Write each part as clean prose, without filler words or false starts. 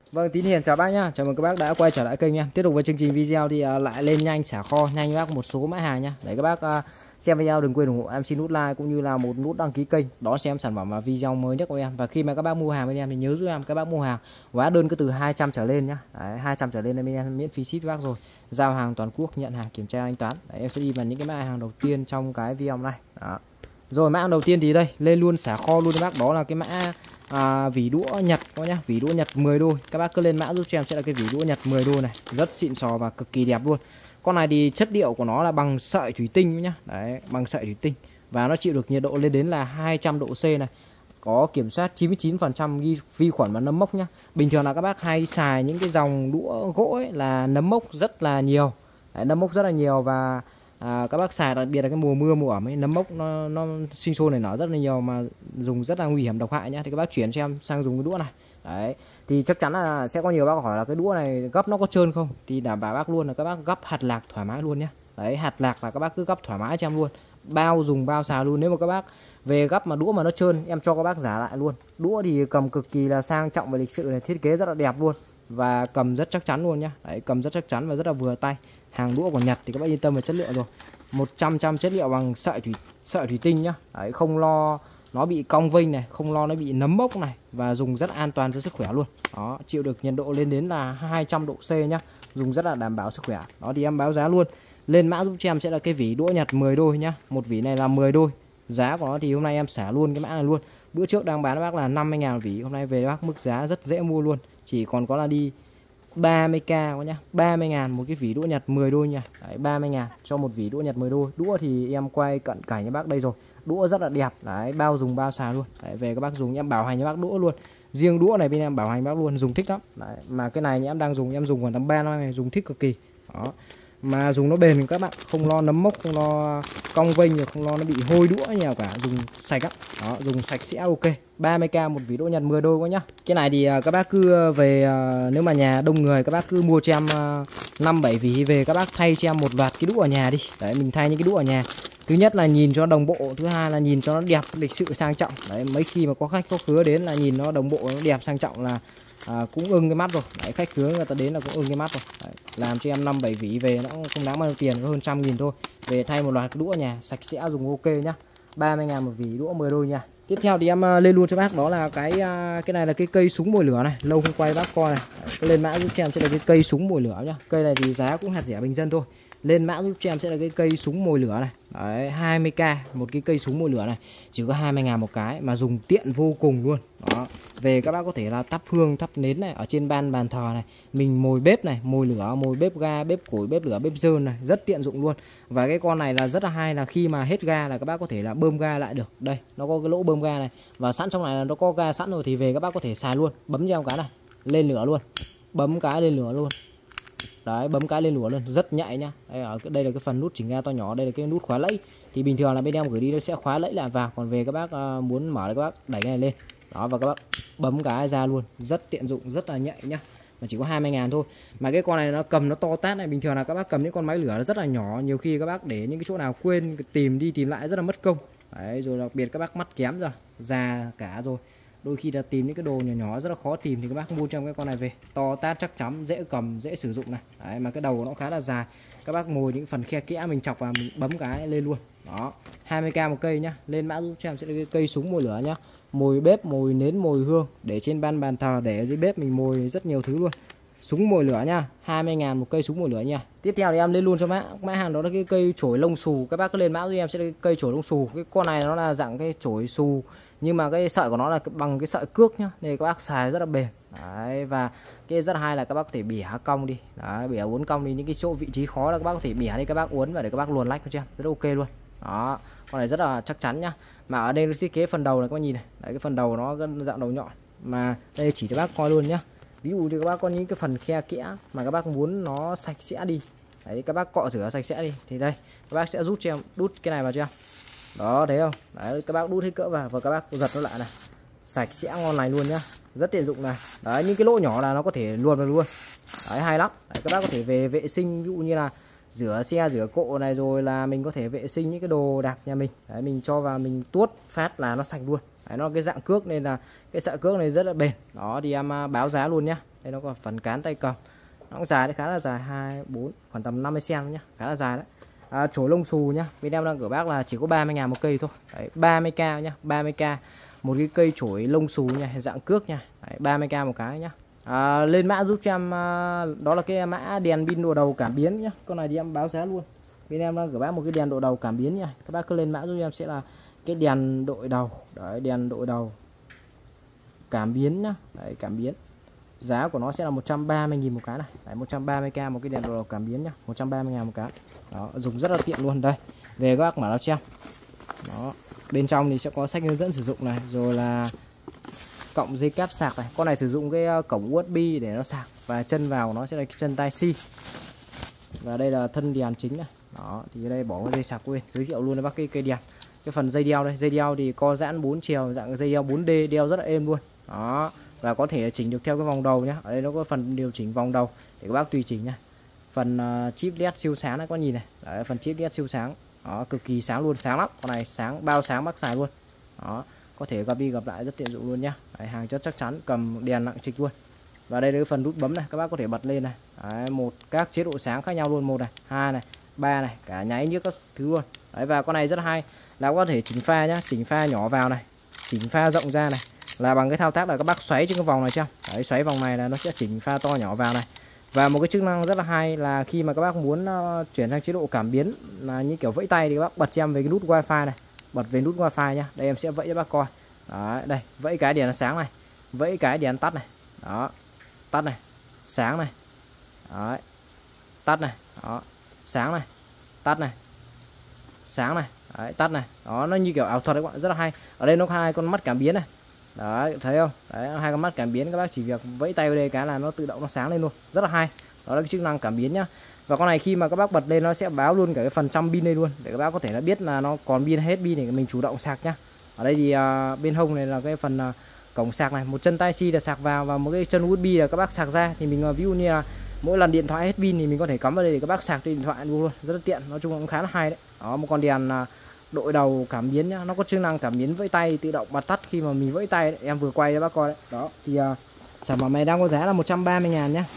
Vâng, Tín Hiền chào bác nhá. Chào mừng các bác đã quay trở lại kênh nha. Tiếp tục với chương trình video thì lại lên nhanh xả kho nhanh bác một số mã hàng nhá. Để các bác xem video đừng quên ủng hộ em xin nút like cũng như là một nút đăng ký kênh đón xem sản phẩm và video mới nhất của em. Và khi mà các bác mua hàng bên em thì nhớ giúp em các bác mua hàng hóa đơn cứ từ 200 trở lên nhá. Đấy, 200 trở lên là bên em miễn phí ship bác rồi. Giao hàng toàn quốc, nhận hàng kiểm tra thanh toán. Đấy, em sẽ đi vào những cái mã hàng đầu tiên trong cái video này. Đó. Rồi mã hàng đầu tiên thì đây, lên luôn xả kho luôn các bác, đó là cái mã vỉ đũa Nhật các bác nhá, vỉ đũa Nhật 10 đôi. Các bác cứ lên mã giúp cho em sẽ là cái vỉ đũa Nhật 10 đôi này, rất xịn sò và cực kỳ đẹp luôn. Con này thì chất liệu của nó là bằng sợi thủy tinh nhá. Đấy, bằng sợi thủy tinh và nó chịu được nhiệt độ lên đến là 200 độ C này. Có kiểm soát 99% vi khuẩn và nấm mốc nhá. Bình thường là các bác hay xài những cái dòng đũa gỗ ấy là nấm mốc rất là nhiều. Đấy, nấm mốc rất là nhiều và các bác xài đặc biệt là cái mùa mưa mùa ẩm ấy, nấm mốc nó sinh sôi này nở rất là nhiều mà dùng rất là nguy hiểm độc hại nhá. Thì các bác chuyển cho em sang dùng cái đũa này. Đấy, thì chắc chắn là sẽ có nhiều bác hỏi là cái đũa này gấp nó có trơn không, thì đảm bảo bác luôn là các bác gấp hạt lạc thoải mái luôn nhé. Đấy, hạt lạc là các bác cứ gấp thoải mái cho em luôn, bao dùng bao xài luôn. Nếu mà các bác về gấp mà đũa mà nó trơn em cho các bác giả lại luôn. Đũa thì cầm cực kỳ là sang trọng và lịch sự này, thiết kế rất là đẹp luôn và cầm rất chắc chắn luôn nhá. Đấy, cầm rất chắc chắn và rất là vừa tay. Hàng đũa của Nhật thì các bác yên tâm về chất liệu rồi, 100% chất liệu bằng sợi thủy tinh nhá. Đấy, không lo nó bị cong vênh này, không lo nó bị nấm mốc này và dùng rất an toàn cho sức khỏe luôn. Đó, chịu được nhiệt độ lên đến là 200 độ C nhá, dùng rất là đảm bảo sức khỏe. Đó thì em báo giá luôn. Lên mã giúp cho em sẽ là cái vỉ đũa Nhật 10 đôi nhá. Một vỉ này là 10 đôi. Giá của nó thì hôm nay em xả luôn cái mã này luôn. Bữa trước đang bán bác là 50.000 vỉ, hôm nay về bác mức giá rất dễ mua luôn. Chỉ còn có là đi 30k các nhá, 30.000 một cái vỉ đũa Nhật 10 đôi nha. Đấy, 30.000 cho một vỉ đũa Nhật 10 đôi. Đũa thì em quay cận cảnh cho bác đây rồi. Đũa rất là đẹp, đấy, bao dùng bao xài luôn. Đấy, về các bác dùng em bảo hành cho bác đũa luôn. Riêng đũa này bên em bảo hành bác luôn, dùng thích lắm. Đấy, mà cái này em đang dùng, em dùng khoảng tầm 3 năm này, dùng thích cực kỳ. Đó. Mà dùng nó bền các bạn, không lo nấm mốc, không lo cong vênh, không lo nó bị hôi đũa nhiều cả, dùng sạch á. Đó, dùng sạch sẽ ok. 30k một vỉ đũa Nhật 10 đôi quá nhá. Cái này thì các bác cứ về nếu mà nhà đông người các bác cứ mua cho em 5-7 vỉ về, các bác thay cho em một loạt cái đũa ở nhà đi. Đấy, mình thay những cái đũa ở nhà. Thứ nhất là nhìn cho đồng bộ, thứ hai là nhìn cho nó đẹp, lịch sự sang trọng. Đấy, mấy khi mà có khách có khứa đến là nhìn nó đồng bộ, nó đẹp sang trọng là cũng ưng cái mắt rồi. Đấy, khách khứa người ta đến là cũng ưng cái mắt rồi. Đấy, làm cho em 5-7 vỉ về nó không đáng bao nhiêu tiền, có hơn 100.000 thôi. Về thay một loạt cái đũa nhà sạch sẽ dùng ok nhá. 30.000 một vỉ đũa 10 đôi nha. Tiếp theo thì em lên luôn cho bác đó là cái này là cái cây súng mồi lửa này, lâu không quay bác coi này. Đấy, lên mã giúp cho em sẽ là cái cây súng mồi lửa nhá. Cây này thì giá cũng hạt rẻ bình dân thôi. Lên mã giúp cho em sẽ là cái cây súng mồi lửa này. Đấy, 20k một cái cây súng mồi lửa này, chỉ có 20.000 một cái mà dùng tiện vô cùng luôn. Đó, về các bác có thể là thắp hương thắp nến này ở trên bàn thờ này, mình mồi bếp này, mồi lửa, mồi bếp ga, bếp củi, bếp lửa, bếp dơn này, rất tiện dụng luôn. Và cái con này là rất là hay là khi mà hết ga là các bác có thể là bơm ga lại được. Đây, nó có cái lỗ bơm ga này và sẵn trong này là nó có ga sẵn rồi, thì về các bác có thể xài luôn, bấm cho cái này lên lửa luôn, bấm cái lên lửa luôn. Đấy, bấm cái lên lửa luôn, rất nhạy nhá. Đây là cái phần nút chỉnh ga to nhỏ, đây là cái nút khóa lẫy. Thì bình thường là bên em gửi đi nó sẽ khóa lẫy lại vào, còn về các bác muốn mở thì các bác đẩy cái này lên. Đó, và các bác bấm cái ra luôn, rất tiện dụng, rất là nhạy nhá. Mà chỉ có 20.000 thôi. Mà cái con này nó cầm nó to tát này, bình thường là các bác cầm những con máy lửa nó rất là nhỏ, nhiều khi các bác để những cái chỗ nào quên tìm đi tìm lại rất là mất công. Đấy, rồi đặc biệt các bác mắt kém rồi, già cả rồi, đôi khi là tìm những cái đồ nhỏ nhỏ rất là khó tìm, thì các bác mua cho em cái con này về, to tát chắc chắn, dễ cầm, dễ sử dụng này. Đấy, mà cái đầu nó khá là dài, các bác ngồi những phần khe kẽ mình chọc vào mình bấm cái lên luôn. Đó, 20k một cây nhá. Lên mã giúp cho em sẽ là cái cây súng mồi lửa nhá. Mồi bếp, mồi nến, mồi hương, để trên bàn thờ, để ở dưới bếp mình mồi rất nhiều thứ luôn. Súng mồi lửa nha, 20.000 một cây súng mồi lửa nha. Tiếp theo thì em lên luôn cho mã hàng đó là cái cây chổi lông xù. Các bác cứ lên mã giúp em sẽ là cái cây chổi lông xù. Cái con này nó là dạng cái chổi xù, nhưng mà cái sợi của nó là bằng cái sợi cước nhá, nên các bác xài rất là bền. Đấy, và cái rất là hay là các bác có thể bỉa cong đi. Đấy, bỉa uốn cong đi những cái chỗ vị trí khó là các bác có thể bỉa đi, các bác uốn và để các bác luồn lách cho em, rất ok luôn. Đó, con này rất là chắc chắn nhá. Mà ở đây nó thiết kế phần đầu này các bác nhìn này. Đấy, cái phần đầu nó dạng đầu nhọn, mà đây chỉ cho bác coi luôn nhá. Ví dụ như các bác có những cái phần khe kẽ mà các bác muốn nó sạch sẽ đi, đấy, các bác cọ rửa sạch sẽ đi, thì đây các bác sẽ rút cho em, đút cái này vào cho em. Đó, thấy không? Đấy, các bác đút hết cỡ vào và các bác giật nó lại này, sạch sẽ ngon lành luôn nhá, rất tiện dụng này. Đấy, những cái lỗ nhỏ là nó có thể luồn vào luôn. Đấy, hay lắm. Đấy, các bác có thể về vệ sinh, ví dụ như là rửa xe, rửa cộ này, rồi là mình có thể vệ sinh những cái đồ đạc nhà mình. Đấy, mình cho vào mình tuốt phát là nó sạch luôn. Đấy, nó cái dạng cước nên là cái sợi cước này rất là bền. Đó thì em báo giá luôn nhá. Đây nó còn phần cán tay cầm, nó cũng dài đấy, khá là dài, 2 4 khoảng tầm 50 cm nhá, khá là dài đấy. Chổi lông xù nhá, bên em đang gửi bác là chỉ có 30.000 một cây thôi. Đấy, 30k nhá, 30k một cái cây chổi lông xù nha, dạng cước nha. Đấy, 30k một cái nhá. Lên mã giúp cho em, đó là cái mã đèn pin độ đầu cảm biến nhá. Con này thì em báo giá luôn. Bên em đang gửi bác một cái đèn độ đầu cảm biến nha. Các bác cứ lên mã giúp em sẽ là cái đèn đội đầu. Đấy, đèn đội đầu cảm biến nhá. Đấy, cảm biến. Giá của nó sẽ là 130.000 một cái này. Đấy, 130k một cái đèn độ đầu cảm biến nhá, 130.000 một cái. Đó, dùng rất là tiện luôn. Đây, về các bác mở lao treo. Đó, bên trong thì sẽ có sách hướng dẫn sử dụng này, rồi là cộng dây cáp sạc này. Con này sử dụng cái cổng USB để nó sạc, và chân vào nó sẽ là cái chân tai C. Và đây là thân đèn chính này. Đó, thì ở đây bỏ cái dây sạc quên giới thiệu luôn cho bác cái cây đèn. Cái phần dây đeo đây, dây đeo thì co giãn 4 chiều, dạng dây đeo 4D, đeo rất là êm luôn. Đó, và có thể chỉnh được theo cái vòng đầu nhá. Ở đây nó có phần điều chỉnh vòng đầu để các bác tùy chỉnh nha. Phần chip LED siêu sáng này, có nhìn này. Đấy, phần chip LED siêu sáng. Đó, cực kỳ sáng luôn, sáng lắm. Con này sáng, bao sáng bác xài luôn. Đó, có thể gặp đi gặp lại rất tiện dụng luôn nhá. Đấy, hàng chất chắc chắn, cầm đèn nặng trịch luôn. Và đây là cái phần nút bấm này, các bác có thể bật lên này. Đấy, một các chế độ sáng khác nhau luôn, 1 này, 2 này, 3 này, cả nháy như các thứ luôn. Đấy, và con này rất hay là có thể chỉnh pha nhá, chỉnh pha nhỏ vào này, chỉnh pha rộng ra này, là bằng cái thao tác là các bác xoáy trên cái vòng này chưa. Đấy, xoáy vòng này là nó sẽ chỉnh pha to nhỏ vào này. Và một cái chức năng rất là hay là khi mà các bác muốn chuyển sang chế độ cảm biến là như kiểu vẫy tay thì các bác bật cho em về cái nút wifi này, bật về nút wifi nhá. Đây em sẽ vẫy cho bác coi. Đấy, đây vẫy cái đèn sáng này, vẫy cái đèn tắt này. Đó, tắt này, sáng này. Đấy, tắt này. Đó, sáng này, tắt này, sáng này. Đấy, tắt này. Đó, nó như kiểu ảo thuật đấy các bạn, rất là hay. Ở đây nó có 2 con mắt cảm biến này. Đấy, thấy không? Đấy, 2 con mắt cảm biến, các bác chỉ việc vẫy tay vào đây cái là nó tự động nó sáng lên luôn, rất là hay. Đó là cái chức năng cảm biến nhá. Và con này khi mà các bác bật lên nó sẽ báo luôn cả cái phần trăm pin đây luôn, để các bác có thể là biết là nó còn pin hết pin để mình chủ động sạc nhá. Ở đây thì bên hông này là cái phần cổng sạc này, một chân tai C là sạc vào, và một cái chân USB là các bác sạc ra. Thì mình ví dụ như là mỗi lần điện thoại hết pin thì mình có thể cắm vào đây để các bác sạc trên điện thoại luôn, rất là tiện. Nói chung cũng khá là hay đấy. Đó, một con đèn đội đầu cảm biến nhá, nó có chức năng cảm biến vẫy tay tự động bật tắt khi mà mình vẫy tay đấy. Em vừa quay cho bác coi đấy. Đó thì sản phẩm này đang có giá là 130.000 nhá,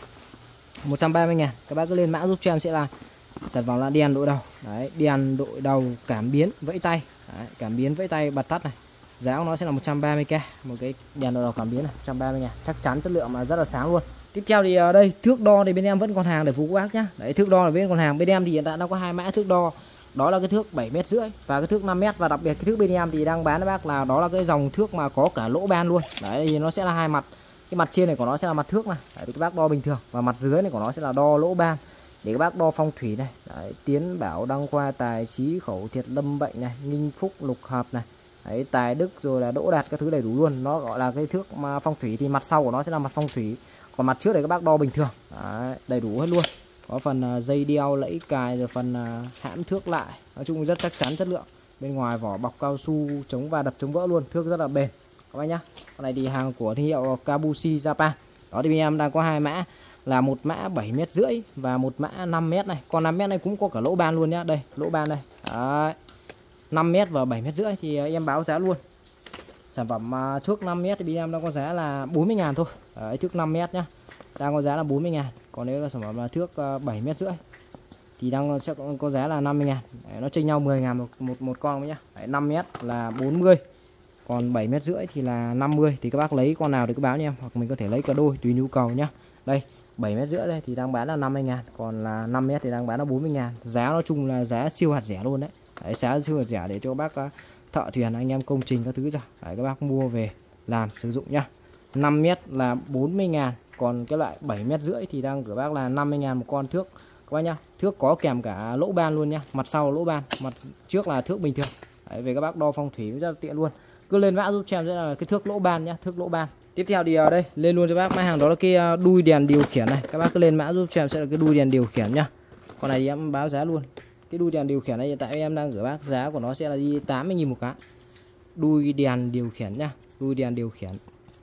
130.000. Các bác cứ lên mã giúp cho em sẽ là sản phẩm là đèn đội đầu. Đấy, đèn đội đầu cảm biến vẫy tay. Đấy, cảm biến vẫy tay bật tắt này. Giá của nó sẽ là 130k một cái đèn đội đầu cảm biến này, 130.000, chắc chắn chất lượng mà rất là sáng luôn. Tiếp theo thì ở đây thước đo thì bên em vẫn còn hàng để phục vụ bác nhá. Đấy, thước đo là bên còn hàng. Bên em thì hiện tại nó có 2 mã thước đo. Đó là cái thước 7,5 m và cái thước 5 m, và đặc biệt cái thước bên em thì đang bán cho bác là đó là cái dòng thước mà có cả lỗ ban luôn. Đấy thì nó sẽ là 2 mặt. Cái mặt trên này của nó sẽ là mặt thước này, đấy, thì các bác đo bình thường, và mặt dưới này của nó sẽ là đo lỗ ban để các bác đo phong thủy này. Đấy, tiến bảo đăng khoa tài trí khẩu thiệt lâm bệnh này, nghinh phúc lục hợp này. Đấy, tài đức rồi là đỗ đạt các thứ đầy đủ luôn. Nó gọi là cái thước mà phong thủy, thì mặt sau của nó sẽ là mặt phong thủy, còn mặt trước để các bác đo bình thường. Đấy, đầy đủ hết luôn. Có phần dây đeo lẫy cài, rồi phần hãm thước lại. Nói chung rất chắc chắn chất lượng. Bên ngoài vỏ bọc cao su chống va đập chống vỡ luôn, thước rất là bền các bác nhá. Con này thì hàng của thương hiệu Kabushi Japan. Đó thì bên em đang có 2 mã, là một mã 7,5 m và một mã 5 m này. Còn 5 m này cũng có cả lỗ ban luôn nhá. Đây, lỗ ban đây. Đấy, 5 m và 7,5 m thì em báo giá luôn. Sản phẩm thước 5 m thì bên em đang có giá là 40.000 thôi. Đấy, thước 5 m nhá, đang có giá là 40.000. Còn nếu là sản phẩm là thước 7,5 m thì đang sẽ có giá là 50.000. Đấy, nó chênh nhau 10.000 một con nhá. Đấy, 5 m là 40, còn 7,5 m thì là 50. Thì các bác lấy con nào thì cứ báo cho em, hoặc mình có thể lấy cả đôi tùy nhu cầu nhá. Đây, 7,5 m đây thì đang bán là 50.000, còn là 5 m thì đang bán là 40.000. Giá nói chung là giá siêu hạt rẻ luôn đấy. Đấy, giá siêu hạt rẻ để cho các bác thợ thuyền, anh em công trình các thứ rồi. Đấy, các bác mua về làm sử dụng nhá. 5 m là 40.000, còn cái loại 7,5 m thì đang gửi bác là 50.000 một con thước các bác nhá. Thước có kèm cả lỗ ban luôn nhá, mặt sau lỗ ban, mặt trước là thước bình thường. Đấy, về các bác đo phong thủy rất là tiện luôn. Cứ lên mã giúp cho em sẽ là cái thước lỗ ban nhá, thước lỗ ban. Tiếp theo thì ở đây lên luôn cho bác mã hàng, đó là cái đuôi đèn điều khiển này. Các bác cứ lên mã giúp cho em sẽ là cái đuôi đèn điều khiển nhá. Con này thì em báo giá luôn. Cái đuôi đèn điều khiển này hiện tại em đang gửi bác giá của nó sẽ là đi 80.000 một cái. Đuôi đèn điều khiển nhá, đuôi đèn điều khiển.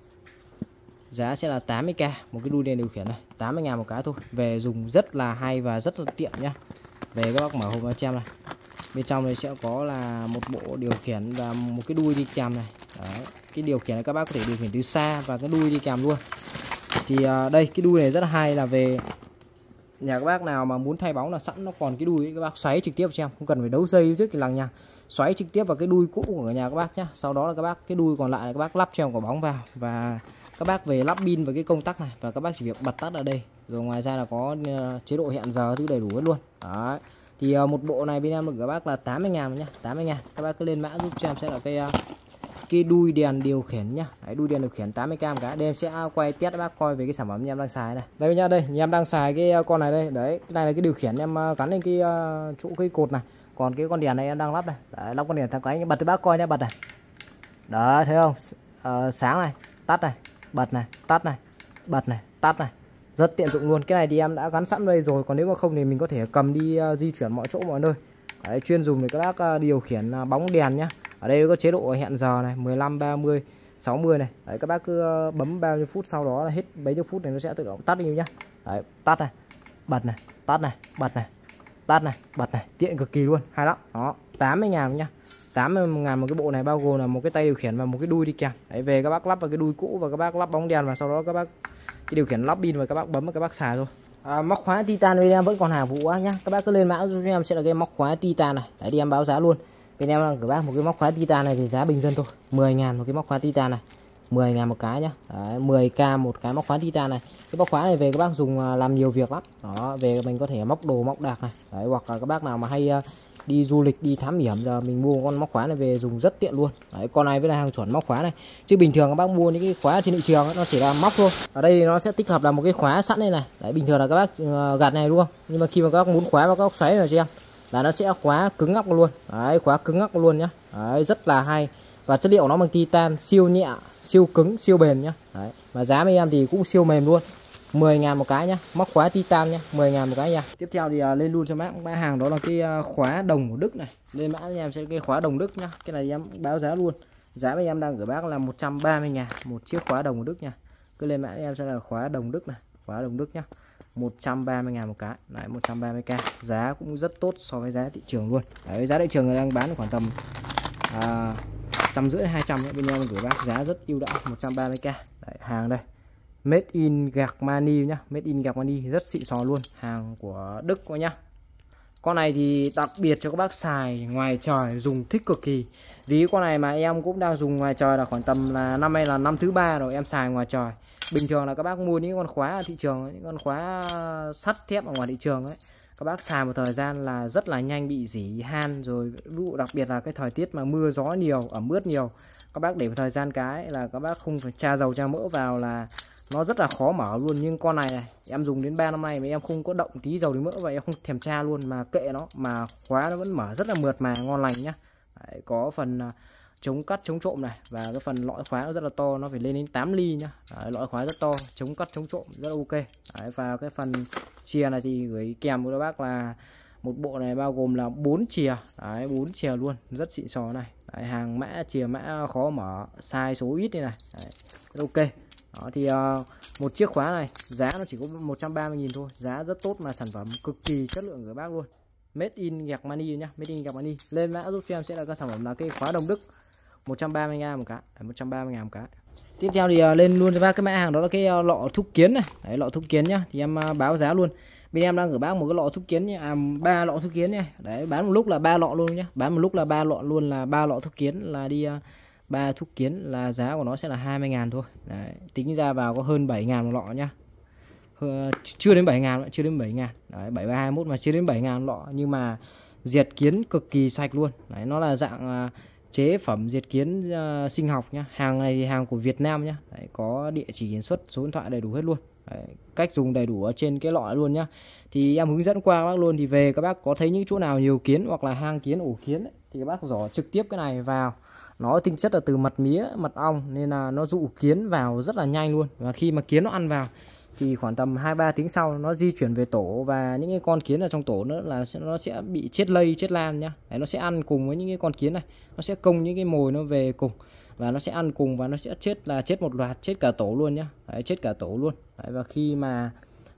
Giá sẽ là 80k một cái đuôi đèn điều khiển này, 80.000 một cái thôi. Về dùng rất là hay và rất là tiện nhá. Về các bác mở hộp cho em này. Bên trong này sẽ có là một bộ điều khiển và một cái đuôi đi kèm này. Đấy. Cái điều khiển này các bác có thể điều khiển từ xa và cái đuôi đi kèm luôn. Thì đây cái đuôi này rất là hay, là về nhà các bác nào mà muốn thay bóng là sẵn nó còn cái đuôi ấy, các bác xoáy trực tiếp cho em, không cần phải đấu dây trước cái lằng nha, xoáy trực tiếp vào cái đuôi cũ của nhà các bác nhé. Sau đó là các bác cái đuôi còn lại là các bác lắp cho em quả bóng vào, và các bác về lắp pin vào cái công tắc này, và các bác chỉ việc bật tắt ở đây. Rồi ngoài ra là có chế độ hẹn giờ thứ đầy đủ hết luôn. Đấy. Thì một bộ này bên em được các bác là 80.000 nhá, 80.000. Các bác cứ lên mã giúp cho em sẽ là cái đuôi đèn điều khiển nhá. Đấy, đuôi đèn điều khiển 80k một cái. Đây em sẽ quay test các bác coi về cái sản phẩm nhà em đang xài này. Đây nhá, đây nhà em đang xài cái con này đây. Đấy, cái này là cái điều khiển em gắn lên cái chỗ cái cột này. Còn cái con đèn này em đang lắp này. Đấy, lắp con đèn thằng cái bật cho bác coi nhá, bật này. Đó, thấy không? Sáng này, tắt này, bật này, tắt này, bật này, tắt này. Rất tiện dụng luôn. Cái này thì em đã gắn sẵn đây rồi, còn nếu mà không thì mình có thể cầm đi di chuyển mọi chỗ mọi nơi. Đấy, chuyên dùng để các bác điều khiển bóng đèn nhá. Ở đây có chế độ hẹn giờ này, 15, 30, 60 này. Đấy, các bác cứ bấm bao nhiêu phút, sau đó là hết bấy nhiêu phút này nó sẽ tự động tắt đi nhá. Đấy, tắt này, bật này, tắt này, bật này, tắt này, bật này, tiện cực kỳ luôn, hay lắm. Đó, 80.000 nhá. 80.000 một cái bộ này, bao gồm là một cái tay điều khiển và một cái đuôi đi kèm. Đấy, về các bác lắp vào cái đuôi cũ và các bác lắp bóng đèn, và sau đó các bác cái điều khiển lắp pin và các bác bấm và các bác xài thôi. Móc khóa titan bên em vẫn còn hàng phụ nhá. Các bác cứ lên mã giúp em sẽ là cái móc khóa titan này. Đấy, đi em báo giá luôn. Bên em đang gửi bác một cái móc khóa titan này thì giá bình dân thôi, 10.000 một cái móc khóa titan này, 10.000 một cái nhá. Đấy, 10k một cái móc khóa titan này. Cái móc khóa này về các bác dùng làm nhiều việc lắm. Đó, về mình có thể móc đồ, móc đạc này. Đấy, hoặc là các bác nào mà hay đi du lịch, đi thám hiểm, giờ mình mua con móc khóa này về dùng rất tiện luôn. Đấy, con này với là hàng chuẩn móc khóa này. Chứ bình thường các bác mua những cái khóa trên thị trường ấy, nó chỉ là móc thôi. Ở đây nó sẽ tích hợp là một cái khóa sẵn đây này. Đấy, bình thường là các bác gạt này luôn. Nhưng mà khi mà các bác muốn khóa và các bác xoáy vào cho em là nó sẽ khóa cứng ngắc luôn. Đấy, khóa cứng ngắc luôn nhá. Đấy, rất là hay. Và chất liệu nó bằng titan, siêu nhẹ, siêu cứng, siêu bền nhá. Đấy, và giá với em thì cũng siêu mềm luôn. 10.000 một cái nhá, móc khóa titan nhá, 10.000 một cái nha. Tiếp theo thì lên luôn cho mã hàng đó là cái khóa đồng của Đức này. Lên mã em sẽ cái khóa đồng Đức nhá. Cái này em báo giá luôn. Giá với em đang gửi bác là 130.000 một chiếc khóa đồng của Đức nha. Cứ lên mã em sẽ là khóa đồng Đức này, khóa đồng Đức nhá. 130.000 một cái. Đấy, 130k. Giá cũng rất tốt so với giá thị trường luôn. Đấy, giá thị trường người đang bán khoảng tầm 150 200 bên em gửi bác giá rất ưu đãi, 130k. Đấy, hàng đây. Made in Germany nhá, Made in Germany, rất xịn sò luôn, hàng của Đức coi nhá. Con này thì đặc biệt cho các bác xài ngoài trời dùng thích cực kỳ. Vì con này mà em cũng đang dùng ngoài trời là khoảng tầm là năm nay là năm thứ 3 rồi em xài ngoài trời. Bình thường là các bác mua những con khóa ở thị trường, những con khóa sắt thép ở ngoài thị trường ấy, các bác xài một thời gian là rất là nhanh bị rỉ han rồi. Ví dụ đặc biệt là cái thời tiết mà mưa gió nhiều, ẩm ướt nhiều, các bác để một thời gian cái là các bác không phải tra dầu tra mỡ vào là nó rất là khó mở luôn. Nhưng con này em dùng đến 3 năm nay mà em không có động tí dầu tí mỡ và em không thèm tra luôn, mà kệ nó mà khóa nó vẫn mở rất là mượt mà ngon lành nhá. Đấy, có phần chống cắt chống trộm này, và cái phần lõi khóa nó rất là to, nó phải lên đến 8 ly nhá. Đấy, lõi khóa rất to, chống cắt chống trộm rất là ok. Đấy, và cái phần chìa này thì gửi kèm với các bác là một bộ này bao gồm là 4 chìa. Đấy, 4 chìa luôn, rất xịn sò này. Đấy, hàng mã chìa mã khó mở, size số ít đây này. Đấy, rất ok. Đó thì một chiếc khóa này giá nó chỉ có 130.000 thôi, giá rất tốt mà sản phẩm cực kỳ chất lượng của bác luôn. Made in Germany nhá, Made in Germany. Lên mã giúp cho em sẽ là cái sản phẩm là cái khóa đồng Đức, 130.000 một cái, 130.000 một cái. Tiếp theo thì lên luôn cho bác cái mã hàng đó là cái lọ thuốc kiến này. Đấy, lọ thuốc kiến nhá, thì em báo giá luôn. Bên em đang gửi bác một cái lọ thuốc kiến nha, 3 lọ thuốc kiến nha. Đấy, bán một lúc là 3 lọ luôn nhá, bán một lúc là 3 lọ luôn, là 3 lọ thuốc kiến là đi 3 thuốc kiến là giá của nó sẽ là 20.000 thôi. Đấy, tính ra vào có hơn 7.000 một lọ nhá. Chưa đến 7.000, chưa đến 7.000. Đấy, 7321 mà chưa đến 7.000 lọ, nhưng mà diệt kiến cực kỳ sạch luôn. Đấy, nó là dạng chế phẩm diệt kiến sinh học nhá. Hàng này thì hàng của Việt Nam nhá. Đấy, có địa chỉ sản xuất, số điện thoại đầy đủ hết luôn. Đấy, cách dùng đầy đủ ở trên cái lọ luôn nhá. Thì em hướng dẫn qua các bác luôn. Thì về các bác có thấy những chỗ nào nhiều kiến hoặc là hang kiến, ổ kiến ấy, thì các bác giỏ trực tiếp cái này vào. Nó tinh chất là từ mật mía, mật ong nên là nó dụ kiến vào rất là nhanh luôn. Và khi mà kiến nó ăn vào thì khoảng tầm 2-3 tiếng sau nó di chuyển về tổ, và những cái con kiến ở trong tổ nữa là nó sẽ bị chết lây, chết lan nhá. Đấy, nó sẽ ăn cùng với những cái con kiến này, nó sẽ công những cái mồi nó về cùng và nó sẽ ăn cùng, và nó sẽ chết, là chết một loạt, chết cả tổ luôn nhá. Đấy, chết cả tổ luôn. Đấy, và khi mà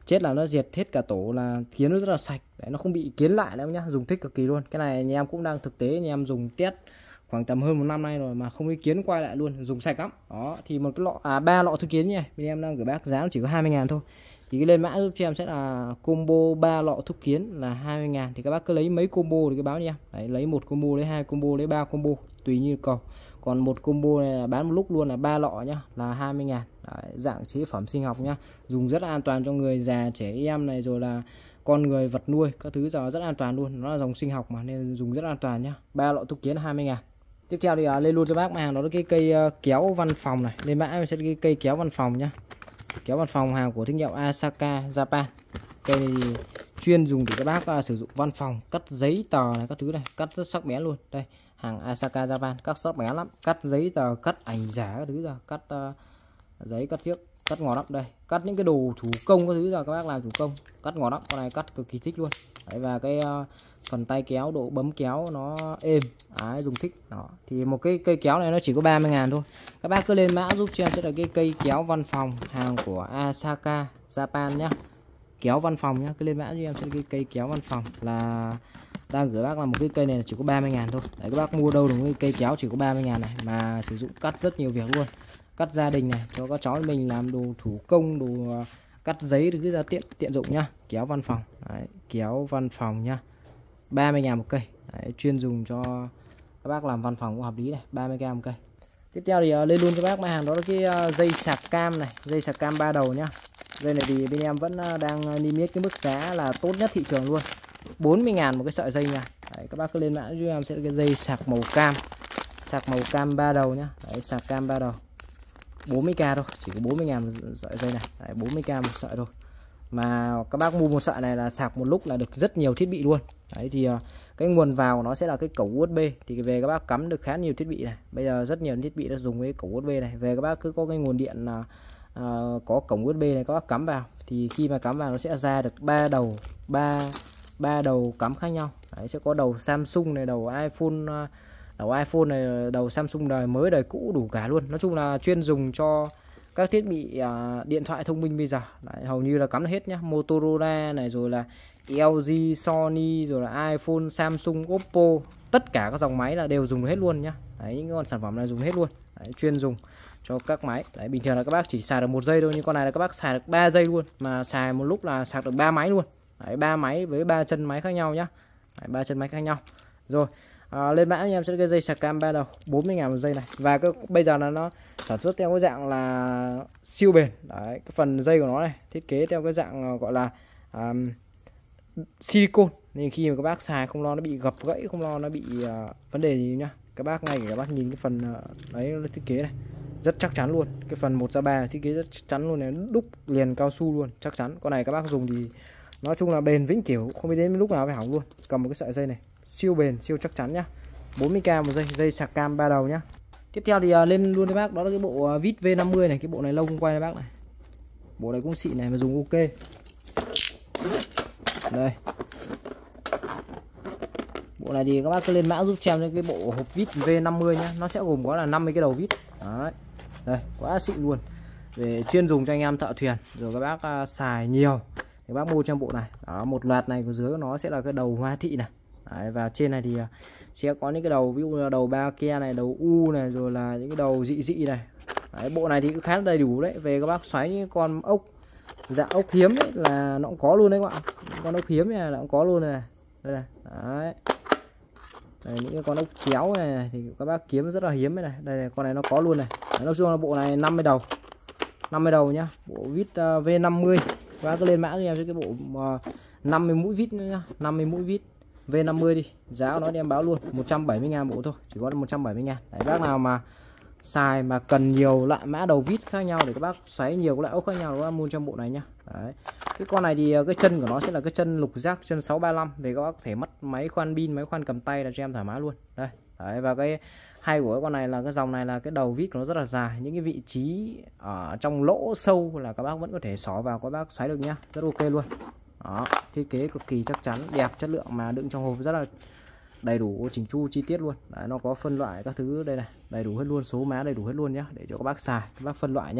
chết là nó diệt hết cả tổ, là kiến nó rất là sạch đấy, nó không bị kiến lại đâu nhá, dùng thích cực kỳ luôn. Cái này anh em cũng đang thực tế anh em dùng test khoảng tầm hơn 1 năm nay rồi mà không có kiến quay lại luôn, dùng sạch lắm. Đó thì một cái lọ 3 lọ thuốc kiến nha, bên em đang gửi bác giá chỉ có 20.000 thôi. Thì cái lên mã giúp cho em sẽ là combo 3 lọ thuốc kiến là 20.000, thì các bác cứ lấy mấy combo thì cứ báo nha. Đấy, lấy 1 combo, lấy 2 combo, lấy 3 combo tùy như cầu. Còn 1 combo này là bán một lúc luôn là 3 lọ nhá, là 20.000. Đấy, dạng chế phẩm sinh học nhá, dùng rất là an toàn cho người già, trẻ em này, rồi là con người, vật nuôi các thứ, giờ rất an toàn luôn, nó là dòng sinh học mà nên dùng rất an toàn nhá. 3 lọ thuốc kiến là 20.000. Tiếp theo thì lên luôn cho bác hàng đó là cái cây kéo văn phòng này. Lên mã sẽ cái cây kéo văn phòng nhá. Kéo văn phòng hàng của thương hiệu Asaka Japan. Cây này thì chuyên dùng để các bác sử dụng văn phòng, cắt giấy tờ này các thứ này, cắt rất sắc bén luôn. Đây, hàng Asaka Japan cắt sắc bén lắm, cắt giấy tờ, cắt ảnh giả các thứ, ra cắt giấy, cắt chiếc, cắt ngọt lắm. Đây, cắt những cái đồ thủ công các thứ, ra các bác làm thủ công, cắt ngọt lắm. Con này cắt cực kỳ thích luôn. Đấy, và cái phần tay kéo, độ bấm kéo nó êm, dùng thích. Đó thì một cái cây kéo này nó chỉ có 30.000 thôi. Các bác cứ lên mã giúp cho em sẽ là cái cây kéo văn phòng hàng của Asaka Japan nhá. Kéo văn phòng nhá, cứ lên mã cho em sẽ là cái cây kéo văn phòng, là đang gửi bác là một cái cây này là chỉ có 30.000 thôi. Đấy, các bác mua đâu được cái cây kéo chỉ có 30.000 này mà sử dụng cắt rất nhiều việc luôn. Cắt gia đình này, cho các cháu mình làm đồ thủ công, đồ cắt giấy được ra tiện dụng nhá. Kéo văn phòng. Đấy, kéo văn phòng nhá. 30.000 một cây. Đấy, chuyên dùng cho các bác làm văn phòng cũng hợp lý này, 30.000 một cây. Tiếp theo thì lên luôn cho bác mai hàng đó là cái dây sạc cam này, dây sạc cam 3 đầu nhá. Dây này thì bên em vẫn đang niêm yết cái mức giá là tốt nhất thị trường luôn, 40.000 một cái sợi dây nha. Đấy, các bác cứ lên mã cho em sẽ là cái dây sạc màu cam, sạc màu cam 3 đầu nhá. Đấy, sạc cam 3 đầu 40k thôi, chỉ có 40.000 một sợi dây này. Đấy, 40k một sợi thôi, mà các bác mua một sợi này là sạc một lúc là được rất nhiều thiết bị luôn. Đấy thì cái nguồn vào của nó sẽ là cái cổng USB, thì về các bác cắm được khá nhiều thiết bị này. Bây giờ rất nhiều thiết bị đã dùng cái cổng USB này. Về các bác cứ có cái nguồn điện là có cổng USB này, các bác cắm vào thì khi mà cắm vào nó sẽ ra được 3 đầu, ba đầu cắm khác nhau. Đấy, sẽ có đầu Samsung này, đầu iPhone này, đầu Samsung đời mới đời cũ đủ cả luôn. Nói chung là chuyên dùng cho các thiết bị điện thoại thông minh bây giờ. Đấy, hầu như là cắm được hết nhá. Motorola này, rồi là LG, Sony, rồi là iPhone, Samsung, Oppo, tất cả các dòng máy là đều dùng hết luôn nhá. Đấy, những con sản phẩm này dùng hết luôn. Đấy, chuyên dùng cho các máy. Đấy, bình thường là các bác chỉ xài được 1 giây thôi, nhưng con này là các bác xài được 3 giây luôn, mà xài một lúc là sạc được 3 máy luôn. Đấy, 3 máy với 3 chân máy khác nhau nhá. Đấy, 3 chân máy khác nhau. Rồi lên mã em sẽ cái dây sạc cam 3 đầu 40.000 một dây này. Và bây giờ là nó sản xuất theo cái dạng là siêu bền. Đấy, cái phần dây của nó này thiết kế theo cái dạng gọi là silicon, nên khi mà các bác xài không lo nó bị gập gãy, không lo nó bị vấn đề gì nhá. Các bác ngay các bác nhìn cái phần đấy nó thiết kế này rất chắc chắn luôn. Cái phần 1/3 thiết kế rất chắc chắn luôn này, đúc liền cao su luôn, chắc chắn. Con này các bác dùng thì nói chung là bền vĩnh cửu, không biết đến lúc nào phải hỏng luôn. Cầm một cái sợi dây này siêu bền, siêu chắc chắn nhá. 40k một dây, dây sạc cam 3 đầu nhá. Tiếp theo thì lên luôn với bác đó là cái bộ vít V50 này. Cái bộ này lâu không quay với bác này, bộ này cũng xịn này mà dùng ok. Đây, bộ này thì các bác cứ lên mã giúp cho em cái bộ hộp vít V50 nhá. Nó sẽ gồm có là 50 cái đầu vít. Đấy, đây quá xịn luôn, về chuyên dùng cho anh em thợ thuyền, rồi các bác xài nhiều thì bác mua trong bộ này. Đó, một loạt này của dưới của nó sẽ là cái đầu hoa thị này. Đấy, và trên này thì sẽ có những cái đầu, ví dụ như là đầu ba kia này, đầu U này, rồi là những cái đầu dị dị này. Đấy, bộ này thì cũng khá là đầy đủ đấy. Về các bác xoáy những con ốc dạng ốc hiếm ấy là nó cũng có luôn đấy các bạn. Con ốc hiếm này là cũng có luôn này. Đây này. Đấy. Đây, những cái con ốc chéo này thì các bác kiếm rất là hiếm này. Đây này, con này nó có luôn này. Đấy, nói chung là bộ này 50 đầu. 50 đầu nhá. Bộ vít V50. Các bác cứ lên mã cho em cái bộ 50 mũi vít nữa nhá. 50 mũi vít V50 đi. Giá của nó em báo luôn 170.000 bộ thôi, chỉ có 170.000. Đấy, bác nào mà xài mà cần nhiều loại mã đầu vít khác nhau để các bác xoáy nhiều các loại ốc khác nhau, các bác mua trong bộ này nhá. Đấy. Cái con này thì cái chân của nó sẽ là cái chân lục giác, chân 635, để các bác có thể mất máy khoan pin, máy khoan cầm tay là cho em thoải mái luôn. Đây. Đấy, và cái hay của cái con này là cái dòng này là cái đầu vít của nó rất là dài, những cái vị trí ở trong lỗ sâu là các bác vẫn có thể xỏ vào, các bác xoáy được nhá, rất ok luôn. Đó, thiết kế cực kỳ chắc chắn, đẹp, chất lượng, mà đựng trong hộp rất là đầy đủ, chỉnh chu, chi tiết luôn. Đấy, nó có phân loại các thứ đây này, đầy đủ hết luôn, số má đầy đủ hết luôn nhá, để cho các bác xài, các bác phân loại nhá.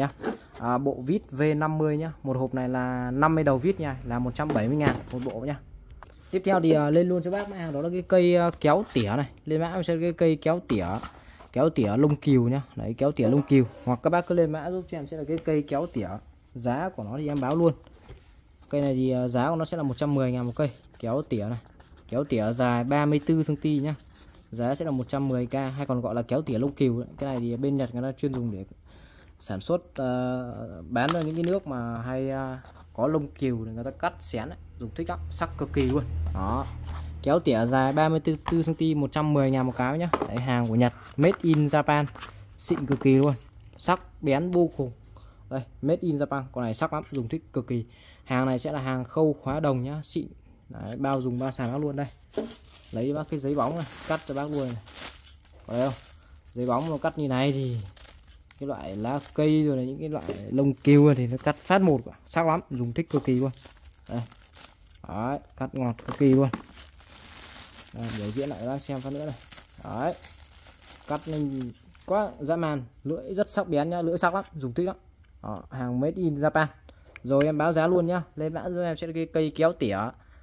bộ vít V50 nhá. Một hộp này là 50 đầu vít nha, là 170.000 một bộ nhá. Tiếp theo thì lên luôn cho bác mã hàng đó là cái cây kéo tỉa này. Lên mã cho cái cây kéo tỉa lông cừu nhá. Đấy, kéo tỉa lông cừu, hoặc các bác cứ lên mã giúp cho em sẽ là cái cây kéo tỉa. Giá của nó thì em báo luôn. Cây này thì giá của nó sẽ là 110.000 một cây. Kéo tỉa này, kéo tỉa dài 34 cm nhá. Giá sẽ là 110k, hay còn gọi là kéo tỉa lông cừu. Cái này thì bên Nhật người ta chuyên dùng để sản xuất bán ra những cái nước mà hay có lông cừu để người ta cắt xén ấy, dùng thích lắm, sắc cực kỳ luôn. Đó, kéo tỉa dài 34 cm 110.000 một cái nhá. Đấy, hàng của Nhật, made in Japan, xịn cực kỳ luôn, sắc bén vô cùng. Đây, made in Japan, con này sắc lắm, dùng thích cực kỳ. Hàng này sẽ là hàng khâu khóa đồng nhá, xịn. Đấy, bao dùng bao xài bác luôn. Đây, lấy bác cái giấy bóng này, cắt cho bác luôn này, có thấy không? Giấy bóng nó cắt như này thì cái loại lá cây rồi là những cái loại lông cừu thì nó cắt phát một, sắc lắm, dùng thích cực kỳ luôn. Đây. Đấy, cắt ngọt cực kỳ luôn. Đây, biểu diễn lại các bác xem phát nữa này. Đấy, cắt lên quá dã man, lưỡi rất sắc bén nhá, lưỡi sắc lắm, dùng thích lắm. Đó, hàng made in Japan. Rồi em báo giá luôn nhá. Lên mã giúp em sẽ là cái cây kéo tỉa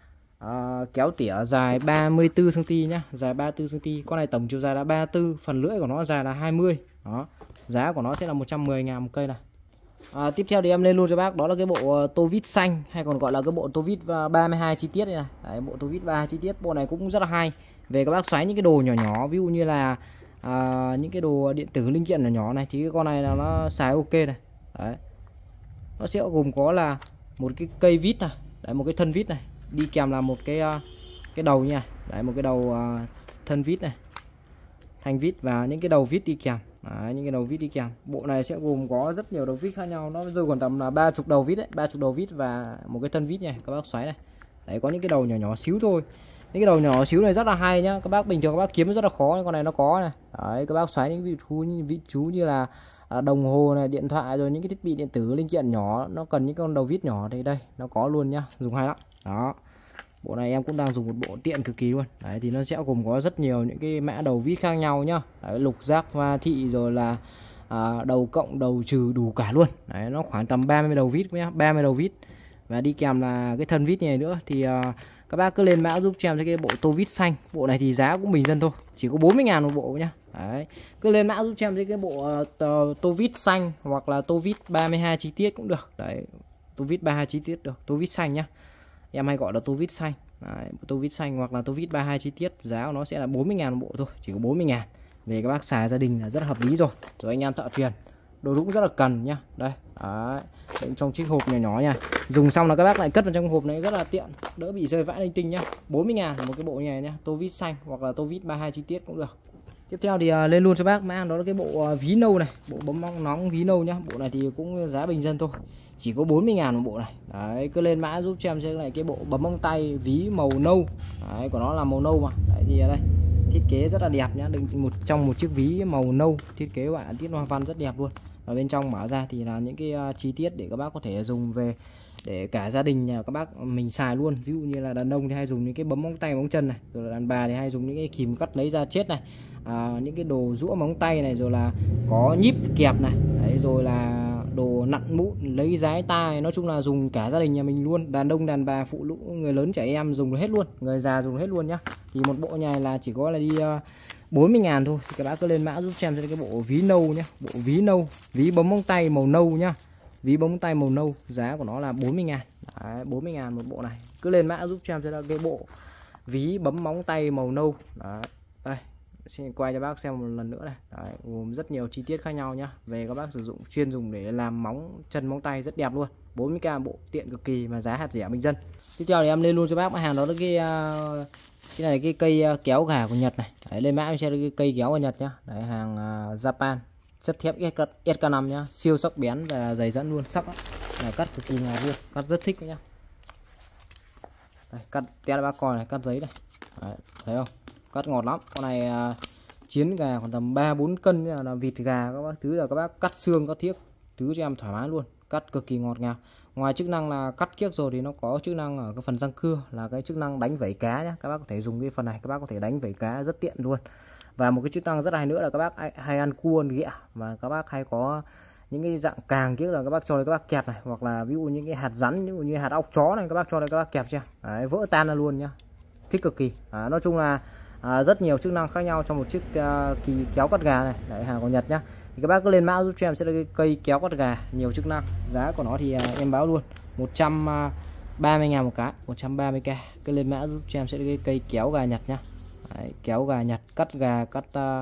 kéo tỉa dài 34 cm nhá, dài 34 cm. Con này tổng chiều dài là 34, phần lưỡi của nó dài là 20. Đó, giá của nó sẽ là 110.000 một cây này. Tiếp theo thì em lên luôn cho bác đó là cái bộ tô vít xanh, hay còn gọi là cái bộ tô vít 32 chi tiết đây này. Đấy, bộ tô vít 32 chi tiết, bộ này cũng rất là hay. Về các bác xoáy những cái đồ nhỏ nhỏ, ví dụ như là những cái đồ điện tử linh kiện nhỏ nhỏ này, thì cái con này là nó xài ok này. Đấy, nó sẽ gồm có là một cái cây vít này, đấy, một cái thân vít này, đi kèm là một cái đầu nha. Đấy, một cái đầu thân vít này, thanh vít, và những cái đầu vít đi kèm. Đấy, những cái đầu vít đi kèm. Bộ này sẽ gồm có rất nhiều đầu vít khác nhau, nó rơi còn tầm là 30 đầu vít đấy, 30 đầu vít và một cái thân vít này các bác xoáy này. Đấy, có những cái đầu nhỏ nhỏ xíu thôi. Những cái đầu nhỏ xíu này rất là hay nhá, các bác bình thường các bác kiếm rất là khó, con này nó có này. Đấy, các bác xoáy những vị chú như là đồng hồ này, điện thoại, rồi những cái thiết bị điện tử linh kiện nhỏ, nó cần những con đầu vít nhỏ thì đây nó có luôn nhá, dùng hay lắm. Đó, bộ này em cũng đang dùng một bộ tiện cực kỳ luôn. Đấy, thì nó sẽ gồm có rất nhiều những cái mã đầu vít khác nhau nhá. Đấy, lục giác, hoa thị, rồi là đầu cộng, đầu trừ, đủ cả luôn. Đấy, nó khoảng tầm 30 đầu vít nhá, 30 đầu vít, và đi kèm là cái thân vít này nữa. Thì các bác cứ lên mã giúp cho em cái bộ tô vít xanh. Bộ này thì giá cũng bình dân thôi, chỉ có 40.000 một bộ nhá. Đấy, cứ lên mã giúp cho em cái bộ tô vít xanh, hoặc là tô vít 32 chi tiết cũng được. Đấy, tô vít 32 chi tiết được, tô vít xanh nhá, em hay gọi là tô vít xanh. Đấy, tô vít xanh hoặc là tô vít 32 chi tiết, giá của nó sẽ là 40.000 một bộ thôi, chỉ có 40.000. Về các bác xài gia đình là rất là hợp lý rồi. Rồi anh em thợ thuyền đồ cũng rất là cần nhá. Đây, đấy, trong chiếc hộp nhỏ nhỏ nha, dùng xong là các bác lại cất vào trong hộp này rất là tiện, đỡ bị rơi vãi linh tinh nhá. 40.000 một cái bộ này nhá, tô vít xanh hoặc là tô vít 32 chi tiết cũng được. Tiếp theo thì lên luôn cho bác mang đó là cái bộ ví nâu này, bộ bấm nóng ví nâu nhá. Bộ này thì cũng giá bình dân thôi, chỉ có 40.000 một bộ này. Đấy, cứ lên mã giúp cho em sẽ này cái bộ bấm móng tay ví màu nâu. Đấy, của nó là màu nâu mà. Đấy, thì đây thiết kế rất là đẹp nhá, đựng trong một chiếc ví màu nâu, thiết kế họa tiết hoa văn rất đẹp luôn. Và bên trong mở ra thì là những cái chi tiết để các bác có thể dùng về để cả gia đình nhà các bác mình xài luôn. Ví dụ như là đàn ông thì hay dùng những cái bấm móng tay móng chân này, rồi là đàn bà thì hay dùng những cái kìm cắt lấy da chết này, những cái đồ rũa móng tay này, rồi là có nhíp kẹp này. Đấy, rồi là đồ nặn mụn, lấy giái tai, nói chung là dùng cả gia đình nhà mình luôn, đàn ông đàn bà phụ nữ người lớn trẻ em dùng hết luôn, người già dùng hết luôn nhá. Thì một bộ này là chỉ có là đi 40.000 thôi. Thì các bác cứ lên mã giúp xem cái bộ ví nâu nhá, bộ ví nâu, ví bấm móng tay màu nâu nhá, ví bấm móng tay màu nâu, giá của nó là 40.000. Đấy, 40.000 một bộ này. Cứ lên mã giúp cho em là cái bộ ví bấm móng tay màu nâu. Đấy, đây xin quay cho bác xem một lần nữa này. Đấy, gồm rất nhiều chi tiết khác nhau nhá. Về các bác sử dụng chuyên dùng để làm móng chân móng tay rất đẹp luôn. 40k bộ, tiện cực kỳ mà giá hạt rẻ bình dân. Tiếp theo thì em lên luôn cho bác hàng đó là cái này, cái cây kéo gà của Nhật này. Đấy, lên mã em xem cái cây kéo của Nhật nhá. Đấy, hàng Japan, chất thép SK5 nhá, siêu sắc bén và dày dẫn luôn, sắc lắm. Này, cắt cực kỳ ngọt luôn, cắt rất thích nhá. Đây, cắt té bác coi này, cắt giấy này. Đấy, thấy không? Cắt ngọt lắm. Con này chiến gà khoảng tầm 3-4 cân là vịt gà các bác thứ, là các bác cắt xương cắt thiếc thứ cho em thoải mái luôn, cắt cực kỳ ngọt ngào. Ngoài chức năng là cắt kiếc rồi thì nó có chức năng ở cái phần răng cưa là cái chức năng đánh vảy cá nhá. Các bác có thể dùng cái phần này, các bác có thể đánh vảy cá rất tiện luôn. Và một cái chức năng rất hay nữa là các bác hay ăn cua ăn ghẹ, và các bác hay có những cái dạng càng kia là các bác cho đây các bác kẹp này, hoặc là ví dụ những cái hạt rắn, ví dụ như hạt óc chó này các bác cho đây các bác kẹp chưa. Đấy, vỡ tan ra luôn nhá, thích cực kỳ. Nói chung là rất nhiều chức năng khác nhau trong một chiếc kỳ kéo cắt gà này. Đấy, hàng của Nhật nhá. Thì các bác cứ lên mã giúp cho em sẽ là cái cây kéo cắt gà nhiều chức năng. Giá của nó thì em báo luôn 130.000 một cái, 130k. Cứ lên mã giúp cho em sẽ là cái cây kéo gà Nhật nhá. Đấy, kéo gà Nhật, cắt gà, cắt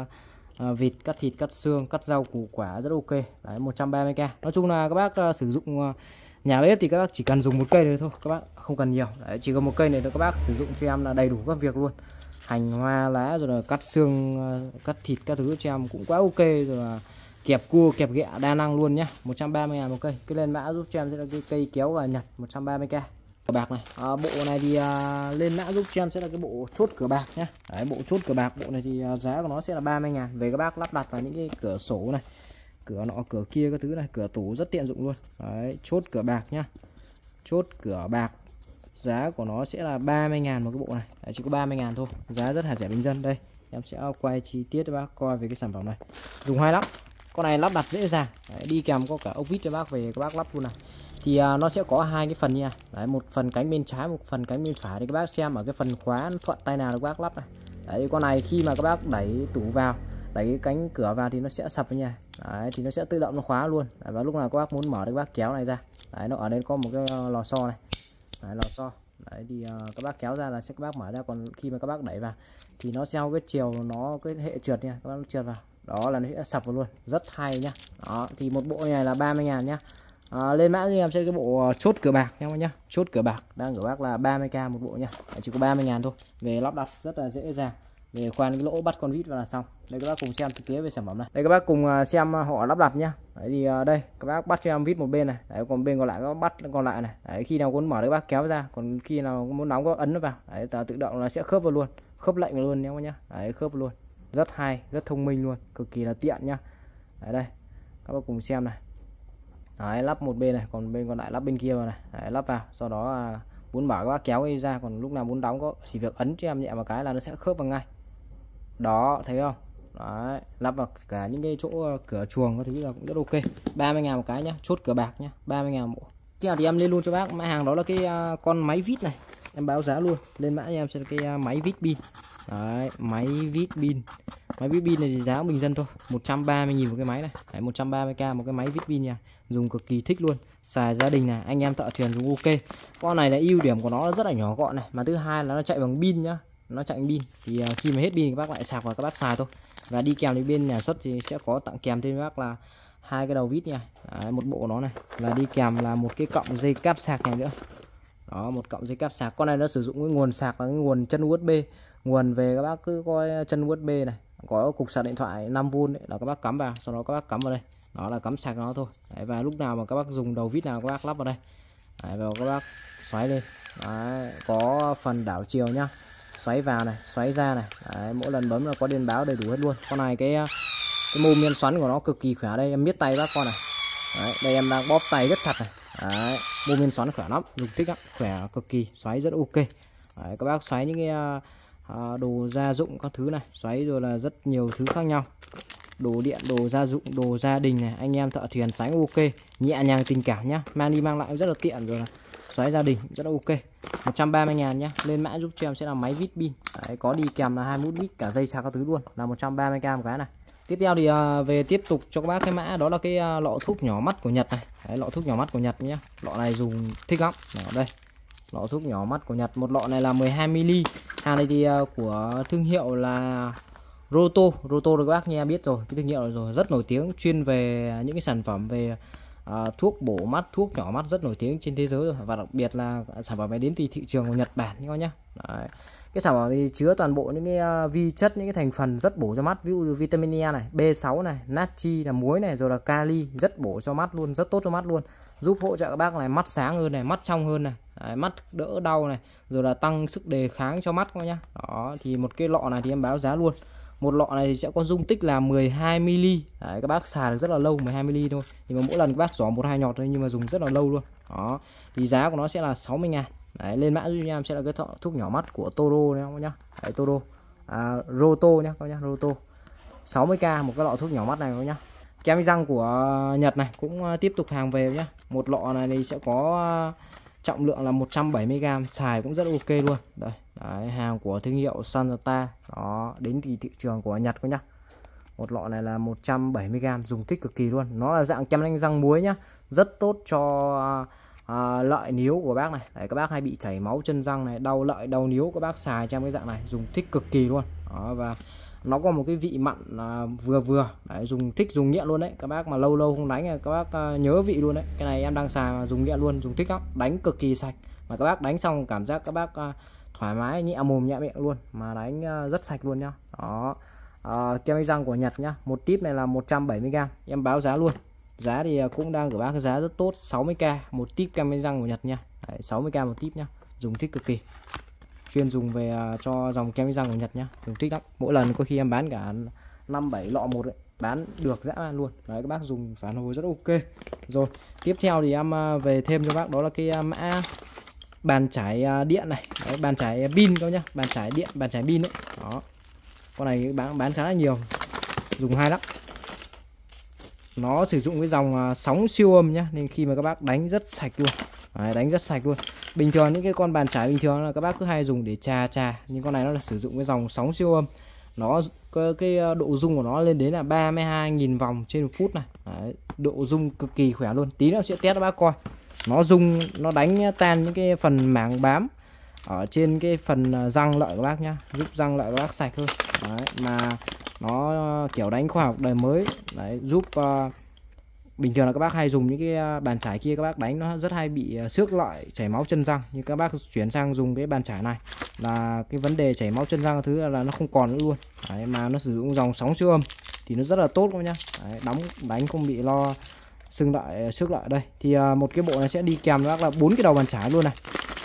vịt, cắt thịt, cắt xương, cắt rau củ quả rất ok. Đấy, 130k. Nói chung là các bác sử dụng nhà bếp thì các bác chỉ cần dùng một cây này thôi, các bác không cần nhiều. Đấy, chỉ có một cây này là các bác sử dụng cho em là đầy đủ các việc luôn. Hành hoa lá rồi là cắt xương, cắt thịt các thứ cho em cũng quá ok rồi, là kẹp cua kẹp ghẹ đa năng luôn nhá. 130.000 một cây. Cứ lên mã giúp cho em sẽ là cái cây kéo gà Nhật 130k. Cửa bạc này, bộ này thì lên mã giúp cho em sẽ là cái bộ chốt cửa bạc nhá. Đấy, bộ chốt cửa bạc, bộ này thì giá của nó sẽ là 30.000. Về các bác lắp đặt vào những cái cửa sổ này, cửa nọ cửa kia các thứ này, cửa tủ rất tiện dụng luôn. Đấy, chốt cửa bạc nhá, chốt cửa bạc. Giá của nó sẽ là 30.000 một cái bộ này. Đấy, chỉ có 30.000 thôi, giá rất là rẻ bình dân. Đây em sẽ quay chi tiết cho bác coi về cái sản phẩm này, dùng hay lắm. Con này lắp đặt dễ dàng. Đấy, đi kèm có cả ốc vít cho bác về các bác lắp luôn này. Thì nó sẽ có hai cái phần nha. Đấy, một phần cánh bên trái, một phần cánh bên phải. Thì các bác xem ở cái phần khóa thuận tay nào các bác lắp này. Đấy, con này khi mà các bác đẩy tủ vào, đẩy cái cánh cửa vào thì nó sẽ sập nha. Đấy, thì nó sẽ tự động nó khóa luôn. Đấy, và lúc nào các bác muốn mở thì các bác kéo này ra. Đấy, nó ở đây có một cái lò xo này. Đấy, lò xo. Đấy, thì các bác kéo ra là sẽ các bác mở ra. Còn khi mà các bác đẩy vào thì nó theo cái chiều, nó cái hệ trượt nha, các bác trượt vào đó là nó sẽ sập vào luôn, rất hay nhá. Đó, thì một bộ này là 30.000 nhá. Lên mã thì em sẽ cái bộ chốt cửa bạc nha nhá. Chốt cửa bạc đang của bác là 30k một bộ nha. Chỉ có 30.000 thôi. Về lắp đặt rất là dễ dàng. Về khoan cái lỗ bắt con vít vào là xong. Đây các bác cùng xem thực tế về sản phẩm này. Đây các bác cùng xem họ lắp đặt nhá. Đấy, thì đây các bác bắt cho em vít một bên này. Đấy, còn bên còn lại các bác bắt còn lại này. Đấy, khi nào muốn mở thì các bác kéo ra, còn khi nào muốn nóng có ấn nó vào. Đấy, tự động là sẽ khớp vào luôn, khớp lệnh luôn nhá. Đấy, khớp vào luôn, rất hay, rất thông minh luôn, cực kỳ là tiện nhá. Đấy, đây các bác cùng xem này. Đấy, lắp một bên này, còn bên còn lại lắp bên kia vào này. Đấy, lắp vào, sau đó muốn mở các bác kéo cái ra, còn lúc nào muốn đóng có chỉ việc ấn cho em nhẹ một cái là nó sẽ khớp vào ngay. Đó, thấy không? Đấy, lắp vào cả những cái chỗ cửa chuồng các thứ là cũng rất ok. 30.000 một cái nhá, chốt cửa bạc nhá, 30.000 bộ. Tiếp theo thì em lên luôn cho bác mã hàng đó là cái con máy vít này. Em báo giá luôn, lên mã cho em sẽ là cái máy vít pin. Đấy, máy vít pin. Máy vít pin này thì giá bình dân thôi, 130.000 một cái máy này. Đấy, 130k một cái máy vít pin nha. Dùng cực kỳ thích luôn, xài gia đình này, anh em thợ thuyền dùng ok. Con này là ưu điểm của nó rất là nhỏ gọn này, mà thứ hai là nó chạy bằng pin nhá. Nó chạy bằng pin thì khi mà hết pin các bác lại sạc vào các bác xài thôi. Và đi kèm đến bên nhà xuất thì sẽ có tặng kèm thêm các bác là hai cái đầu vít nha. Đấy, một bộ nó này, và đi kèm là một cái cọng dây cáp sạc này nữa. Đó, một cọng dây cáp sạc. Con này nó sử dụng cái nguồn sạc là cái nguồn chân USB. Nguồn về các bác cứ coi chân USB này, có cục sạc điện thoại 5V đấy, là các bác cắm vào, sau đó các bác cắm vào đây. Đó là cắm sạc nó thôi. Đấy, và lúc nào mà các bác dùng đầu vít nào các bác lắp vào đây. Đấy, vào các bác xoáy lên. Đấy, có phần đảo chiều nhá. Xoáy vào này, xoáy ra này. Đấy, mỗi lần bấm là có điện báo đầy đủ hết luôn. Con này cái mô men xoắn của nó cực kỳ khỏe. Đây em miết tay bác con này. Đấy, đây em đang bóp tay rất chặt này. Đấy, mô men xoắn khỏe lắm, dùng thích lắm, khỏe cực kỳ, xoáy rất ok. Đấy, các bác xoáy những cái đồ gia dụng các thứ này, xoáy rồi là rất nhiều thứ khác nhau. Đồ điện, đồ gia dụng, đồ gia đình này, anh em thợ thuyền xoáy ok, nhẹ nhàng tình cảm nhá, mang đi mang lại rất là tiện, rồi là xoáy gia đình rất là ok. 130.000 nhá. Lên mã giúp cho em sẽ là máy vít pin. Đấy, có đi kèm là 21 vít cả dây sạc các thứ luôn, là 130k một cái này. Tiếp theo thì về tiếp tục cho các bác cái mã đó là cái lọ thuốc nhỏ mắt của Nhật này. Đấy, lọ thuốc nhỏ mắt của Nhật nhá. Lọ này dùng thích lắm. Đó, đây. Lọ thuốc nhỏ mắt của Nhật, một lọ này là 12ml. Hàng này thì của thương hiệu là Roto. Roto được các bác nghe biết rồi, cái thương hiệu này rồi, rất nổi tiếng, chuyên về những cái sản phẩm về thuốc bổ mắt, thuốc nhỏ mắt rất nổi tiếng trên thế giới rồi. Và đặc biệt là sản phẩm này đến từ thị trường của Nhật Bản các bác nhá. Đấy. Cái sản phẩm này chứa toàn bộ những cái vi chất, những cái thành phần rất bổ cho mắt, ví dụ như vitamin E này, B6 này, natri là muối này, rồi là kali, rất bổ cho mắt luôn, rất tốt cho mắt luôn, giúp hỗ trợ các bác này mắt sáng hơn này, mắt trong hơn này. Đấy, mắt đỡ đau này, rồi là tăng sức đề kháng cho mắt các nhá. Đó, thì một cái lọ này thì em báo giá luôn. Một lọ này thì sẽ có dung tích là 12ml. Đấy, các bác xài được rất là lâu, 12ml thôi. Nhưng mà mỗi lần các bác giỏ 1-2 nhọt thôi, nhưng mà dùng rất là lâu luôn. Đó, thì giá của nó sẽ là 60.000. Đấy, lên mã giúp em sẽ là cái thuốc nhỏ mắt của Toro đấy nhá. Đấy, Toro, Roto nhá các nhá, Roto. 60k một cái lọ thuốc nhỏ mắt này các nhá. Kem đánh răng của Nhật này cũng tiếp tục hàng về nhá. Một lọ này thì sẽ có trọng lượng là 170g, xài cũng rất ok luôn. Đây, đấy, hàng của thương hiệu Sanata. Đó, đến từ thị trường của Nhật các nhá. Một lọ này là 170g, dùng thích cực kỳ luôn. Nó là dạng kem đánh răng muối nhá, rất tốt cho lợi níu của bác này. Đấy, các bác hay bị chảy máu chân răng này, đau lợi đau níu, các bác xài trong cái dạng này dùng thích cực kỳ luôn. Đó, và nó có một cái vị mặn vừa vừa. Đấy, dùng thích dùng nghiện luôn đấy. Các bác mà lâu lâu không đánh các bác nhớ vị luôn đấy. Cái này em đang xài mà dùng nghiện luôn, dùng thích lắm, đánh cực kỳ sạch. Mà các bác đánh xong cảm giác các bác thoải mái, nhẹ mồm nhẹ miệng luôn, mà đánh rất sạch luôn nhá. Đó, kem đánh răng của Nhật nhá. Một tip này là 170g, em báo giá luôn. Giá thì cũng đang của bác cái giá rất tốt, 60k một tip kem đánh răng của Nhật nha. Đấy, 60k một tip nhá, dùng thích cực kỳ. Chuyên dùng về cho dòng kem đánh răng của Nhật nhá, dùng thích lắm. Mỗi lần có khi em bán cả 5-7 lọ một ấy, bán được dã man luôn. Đấy, các bác dùng phản hồi rất ok. Rồi, tiếp theo thì em về thêm cho bác đó là cái mã bàn chải điện này. Đấy, bàn chải pin các nhá, bàn chải điện, bàn chải pin đấy. Đó. Con này bán khá là nhiều, dùng hay lắm. Nó sử dụng cái dòng sóng siêu âm nhá, nên khi mà các bác đánh rất sạch luôn. Đấy, đánh rất sạch luôn. Bình thường những cái con bàn chải bình thường là các bác cứ hay dùng để chà, nhưng con này nó là sử dụng cái dòng sóng siêu âm. Nó cái độ rung của nó lên đến là 32.000 vòng trên một phút này. Đấy, độ rung cực kỳ khỏe luôn. Tí nữa sẽ test các bác coi. Nó rung, nó đánh tan những cái phần mảng bám ở trên cái phần răng lợi của bác nhá, giúp răng lợi của bác sạch hơn. Đấy, mà nó kiểu đánh khoa học đời mới. Đấy, giúp bình thường là các bác hay dùng những cái bàn chải kia, các bác đánh nó rất hay bị xước lợi, chảy máu chân răng. Nhưng các bác chuyển sang dùng cái bàn chải này là cái vấn đề chảy máu chân răng thứ là nó không còn nữa luôn. Đấy, mà nó sử dụng dòng sóng siêu âm thì nó rất là tốt các nhá. Đấy, đánh không bị lo xương lợi, xước lợi. Đây thì một cái bộ này sẽ đi kèm với bác là 4 cái đầu bàn chải luôn này,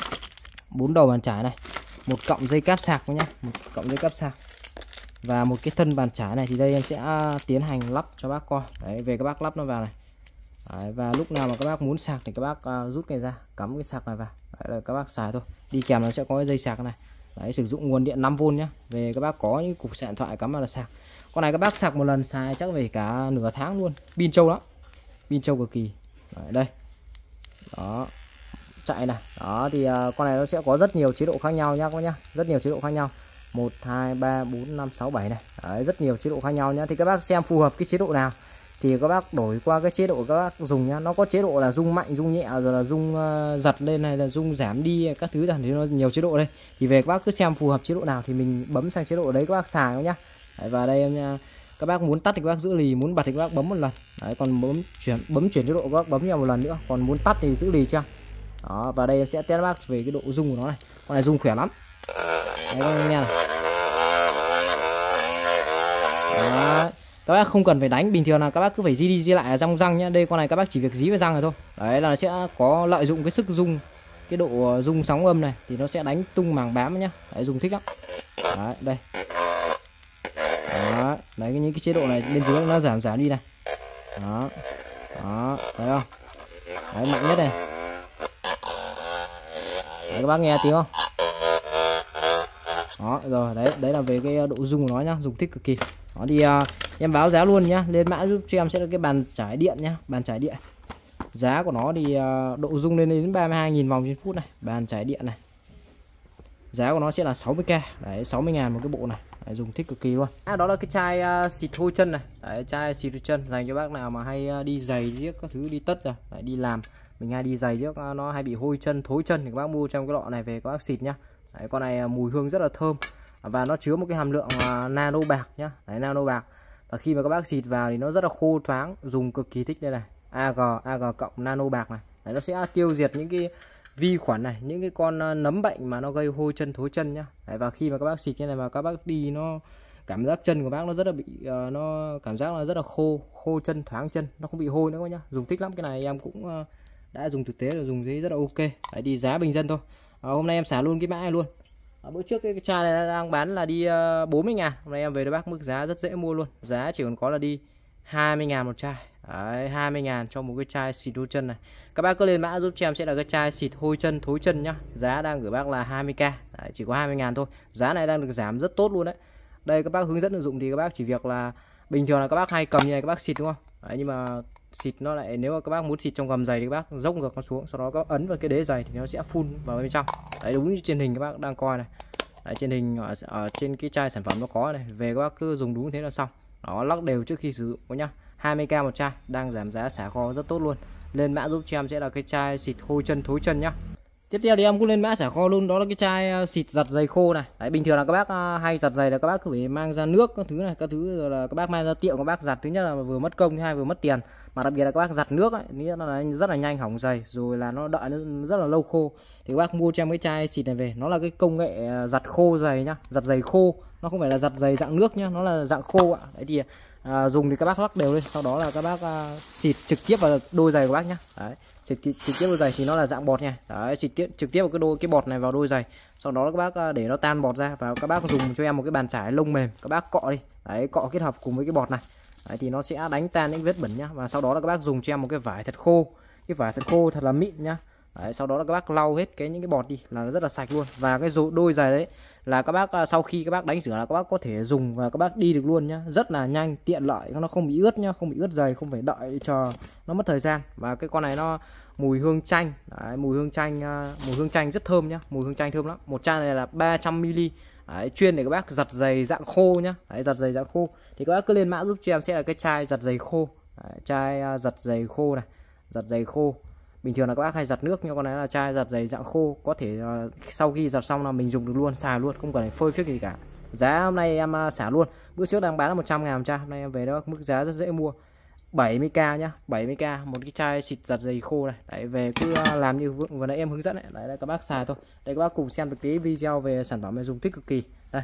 4 đầu bàn chải này, một cọng dây cáp sạc nhá, một cọng dây cáp sạc và một cái thân bàn chải này. Thì đây em sẽ tiến hành lắp cho bác coi. Đấy, về các bác lắp nó vào này. Đấy, và lúc nào mà các bác muốn sạc thì các bác rút cái ra, cắm cái sạc này vào. Đấy, là các bác xài thôi. Đi kèm nó sẽ có cái dây sạc này. Đấy, sử dụng nguồn điện 5V nhá. Về các bác có những cục sạc điện thoại cắm vào là sạc. Con này các bác sạc một lần xài chắc về cả nửa tháng luôn. Pin trâu lắm, pin trâu cực kỳ. Đấy, đây đó, chạy này. Đó thì con này nó sẽ có rất nhiều chế độ khác nhau nhá các bác nhá, rất nhiều chế độ khác nhau, 1 2 3 4 5 6 7 này. Đấy, rất nhiều chế độ khác nhau nhá. Thì các bác xem phù hợp cái chế độ nào thì các bác đổi qua cái chế độ các bác dùng nhá. Nó có chế độ là rung mạnh, rung nhẹ, rồi là rung giật lên hay là rung giảm đi các thứ, thì nó nhiều chế độ đây. Thì về các bác cứ xem phù hợp chế độ nào thì mình bấm sang chế độ đấy các bác xài nhá. Đấy, và đây em các bác muốn tắt thì các bác giữ lì, muốn bật thì các bác bấm một lần. Đấy, còn bấm chuyển chế độ các bác bấm vào một lần nữa, còn muốn tắt thì giữ lì chưa. Đó, và đây em sẽ test bác về cái độ rung của nó này. Con này rung khỏe lắm. Đấy, các bác nghe này. Đấy, các bác không cần phải đánh, bình thường là các bác cứ phải di đi di lại ở trong răng nhá. Đây con này các bác chỉ việc dí vào răng rồi thôi. Đấy là sẽ có lợi dụng cái sức rung, cái độ rung sóng âm này thì nó sẽ đánh tung màng bám nhá. Đấy, dùng thích lắm. Đấy, đây. Đó, đấy, những cái chế độ này bên dưới nó giảm đi này. Đó. Đó, thấy không? Đấy, mạnh nhất này. Đấy, các bác nghe tiếng không? Đó, rồi, đấy là về cái độ rung của nó nhá, dùng thích cực kỳ. Đó thì em báo giá luôn nhá, lên mã giúp cho em sẽ là cái bàn chải điện nhá, bàn chải điện. Giá của nó thì độ rung lên đến 32.000 vòng trên phút này, bàn chải điện này. Giá của nó sẽ là 60k, đấy 60.000 một cái bộ này. Đấy, dùng thích cực kỳ luôn. Đó là cái chai xịt hôi chân này. Đấy, chai xịt hôi chân dành cho bác nào mà hay đi giày giết các thứ, đi tất rồi. Đấy, đi làm mình hay đi giày giết nó hay bị hôi chân, thối chân thì các bác mua trong cái lọ này về các bác xịt nhá. Đấy, con này mùi hương rất là thơm và nó chứa một cái hàm lượng nano bạc nhá. Đấy, nano bạc. Và khi mà các bác xịt vào thì nó rất là khô thoáng, dùng cực kỳ thích. Đây này, AG cộng nano bạc này. Đấy, nó sẽ tiêu diệt những cái vi khuẩn này, những cái con nấm bệnh mà nó gây hôi chân, thối chân nhá. Đấy, và khi mà các bác xịt như này mà các bác đi, nó cảm giác chân của bác nó rất là bị nó cảm giác là rất là khô chân, thoáng chân, nó không bị hôi nữa nhá. Dùng thích lắm. Cái này em cũng đã dùng thực tế rồi, dùng thấy rất là ok. Đấy, đi giá bình dân thôi. Hôm nay em xả luôn cái mã này luôn. Bữa trước cái chai này đang bán là đi 40.000. Hôm nay em về cho bác mức giá rất dễ mua luôn. Giá chỉ còn có là đi 20.000 một chai. Đấy, 20.000 cho một cái chai xịt hôi chân này. Các bác cứ lên mã giúp cho em sẽ là cái chai xịt hôi chân, thối chân nhá. Giá đang gửi bác là 20k. Đấy, chỉ có 20.000 thôi. Giá này đang được giảm rất tốt luôn đấy. Đây các bác hướng dẫn sử dụng thì các bác chỉ việc là bình thường là các bác hay cầm như này các bác xịt đúng không? Đấy, nhưng mà xịt nó lại, nếu mà các bác muốn xịt trong gầm giày thì các bác dốc ngược nó xuống, sau đó các bác ấn vào cái đế giày thì nó sẽ phun vào bên trong. Đấy, đúng như trên hình các bác đang coi này. Đấy, trên hình ở trên cái chai sản phẩm nó có này, về các bác cứ dùng đúng thế là xong. Đó, lắc đều trước khi sử dụng có nhá. 20k một chai, đang giảm giá xả kho rất tốt luôn. Lên mã giúp cho em sẽ là cái chai xịt hôi chân thối chân nhá. Tiếp theo thì em cũng lên mã xả kho luôn, đó là cái chai xịt giặt giày khô này. Đấy, bình thường là các bác hay giặt giày là các bác cứ phải mang ra nước các thứ này, các thứ rồi là các bác mang ra tiệm các bác giặt, thứ nhất là vừa mất công, thứ hai vừa mất tiền, mà đặc biệt là các bác giặt nước ấy, nghĩa là rất là nhanh hỏng giày, rồi là nó đợi nó rất là lâu khô. Thì các bác mua cho em cái chai xịt này về, nó là cái công nghệ giặt khô giày nhá, giặt giày khô, nó không phải là giặt giày dạng nước nhá, nó là dạng khô ạ. Đấy thì dùng thì các bác lắc đều lên, sau đó là các bác xịt trực tiếp vào đôi giày của bác nhá. Đấy, trực tiếp vào giày thì nó là dạng bọt nha. Đấy, trực tiếp vào cái bọt này vào đôi giày, sau đó các bác để nó tan bọt ra và các bác dùng cho em một cái bàn chải lông mềm, các bác cọ đi. Đấy, cọ kết hợp cùng với cái bọt này. Đấy, thì nó sẽ đánh tan những vết bẩn nhá. Và sau đó là các bác dùng cho em một cái vải thật khô, cái vải thật khô thật là mịn nhá. Đấy, sau đó là các bác lau hết những cái bọt đi là nó rất là sạch luôn. Và cái đôi giày đấy là các bác sau khi các bác đánh rửa là các bác có thể dùng và các bác đi được luôn nhá, rất là nhanh, tiện lợi, nó không bị ướt nhá, không bị ướt giày, không phải đợi chờ nó mất thời gian. Và cái con này nó mùi hương chanh. Đấy, mùi hương chanh rất thơm nhá, mùi hương chanh thơm lắm. Một chai này là 300ml. Đấy, chuyên để các bác giặt giày dạng khô nhá. Đấy, giặt giày dạng khô thì các bác cứ lên mã giúp cho em sẽ là cái chai giặt giày khô. Đấy, chai giặt giày khô này, giặt giày khô. Bình thường là các bác hay giặt nước, nhưng con này là chai giặt giày dạng khô, có thể sau khi giặt xong là mình dùng được luôn, xài luôn, không cần phải phơi phiếc gì cả. Giá hôm nay em xả luôn, bữa trước đang bán là 100.000 một chai, hôm nay em về đó mức giá rất dễ mua, 70k nhá, 70k một cái chai xịt giặt giày khô này. Đấy, về cứ làm như vừa nãy em hướng dẫn đấy, đấy các bác xài thôi. Đây các bác cùng xem thực tế video về sản phẩm này, dùng thích cực kỳ. Đây.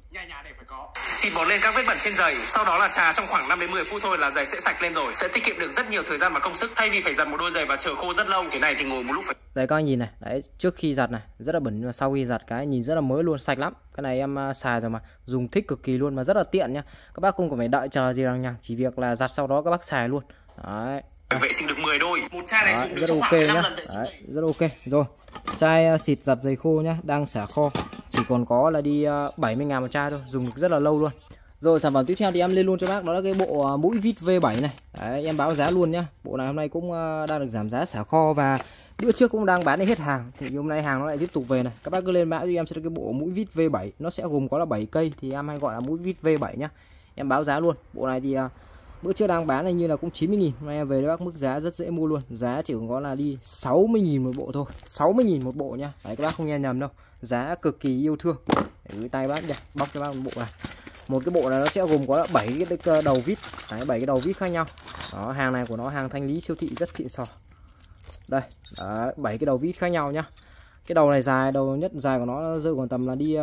Xịt bọt lên các vết bẩn trên giày, sau đó là chà trong khoảng 5 đến 10 phút thôi là giày sẽ sạch lên rồi, sẽ tiết kiệm được rất nhiều thời gian và công sức, thay vì phải giặt một đôi giày và chờ khô rất lâu. Thế này thì ngồi một lúc phải. Đây các anh nhìn này, đấy trước khi giặt này rất là bẩn, nhưng mà sau khi giặt cái nhìn rất là mới luôn, sạch lắm. Cái này em xài rồi mà, dùng thích cực kỳ luôn, mà rất là tiện nhá. Các bác không cần phải đợi chờ gì đâu nha, chỉ việc là giặt sau đó các bác xài luôn. Đấy. Vệ sinh được 10 đôi. Một chai này dùng được trong ok khoảng 15 nhá. lần vệ sinh. Đấy, rất ok. Rồi, chai xịt giặt giày khô nhá, đang xả kho, chỉ còn có là đi 70.000 một chai thôi, dùng được rất là lâu luôn. Rồi sản phẩm tiếp theo thì em lên luôn cho bác, đó là cái bộ mũi vít V7 này. Đấy, em báo giá luôn nhá. Bộ này hôm nay cũng đang được giảm giá xả kho, và bữa trước cũng đang bán đến hết hàng, thì hôm nay hàng nó lại tiếp tục về này. Các bác cứ lên mã cho em sẽ là cái bộ mũi vít V7, nó sẽ gồm có là 7 cây, thì em hay gọi là mũi vít V7 nhá. Em báo giá luôn. Bộ này thì bữa trước đang bán này như là cũng 90.000, hôm nay em về cho bác mức giá rất dễ mua luôn. Giá chỉ có là đi 60.000 một bộ thôi, 60.000 một bộ nhá. Đấy, các bác không nghe nhầm đâu, giá cực kỳ yêu thương. Để gửi tay bác nhá, bóc cho bác một bộ này. Một cái bộ này nó sẽ gồm có là 7 cái đầu vít, 7 cái đầu vít khác nhau. Đó, hàng này của nó hàng thanh lý siêu thị rất xịn sò. Đây, 7 cái đầu vít khác nhau nhá. Cái đầu này dài, đầu nhất dài của nó rơi khoảng tầm là đi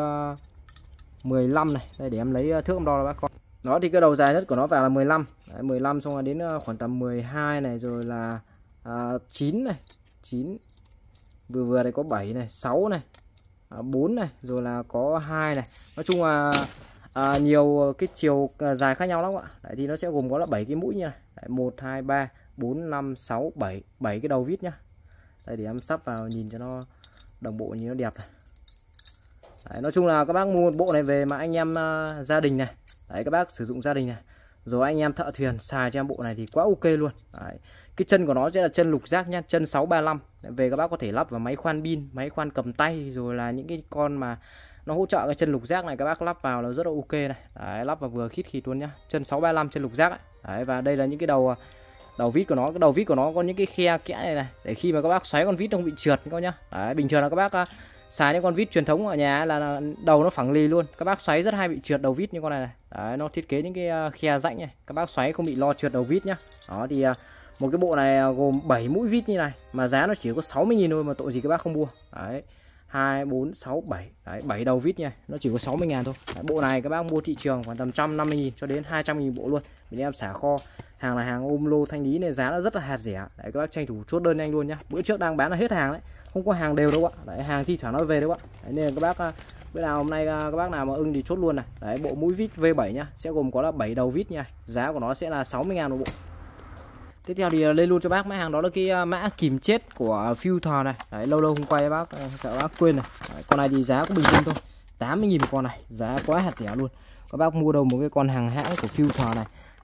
15 này. Đây để em lấy thước em đo cho bác coi. Đó thì cái đầu dài nhất của nó vào là 15. Đấy, 15 xong rồi đến khoảng tầm 12 này, rồi là 9 này, 9. Vừa đây có 7 này, 6 này, 4 này, rồi là có 2 này. Nói chung là nhiều cái chiều dài khác nhau lắm ạ. Đấy thì nó sẽ gồm có là 7 cái mũi như này. Đấy, 1 2 3 4 5 6 7, 7 cái đầu vít nhá. Đây để em sắp vào nhìn cho nó đồng bộ, nhìn nó đẹp này. Đấy, nói chung là các bác mua bộ này về mà anh em gia đình này, đấy các bác sử dụng gia đình này, rồi anh em thợ thuyền xài cho em bộ này thì quá ok luôn. Đấy, cái chân của nó sẽ là chân lục giác nhá, chân 635. Đấy, về các bác có thể lắp vào máy khoan pin, máy khoan cầm tay, rồi là những cái con mà nó hỗ trợ cái chân lục giác này các bác lắp vào là rất là ok này. Đấy, lắp vào vừa khít luôn nhá, chân 635 chân lục giác ấy. Đấy, và đây là những cái đầu vít của nó. Cái đầu vít của nó có những cái khe kẽ này để khi mà các bác xoáy con vít nó không bị trượt các nhá. Đấy, bình thường là các bác xài những con vít truyền thống ở nhà là đầu nó phẳng lì luôn, các bác xoáy rất hay bị trượt đầu vít như con này. Đấy, nó thiết kế những cái khe rãnh này, các bác xoáy không bị lo trượt đầu vít nhá. Đó thì một cái bộ này gồm 7 mũi vít như này mà giá nó chỉ có 60.000 thôi, mà tội gì các bác không mua. Đấy, 2 4 6 7. Đấy, 7 đầu vít nha, nó chỉ có 60.000 thôi. Đấy, bộ này các bác mua thị trường khoảng tầm 150.000 cho đến 200.000 bộ luôn. Mình em xả kho, hàng là hàng ôm lô thanh lý này, giá nó rất là hạt rẻ. Đấy, các bác tranh thủ chốt đơn nhanh luôn nhá. Bữa trước đang bán là hết hàng đấy, không có hàng đều đâu ạ. Đấy, hàng thi thoảng nó về đâu ạ. Đấy, nên là các bác bữa nào hôm nay các bác nào mà ưng thì chốt luôn này. Đấy, bộ mũi vít V7 nhá, sẽ gồm có là 7 đầu vít nha. Giá của nó sẽ là 60.000 một bộ. Tiếp theo thì lên luôn cho bác mã hàng, đó là cái mã kìm chết của Filter này. Đấy, lâu lâu không quay bác, sợ bác quên này. Đấy, con này thì giá cũng bình thường thôi, 80.000 một con này, giá quá hạt rẻ luôn. Các bác mua đâu một cái con hàng hãng của Filter này,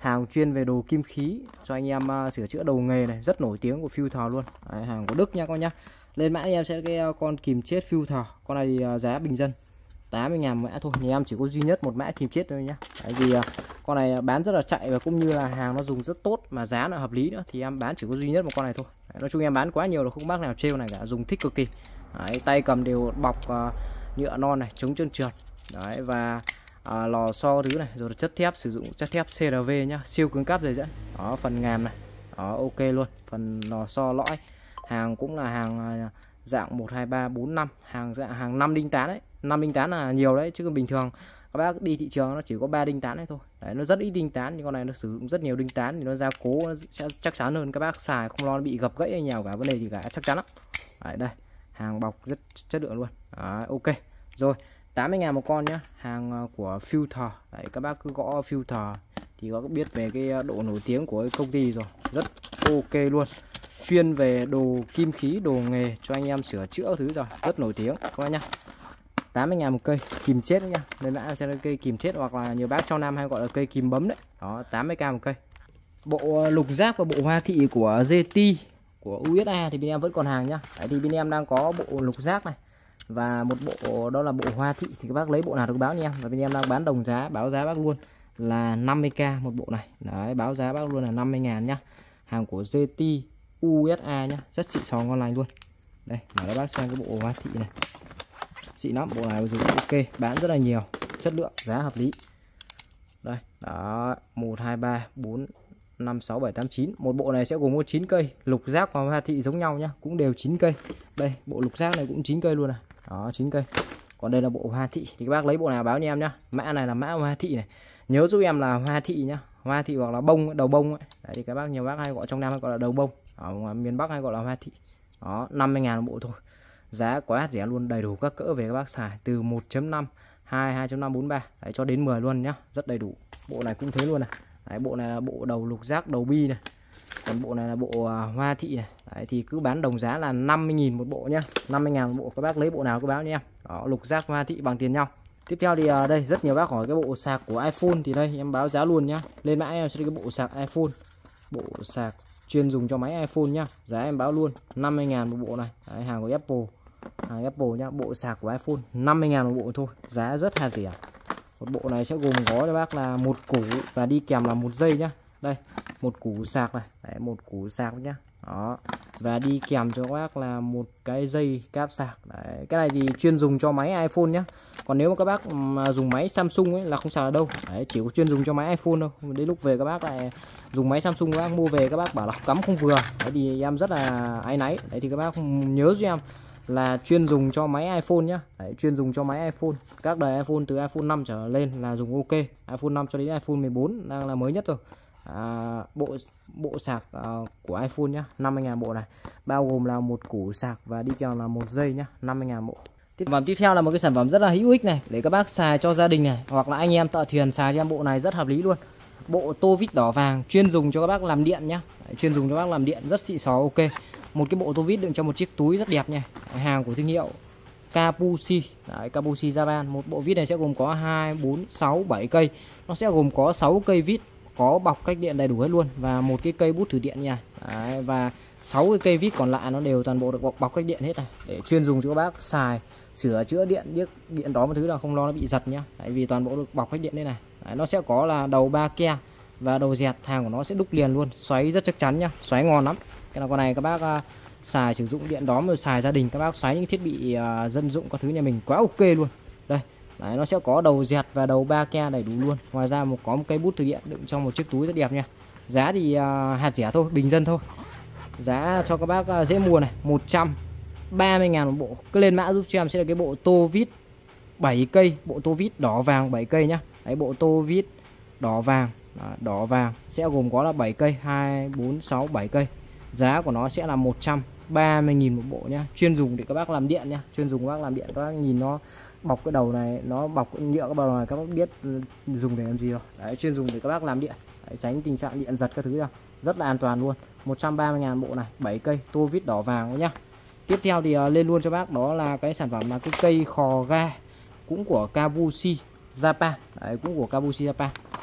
Hàng chuyên về đồ kim khí cho anh em sửa chữa đầu nghề này, rất nổi tiếng của Filter luôn. Đấy, hàng của Đức nha con nhá. Lên mã em sẽ cái con kìm chết Filter. Con này thì giá bình dân 80.000 mã thôi. Nhà em chỉ có duy nhất một mã kìm chết thôi nhá. Đấy, vì con này bán rất là chạy và cũng như là hàng nó dùng rất tốt mà giá nó hợp lý nữa, thì em bán chỉ có duy nhất một con này thôi. Đấy, nói chung em bán quá nhiều là không bác nào trêu này cả, dùng thích cực kỳ. Đấy, tay cầm đều bọc nhựa non này, chống trơn trượt. Đấy, và lò xo thứ này, rồi chất thép, sử dụng chất thép CRV nhá, siêu cứng cáp dày dẫn. Đó, phần ngàm này, đó, ok luôn. Phần lò xo lõi, hàng cũng là hàng dạng 1 2 3 4 5, hàng 5 đinh tán đấy. 5 đinh tán là nhiều đấy, chứ còn bình thường các bác đi thị trường nó chỉ có 3 đinh tán đấy thôi. Đấy, nó rất ít đinh tán, nhưng con này nó sử dụng rất nhiều đinh tán thì nó gia cố nó sẽ chắc chắn hơn, các bác xài không lo nó bị gập gãy hay nhào cả vấn đề gì cả, chắc chắn lắm. Đấy, đây hàng bọc rất chất lượng luôn. Đấy, ok rồi, 80.000 một con nhá, hàng của Filter. Đấy, các bác cứ gõ Filter thì có biết về cái độ nổi tiếng của cái công ty rồi, rất ok luôn, chuyên về đồ kim khí, đồ nghề cho anh em sửa chữa thứ rồi, rất nổi tiếng các bác nhá. 80.000 một cây kìm chết nhá, nên mã sẽ là cây kìm chết, hoặc là nhiều bác trong Nam hay gọi là cây kìm bấm đấy. Đó, 80k một cây. Bộ lục giác và bộ hoa thị của GT của USA thì bên em vẫn còn hàng nhá. Đấy, thì bên em đang có bộ lục giác này và một bộ đó là bộ hoa thị, thì các bác lấy bộ nào được báo nha em. Và bên em đang bán đồng giá, báo giá bác luôn là 50k một bộ này. Đấy, báo giá bác luôn là 50.000 nhá. Hàng của GT USA nhá, rất xịn sò ngon lành luôn. Đây, để các bác xem cái bộ hoa thị này. Xịn lắm, bộ này dùng ok, bán rất là nhiều, chất lượng, giá hợp lý. Đây, đó, 1 2 3 4 5 6 7 8 9. Một bộ này sẽ gồm có 9 cây, lục giác và hoa thị giống nhau nhá, cũng đều 9 cây. Đây, bộ lục giác này cũng 9 cây luôn này. Đó, 9 cây. Còn đây là bộ hoa thị, thì các bác lấy bộ nào báo nha em nhá. Mã này là mã hoa thị này. Nhớ giúp em là hoa thị nhá. Hoa thị hoặc là bông, đầu bông ấy. Đấy, thì các bác nhiều bác hay gọi trong Nam hay gọi là đầu bông, ở ngoài miền Bắc hay gọi là hoa thị. Đó, 50.000 một bộ thôi. Giá quá rẻ luôn, đầy đủ các cỡ về các bác xài, từ 1.5, 2, 2.5, 43 đấy, cho đến 10 luôn nhá, rất đầy đủ. Bộ này cũng thế luôn này. Đấy, bộ này là bộ đầu lục giác đầu bi này. Còn bộ này là bộ hoa thị này. Đấy, thì cứ bán đồng giá là 50.000 một bộ nhá. 50.000 một bộ, các bác lấy bộ nào cứ báo nha em. Đó, lục giác hoa thị bằng tiền nhau. Tiếp theo thì đây rất nhiều bác hỏi cái bộ sạc của iPhone, thì đây em báo giá luôn nhá. Lên mã em sẽ cái bộ sạc iPhone. Bộ sạc chuyên dùng cho máy iPhone nhá. Giá em báo luôn 50.000 một bộ này. Đấy, hàng của Apple. Hàng Apple nhá, bộ sạc của iPhone 50.000 một bộ thôi, giá rất là rẻ. Một bộ này sẽ gồm có cho bác là một củ và đi kèm là một dây nhá. Đây, một củ sạc này, đấy, một củ sạc nhá. Đó. Và đi kèm cho các bác là một cái dây cáp sạc. Đấy, cái này thì chuyên dùng cho máy iPhone nhá. Còn nếu mà các bác mà dùng máy Samsung ấy là không xài đâu. Đấy, chỉ có chuyên dùng cho máy iPhone thôi. Đến lúc về các bác lại dùng máy Samsung, các bác mua về các bác bảo là cắm không vừa. Đấy thì em rất là áy náy. Đấy thì các bác nhớ giúp em là chuyên dùng cho máy iPhone nhá. Đấy, chuyên dùng cho máy iPhone, các đời iPhone từ iPhone 5 trở lên là dùng ok. iPhone 5 cho đến iPhone 14 đang là mới nhất rồi. Bộ sạc của iPhone nhá, 50.000 bộ này, bao gồm là một củ sạc và đi kèm là một dây nhá, 50.000 bộ. Sản phẩm tiếp theo là một cái sản phẩm rất là hữu ích này, để các bác xài cho gia đình này, hoặc là anh em thợ thuyền xài cho em. Bộ này rất hợp lý luôn. Bộ tô vít đỏ vàng, chuyên dùng cho các bác làm điện nhá. Đấy, chuyên dùng cho các bác làm điện, rất xịn xò ok. Một cái bộ tô vít đựng trong một chiếc túi rất đẹp nha. Hàng của thương hiệu Kabushi. Đấy, Kabushi Japan. Một bộ vít này sẽ gồm có 2, 4, 6, 7 cây. Nó sẽ gồm có 6 cây vít, có bọc cách điện đầy đủ hết luôn, và một cái cây bút thử điện nha. Đấy, và 6 cái cây vít còn lại nó đều toàn bộ được bọc cách điện hết này, để chuyên dùng cho các bác xài sửa chữa điện, điện đó một thứ là không lo nó bị giật nhá. Đấy, vì toàn bộ được bọc cách điện đây này. Đấy, nó sẽ có là đầu 3 ke và đầu dẹt, hàng của nó sẽ đúc liền luôn, xoáy rất chắc chắn nhá, xoáy ngon lắm. Cái nào con này các bác xài sử dụng điện đóm rồi xài gia đình, các bác xoáy những thiết bị dân dụng các thứ nhà mình quá ok luôn. Đây, đấy, nó sẽ có đầu dẹt và đầu 3 ke đầy đủ luôn. Ngoài ra có một cây bút từ điện đựng trong một chiếc túi rất đẹp nha. Giá thì hạt rẻ thôi, bình dân thôi. Giá cho các bác dễ mua này, 130.000 một bộ. Cứ lên mã giúp cho em sẽ là cái bộ tô vít 7 cây, bộ tô vít đỏ vàng 7 cây nhá. Đấy, bộ tô vít đỏ vàng, đỏ vàng sẽ gồm có là 7 cây, 2, 4, 6, 7 cây. Giá của nó sẽ là 130.000 một bộ nhá. Chuyên dùng để các bác làm điện nhá. Chuyên dùng các bác làm điện, các bác nhìn nó bọc cái đầu này, nó bọc cái nhựa cái đầu này, các bác biết dùng để làm gì rồi. Đấy, chuyên dùng để các bác làm điện. Đấy, tránh tình trạng điện giật các thứ ra. Rất là an toàn luôn. 130.000 bộ này, 7 cây, tô vít đỏ vàng nhá. Tiếp theo thì lên luôn cho bác đó là cái sản phẩm là cái cây khò ga, cũng của Kabushi Japan. Đấy, cũng của Kabushi Japan.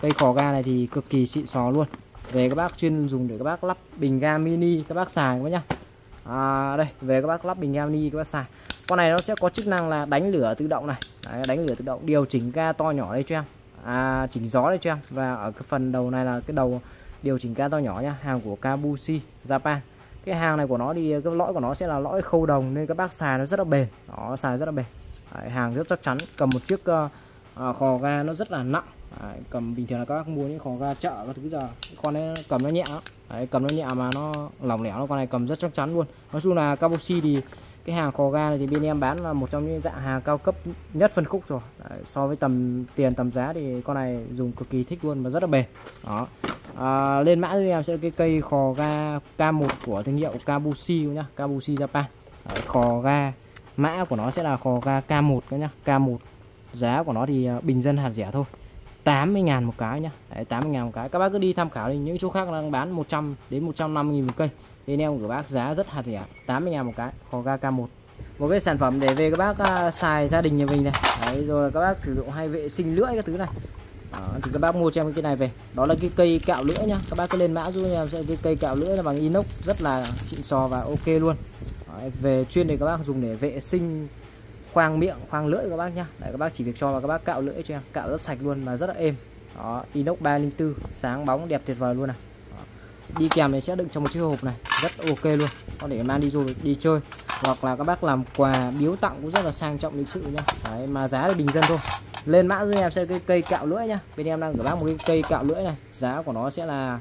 Cây khò ga này thì cực kỳ xịn sò luôn. Về các bác chuyên dùng để các bác lắp bình ga mini các bác xài các bác nhá. Đây, về các bác lắp bình ga mini các bác xài. Con này nó sẽ có chức năng là đánh lửa tự động này. Đấy, đánh lửa tự động, điều chỉnh ga to nhỏ đây cho em. Chỉnh gió đây cho em. Và ở cái phần đầu này là cái đầu điều chỉnh ga to nhỏ nha, hàng của Kabushi Japan. Cái hàng này của nó thì cái lõi của nó sẽ là lõi khâu đồng nên các bác xài nó rất là bền. Đó, xài rất là bền. Đấy, hàng rất chắc chắn. Cầm một chiếc khò ga nó rất là nặng. Đấy, cầm bình thường là các bác mua những khò ga chợ các thứ giờ con ấy cầm nó nhẹ lắm. Đấy, cầm nó nhẹ mà nó lỏng lẻo, con này cầm rất chắc chắn luôn. Nói chung là Kabushi thì cái hàng khò ga này thì bên em bán là một trong những dạng hàng cao cấp nhất phân khúc rồi. Đấy, so với tầm tiền tầm giá thì con này dùng cực kỳ thích luôn và rất là bền. Đó. Lên mã cho em sẽ cái cây khò ga K1 của thương hiệu Kabushi nhá, Kabushi Japan. Đấy, khò ga mã của nó sẽ là khò ga K1 các nhá, K1. Giá của nó thì bình dân hạt rẻ thôi, 80.000 một cái nhá. Đấy, 80.000 một cái. Các bác cứ đi tham khảo thì những chỗ khác đang bán 100 đến 150.000 một cây. Bên em của bác giá rất hạt rẻ, 80.000 một cái, khò ga K1. Một cái sản phẩm để về các bác xài gia đình nhà mình này. Đấy, rồi các bác sử dụng hay vệ sinh lưỡi các thứ này. Đó, thì các bác mua cho em cái này về. Đó là cái cây cạo lưỡi nhá. Các bác cứ lên mã giúp em sẽ cái cây cạo lưỡi là bằng inox rất là xịn sò và ok luôn. Đấy, về chuyên để các bác dùng để vệ sinh khoang miệng, khoang lưỡi các bác nhá. Đấy, các bác chỉ việc cho vào các bác cạo lưỡi cho em, cạo rất sạch luôn và rất là êm. Đó, inox 304, sáng bóng đẹp tuyệt vời luôn này. Đó. Đi kèm này sẽ đựng trong một chiếc hộp này, rất ok luôn. Có để mang đi du lịch, đi chơi hoặc là các bác làm quà biếu tặng cũng rất là sang trọng lịch sự nhá. Đấy, mà giá thì bình dân thôi. Lên mã giúp em sẽ cái cây cạo lưỡi nhá. Bên em đang gửi bác một cái cây cạo lưỡi này, giá của nó sẽ là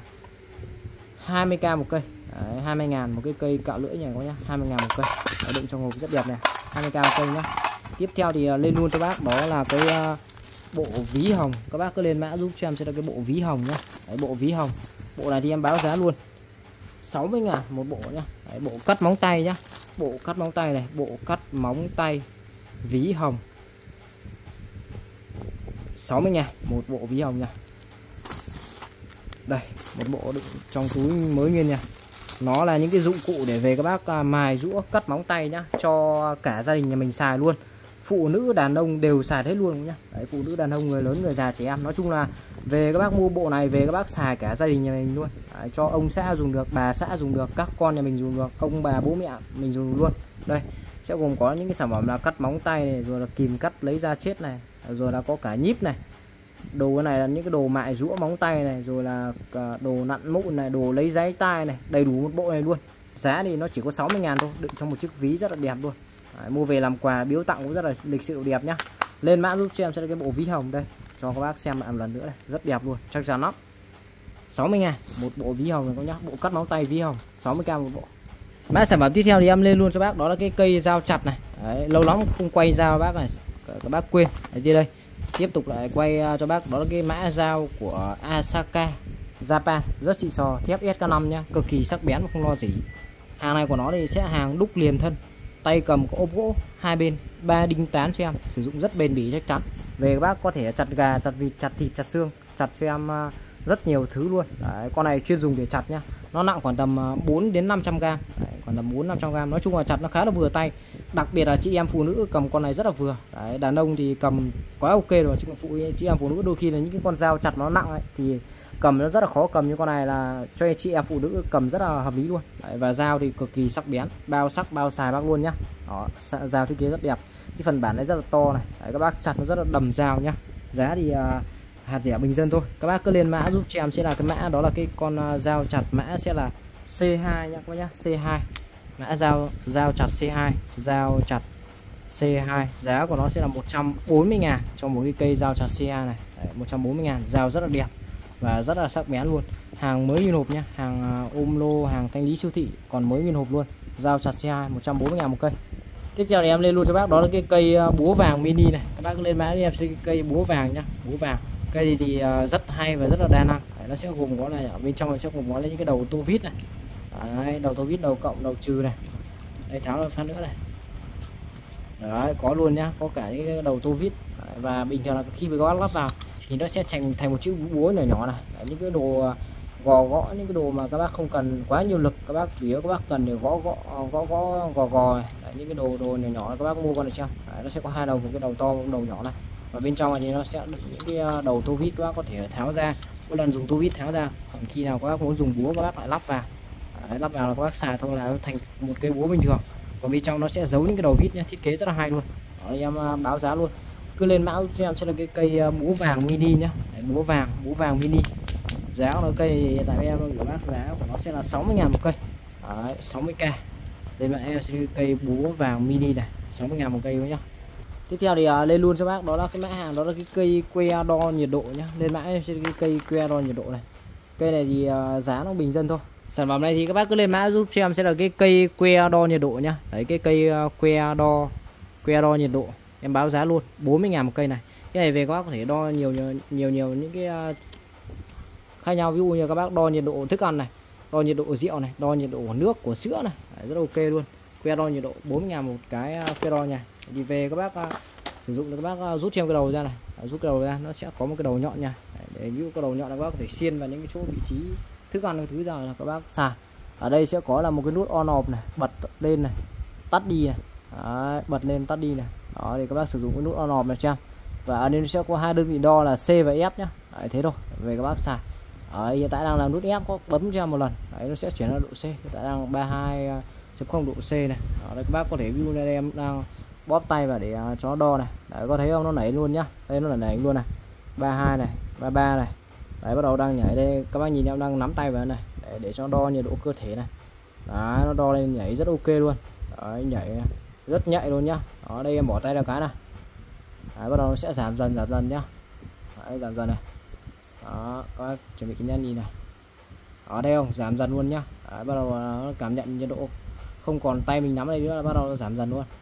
20k một cây. Đấy, 20.000 một cái cây cạo lưỡi này các nhá, 20.000 một cây. Đấy, đựng trong hộp rất đẹp này, 20k một cây nhá. Tiếp theo thì lên luôn cho bác đó là cái bộ ví hồng. Các bác cứ lên mã giúp cho em sẽ là cái bộ ví hồng nhá. Đấy, bộ ví hồng. Bộ này thì em báo giá luôn 60.000 một bộ nhá. Đấy, bộ cắt móng tay nhá. Bộ cắt móng tay này, bộ cắt móng tay ví hồng 60.000 một bộ ví hồng nha. Đây, một bộ đựng trong túi mới nguyên nha. Nó là những cái dụng cụ để về các bác mài rũa cắt móng tay nhá, cho cả gia đình nhà mình xài luôn. Phụ nữ đàn ông đều xài hết luôn nhá. Đấy, phụ nữ đàn ông, người lớn, người già, trẻ em. Nói chung là về các bác mua bộ này về các bác xài cả gia đình nhà mình luôn. Đấy, cho ông xã dùng được, bà xã dùng được, các con nhà mình dùng được, ông bà bố mẹ mình dùng luôn. Đây sẽ gồm có những cái sản phẩm là cắt móng tay này, rồi là kìm cắt lấy da chết này, rồi là có cả nhíp này. Đồ cái này là những cái đồ mại rũa móng tay này, rồi là đồ nặn mụn này, đồ lấy giấy tai này, đầy đủ một bộ này luôn. Giá thì nó chỉ có 60.000 thôi, đựng trong một chiếc ví rất là đẹp luôn. Đấy, mua về làm quà biếu tặng cũng rất là lịch sự đẹp nhá. Lên mã giúp cho em sẽ là cái bộ ví hồng đây, cho các bác xem lại một lần nữa này, rất đẹp luôn, chắc chắn lắm. 60.000 một bộ ví hồng này các nhá, bộ cắt móng tay ví hồng 60k một bộ. Mã sản phẩm tiếp theo thì em lên luôn cho bác đó là cái cây dao chặt này. Đấy, lâu lắm không quay dao bác này, các bác quên. Đấy, đây tiếp tục lại quay cho bác đó là cái mã dao của Asaka Japan, rất xịn sò, thép SK5 nhá, cực kỳ sắc bén và không lo gì. Hàng này của nó thì sẽ hàng đúc liền thân, tay cầm có ốp gỗ hai bên, 3 đinh tán cho em, sử dụng rất bền bỉ chắc chắn. Về các bác có thể chặt gà, chặt vịt, chặt thịt, chặt xương, chặt cho em rất nhiều thứ luôn. Đấy, con này chuyên dùng để chặt nhá. Nó nặng khoảng tầm 4 đến 500g. Đấy, khoảng tầm 400-500g. Nói chung là chặt nó khá là vừa tay. Đặc biệt là chị em phụ nữ cầm con này rất là vừa. Đấy, đàn ông thì cầm quá ok rồi, chứ chị em phụ nữ đôi khi là những cái con dao chặt nó nặng ấy, thì cầm nó rất là khó cầm, như con này là cho chị em phụ nữ cầm rất là hợp lý luôn. Đấy, và dao thì cực kỳ sắc bén, bao sắc bao xài bác luôn nhá. Đó, dao thiết kế rất đẹp. Cái phần bản này rất là to này. Đấy, các bác chặt nó rất là đầm dao nhá. Giá thì hạt rẻ bình dân thôi. Các bác cứ lên mã giúp cho em sẽ là cái mã đó là cái con dao chặt mã sẽ là C2 nha các bác nhá, C2. Mã dao chặt C2, dao chặt C2, giá của nó sẽ là 140.000 cho một cái cây dao chặt C2 này. Đấy, 140.000, dao rất là đẹp và rất là sắc bén luôn. Hàng mới nguyên hộp nhá, hàng ôm lô, hàng thanh lý siêu thị còn mới nguyên hộp luôn. Dao chặt C2 140.000 một cây. Tiếp theo thì em lên luôn cho bác đó là cái cây búa vàng mini này. Các bác lên mã em sẽ cái cây búa vàng nhá, búa vàng. Cây thì rất hay và rất là đa năng. Đấy, nó sẽ gồm có này ở bên trong, nó sẽ gồm có những cái đầu tô vít này. Đấy, đầu tô vít, đầu cộng, đầu trừ này. Đây, tháo ra phát nữa này. Đấy, có luôn nhá, có cả những cái đầu tô vít. Đấy, và bình thường là khi mà các bác lắp vào thì nó sẽ thành một chiếc búa nhỏ nhỏ này. Đấy, những cái đồ gõ, những cái đồ mà các bác không cần quá nhiều lực, các bác chủ yếu các bác cần để gõ này. Đấy, những cái đồ nhỏ nhỏ các bác mua con này chưa? Đấy, nó sẽ có hai đầu, một cái đầu to, một đầu nhỏ này. Và bên trong này thì nó sẽ những cái đầu tô vít các bác có thể tháo ra, mỗi lần dùng tô vít tháo ra. Còn khi nào các bác muốn dùng búa các bác lại lắp vào. Đấy, lắp vào là các bác xài thôi là nó thành một cây búa bình thường. Còn bên trong nó sẽ giấu những cái đầu vít nhé, thiết kế rất là hay luôn. Đó, em báo giá luôn. Cứ lên mã cho em sẽ là cái cây búa vàng mini nhá. Đấy, búa vàng mini. Giá của nó cây hiện tại em gửi bác giá của nó sẽ là 60.000 một cây. Đấy, 60k. Lên mã em sẽ cây búa vàng mini này, 60.000 một cây nhá. Tiếp theo thì lên luôn cho bác đó là cái mã hàng, đó là cái cây que đo nhiệt độ nhá. Lên mã em sẽ cái cây que đo nhiệt độ này. Cây này thì giá nó bình dân thôi. Sản phẩm này thì các bác cứ lên mã giúp cho em sẽ là cái cây que đo nhiệt độ nhá. Đấy, cái cây que đo nhiệt độ. Em báo giá luôn 40.000 một cây này. Cái này về các bác có thể đo nhiều những cái khác nhau, ví dụ như các bác đo nhiệt độ thức ăn này, đo nhiệt độ rượu này, đo nhiệt độ của nước, của sữa này. Đấy, rất ok luôn. Que đo nhiệt độ 40.000 một cái que đo nha. Thì về các bác sử dụng thì các bác rút thêm cái đầu ra này, rút cái đầu ra nó sẽ có một cái đầu nhọn nha. Để ví dụ cái đầu nhọn là các bác có thể xiên vào những cái chỗ vị trí thức ăn, cái thứ ra là các bác xài. Ở đây sẽ có là một cái nút on off này, bật lên này, tắt đi này. Đấy, bật lên tắt đi này. Đó thì các bác sử dụng cái nút on off này cho em. Và ở đây sẽ có hai đơn vị đo là C và F nhá. Đấy, thế thôi về các bác xài. Hiện tại đang là nút F, có bấm cho em một lần đấy nó sẽ chuyển ra độ C. Hiện tại đang 32.0 độ C này. Đó, đây các bác có thể view đây em đang bóp tay vào để cho nó đo này. Đấy, có thấy không, nó nảy luôn nhá. Đây nó là nảy luôn này, 32 này, 33 này. Đấy, bắt đầu đang nhảy đây, các bác nhìn em đang nắm tay vào này để cho đo nhiệt độ cơ thể này. Đấy, nó đo lên nhảy rất ok luôn. Đấy, nhảy rất nhạy luôn nhá. Đó, đây em bỏ tay ra cái này. Đấy, bắt đầu nó sẽ giảm dần nhá. Đấy, giảm dần này. Đó, các bác chuẩn bị nhanh nhìn này. Ở đây không, giảm dần luôn nhá. Đấy, bắt đầu nó cảm nhận nhiệt độ không còn tay mình nắm đây nữa là bắt đầu nó giảm dần luôn.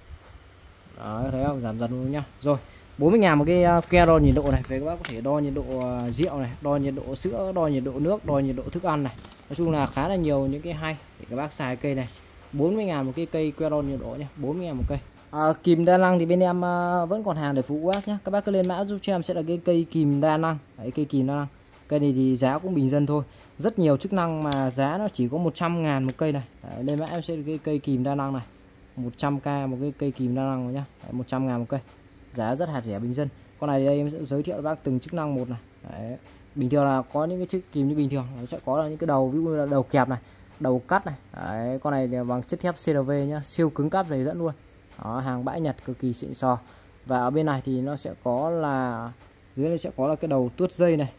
Đó, thấy không, giảm dần luôn nhá. Rồi 40.000 một cái que đo nhiệt độ này. Về các bác có thể đo nhiệt độ rượu này, đo nhiệt độ sữa, đo nhiệt độ nước, đo nhiệt độ thức ăn này. Nói chung là khá là nhiều những cái hay để các bác xài cây này. 40.000 một cái cây que đo nhiệt độ nhá, 40.000 một cây. Kìm đa năng thì bên em vẫn còn hàng để phục vụ bác nhé. Các bác cứ lên mã giúp cho em sẽ là cái cây kìm đa năng. Đấy, cây kìm đa năng. Cây này thì giá cũng bình dân thôi. Rất nhiều chức năng mà giá nó chỉ có 100.000 một cây này. Đấy, lên mã em sẽ là cái cây kìm đa năng này, 100k một cái cây kìm đa năng nhá. 100.000 một cây. Giá rất hạt rẻ bình dân. Con này đây em sẽ giới thiệu cho bác từng chức năng một này. Đấy. Bình thường là có những cái chiếc kìm như bình thường nó sẽ có là những cái đầu, ví dụ là đầu kẹp này, đầu cắt này. Đấy, con này thì bằng chất thép CRV nhá, siêu cứng cáp dày dẫn luôn. Đó, hàng bãi Nhật cực kỳ xịn sò. Và ở bên này thì nó sẽ có là dưới đây sẽ có là cái đầu tuốt dây này.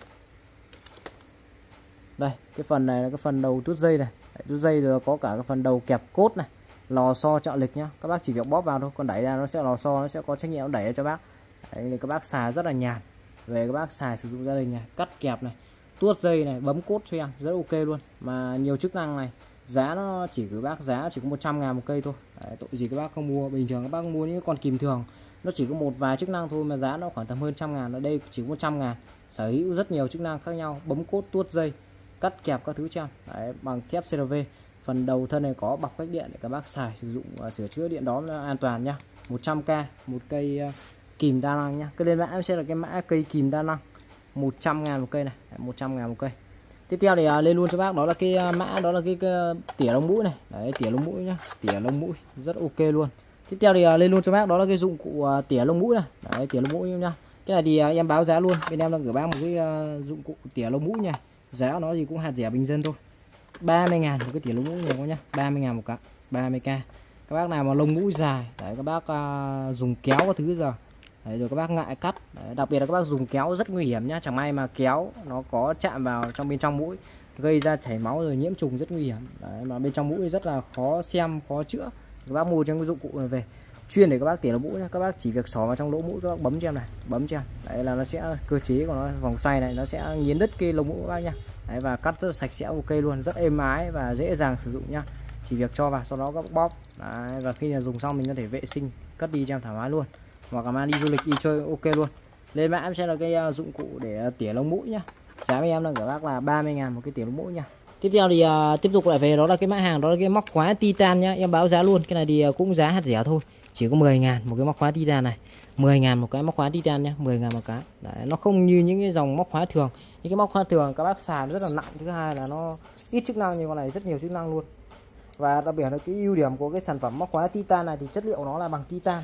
Đây, cái phần này là cái phần đầu tuốt dây này. Đấy, tuốt dây rồi có cả cái phần đầu kẹp cốt này, lò xo trợ lực nhá. Các bác chỉ việc bóp vào thôi, còn đẩy ra nó sẽ lò xo, nó sẽ có trách nhiệm đẩy ra cho bác. Đấy, thì các bác xài rất là nhàn. Về các bác xài sử dụng gia đình này, cắt kẹp này, tuốt dây này, bấm cốt cho em rất ok luôn. Mà nhiều chức năng này. Giá nó chỉ gửi bác giá chỉ có 100.000 một cây thôi. Đấy, tội gì các bác không mua. Bình thường các bác mua những con kìm thường nó chỉ có một vài chức năng thôi mà giá nó khoảng tầm hơn 100.000. Ở đây chỉ có 100.000, sở hữu rất nhiều chức năng khác nhau, bấm cốt, tuốt dây, cắt kẹp các thứ cho em. Đấy, bằng thép CRV. Phần đầu thân này có bọc cách điện để các bác xài sử dụng sửa chữa điện đóm an toàn nhá. 100k một cây kìm đa năng nhá. Cứ lên mã em sẽ là cái mã cây kìm đa năng, 100.000 một cây này. Đấy, 100.000 một cây. Tiếp theo thì lên luôn cho bác đó là cái mã, đó là cái tỉa lông mũi này. Đấy, tỉa lông mũi nhá, tỉa lông mũi rất ok luôn. Tiếp theo thì lên luôn cho bác đó là cái dụng cụ tỉa lông mũi này. Đấy, tỉa lông mũi nhá. Cái này thì em báo giá luôn, bên em đang gửi bác một cái dụng cụ tỉa lông mũi nha. Giá của nó thì cũng hạt rẻ bình dân thôi, 30.000 một cái tỉa lông mũi này có nhá, 30.000 một cái, 30k. Các bác nào mà lông mũi dài, đấy, các bác dùng kéo các thứ giờ. Đấy, rồi các bác ngại cắt. Đấy, đặc biệt là các bác dùng kéo rất nguy hiểm nhá. Chẳng may mà kéo nó có chạm vào trong bên trong mũi gây ra chảy máu rồi nhiễm trùng rất nguy hiểm. Đấy, mà bên trong mũi rất là khó xem, khó chữa. Các bác mua cho cái dụng cụ này về chuyên để các bác tỉa lông mũi nhá. Các bác chỉ việc xỏ vào trong lỗ mũi, các bác bấm cho em này, bấm cho em. Đấy là nó sẽ cơ chế của nó, vòng xoay này nó sẽ nghiến đứt cái lông mũi các bác nhá. Đấy, và cắt rất là sạch sẽ ok luôn, rất êm ái và dễ dàng sử dụng nhá. Chỉ việc cho vào sau đó các bác bóp. Đấy, và khi là dùng xong mình có thể vệ sinh cất đi cho em thoải mái luôn, hoặc là mang đi du lịch đi chơi ok luôn. Lên mã em sẽ là cái dụng cụ để tỉa lông mũi nhá. Giá với em đang gửi bác là 30.000 một cái tỉa lông mũi nha. Tiếp theo thì tiếp tục lại về đó là cái mã hàng, đó là cái móc khóa titan nhá. Em báo giá luôn, cái này thì cũng giá hạt rẻ thôi, chỉ có 10.000 một cái móc khóa titan này, 10.000 một cái móc khóa titan nhá, 10.000 một cái. Đấy, nó không như những cái dòng móc khóa thường. Những cái móc khóa thường các bác xài rất là nặng, thứ hai là nó ít chức năng, nhưng con này rất nhiều chức năng luôn. Và đặc biệt là cái ưu điểm của cái sản phẩm móc khóa titan này thì chất liệu nó là bằng titan.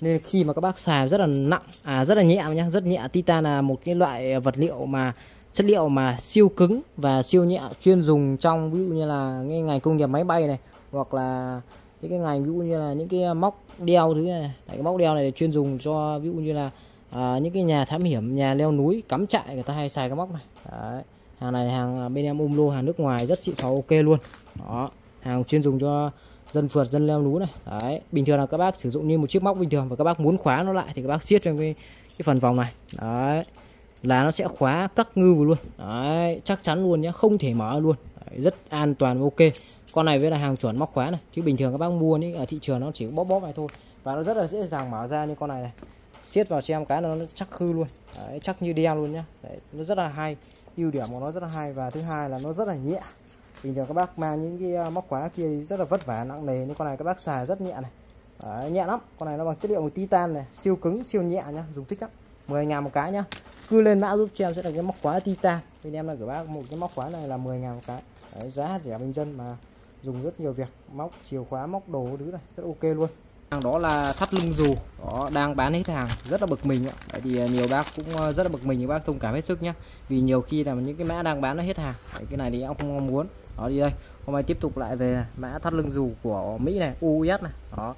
nên khi mà các bác xài rất là nặng, rất là nhẹ nhá, rất nhẹ. Titan là một cái loại vật liệu mà chất liệu mà siêu cứng và siêu nhẹ, chuyên dùng trong ví dụ như là cái ngành công nghiệp máy bay này, hoặc là những cái ngành ví dụ như là những cái móc đeo thứ này. Cái móc đeo này chuyên dùng cho ví dụ như là những cái nhà thám hiểm, nhà leo núi, cắm trại, người ta hay xài cái móc này. Đấy. Hàng này là hàng bên em lô, hàng nước ngoài, rất xịn xò, ok luôn. Đó, hàng chuyên dùng cho dân phượt, dân leo núi này. Đấy, bình thường là các bác sử dụng như một chiếc móc bình thường, và các bác muốn khóa nó lại thì các bác siết trong cái phần vòng này. Đấy, là nó sẽ khóa các ngư vào luôn. Đấy, chắc chắn luôn nhé, không thể mở luôn. Đấy, rất an toàn, ok. Con này với là hàng chuẩn móc khóa này, chứ bình thường các bác mua ở thị trường nó chỉ bóp bóp này thôi, và nó rất là dễ dàng mở ra. Như con này này, siết vào cho em cái nó chắc khư luôn. Đấy, chắc như đeo luôn nhá. Đấy, nó rất là hay, ưu điểm của nó rất là hay. Và thứ hai là nó rất là nhẹ. Bình thường các bác mang những cái móc khóa kia rất là vất vả, nặng nề, nhưng con này các bác xài rất nhẹ này. Đấy, nhẹ lắm. Con này nó bằng chất liệu titan này, siêu cứng, siêu nhẹ nhá, dùng thích lắm. 10.000 một cái nhá. Cứ lên mã giúp cho em sẽ là cái móc khóa titan. Bên em là gửi bác một cái móc khóa này là 10.000 một cái. Đấy, giá rẻ bình dân mà dùng rất nhiều việc, móc chìa khóa, móc đồ thứ này rất ok luôn. Hàng đó là thắt lưng dù, đó đang bán hết hàng, rất là bực mình ạ. Đấy, thì nhiều bác cũng rất là bực mình, nhiều bác thông cảm hết sức nhé, vì nhiều khi là những cái mã đang bán nó hết hàng. Đấy, cái này thì em không mong muốn. Đó, đi đây, hôm nay tiếp tục lại về mã thắt lưng dù của Mỹ này, US này, đó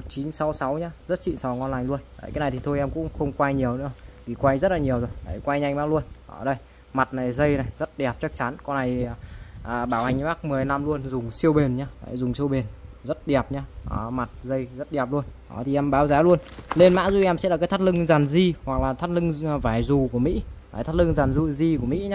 1966 nhá, rất xịn sò, ngon lành luôn. Đấy, cái này thì thôi em cũng không quay nhiều nữa, vì quay rất là nhiều rồi. Đấy, quay nhanh bác luôn. Ở đây mặt này, dây này rất đẹp, chắc chắn con này bảo hành với bác 10 năm luôn, dùng siêu bền nhá. Đấy, dùng siêu bền rất đẹp nhá. Đó, mặt dây rất đẹp luôn. Đó, thì em báo giá luôn. Lên mã giúp em sẽ là cái thắt lưng dàn di, hoặc là thắt lưng vải dù của Mỹ. Đấy, thắt lưng dàn di của Mỹ nhá.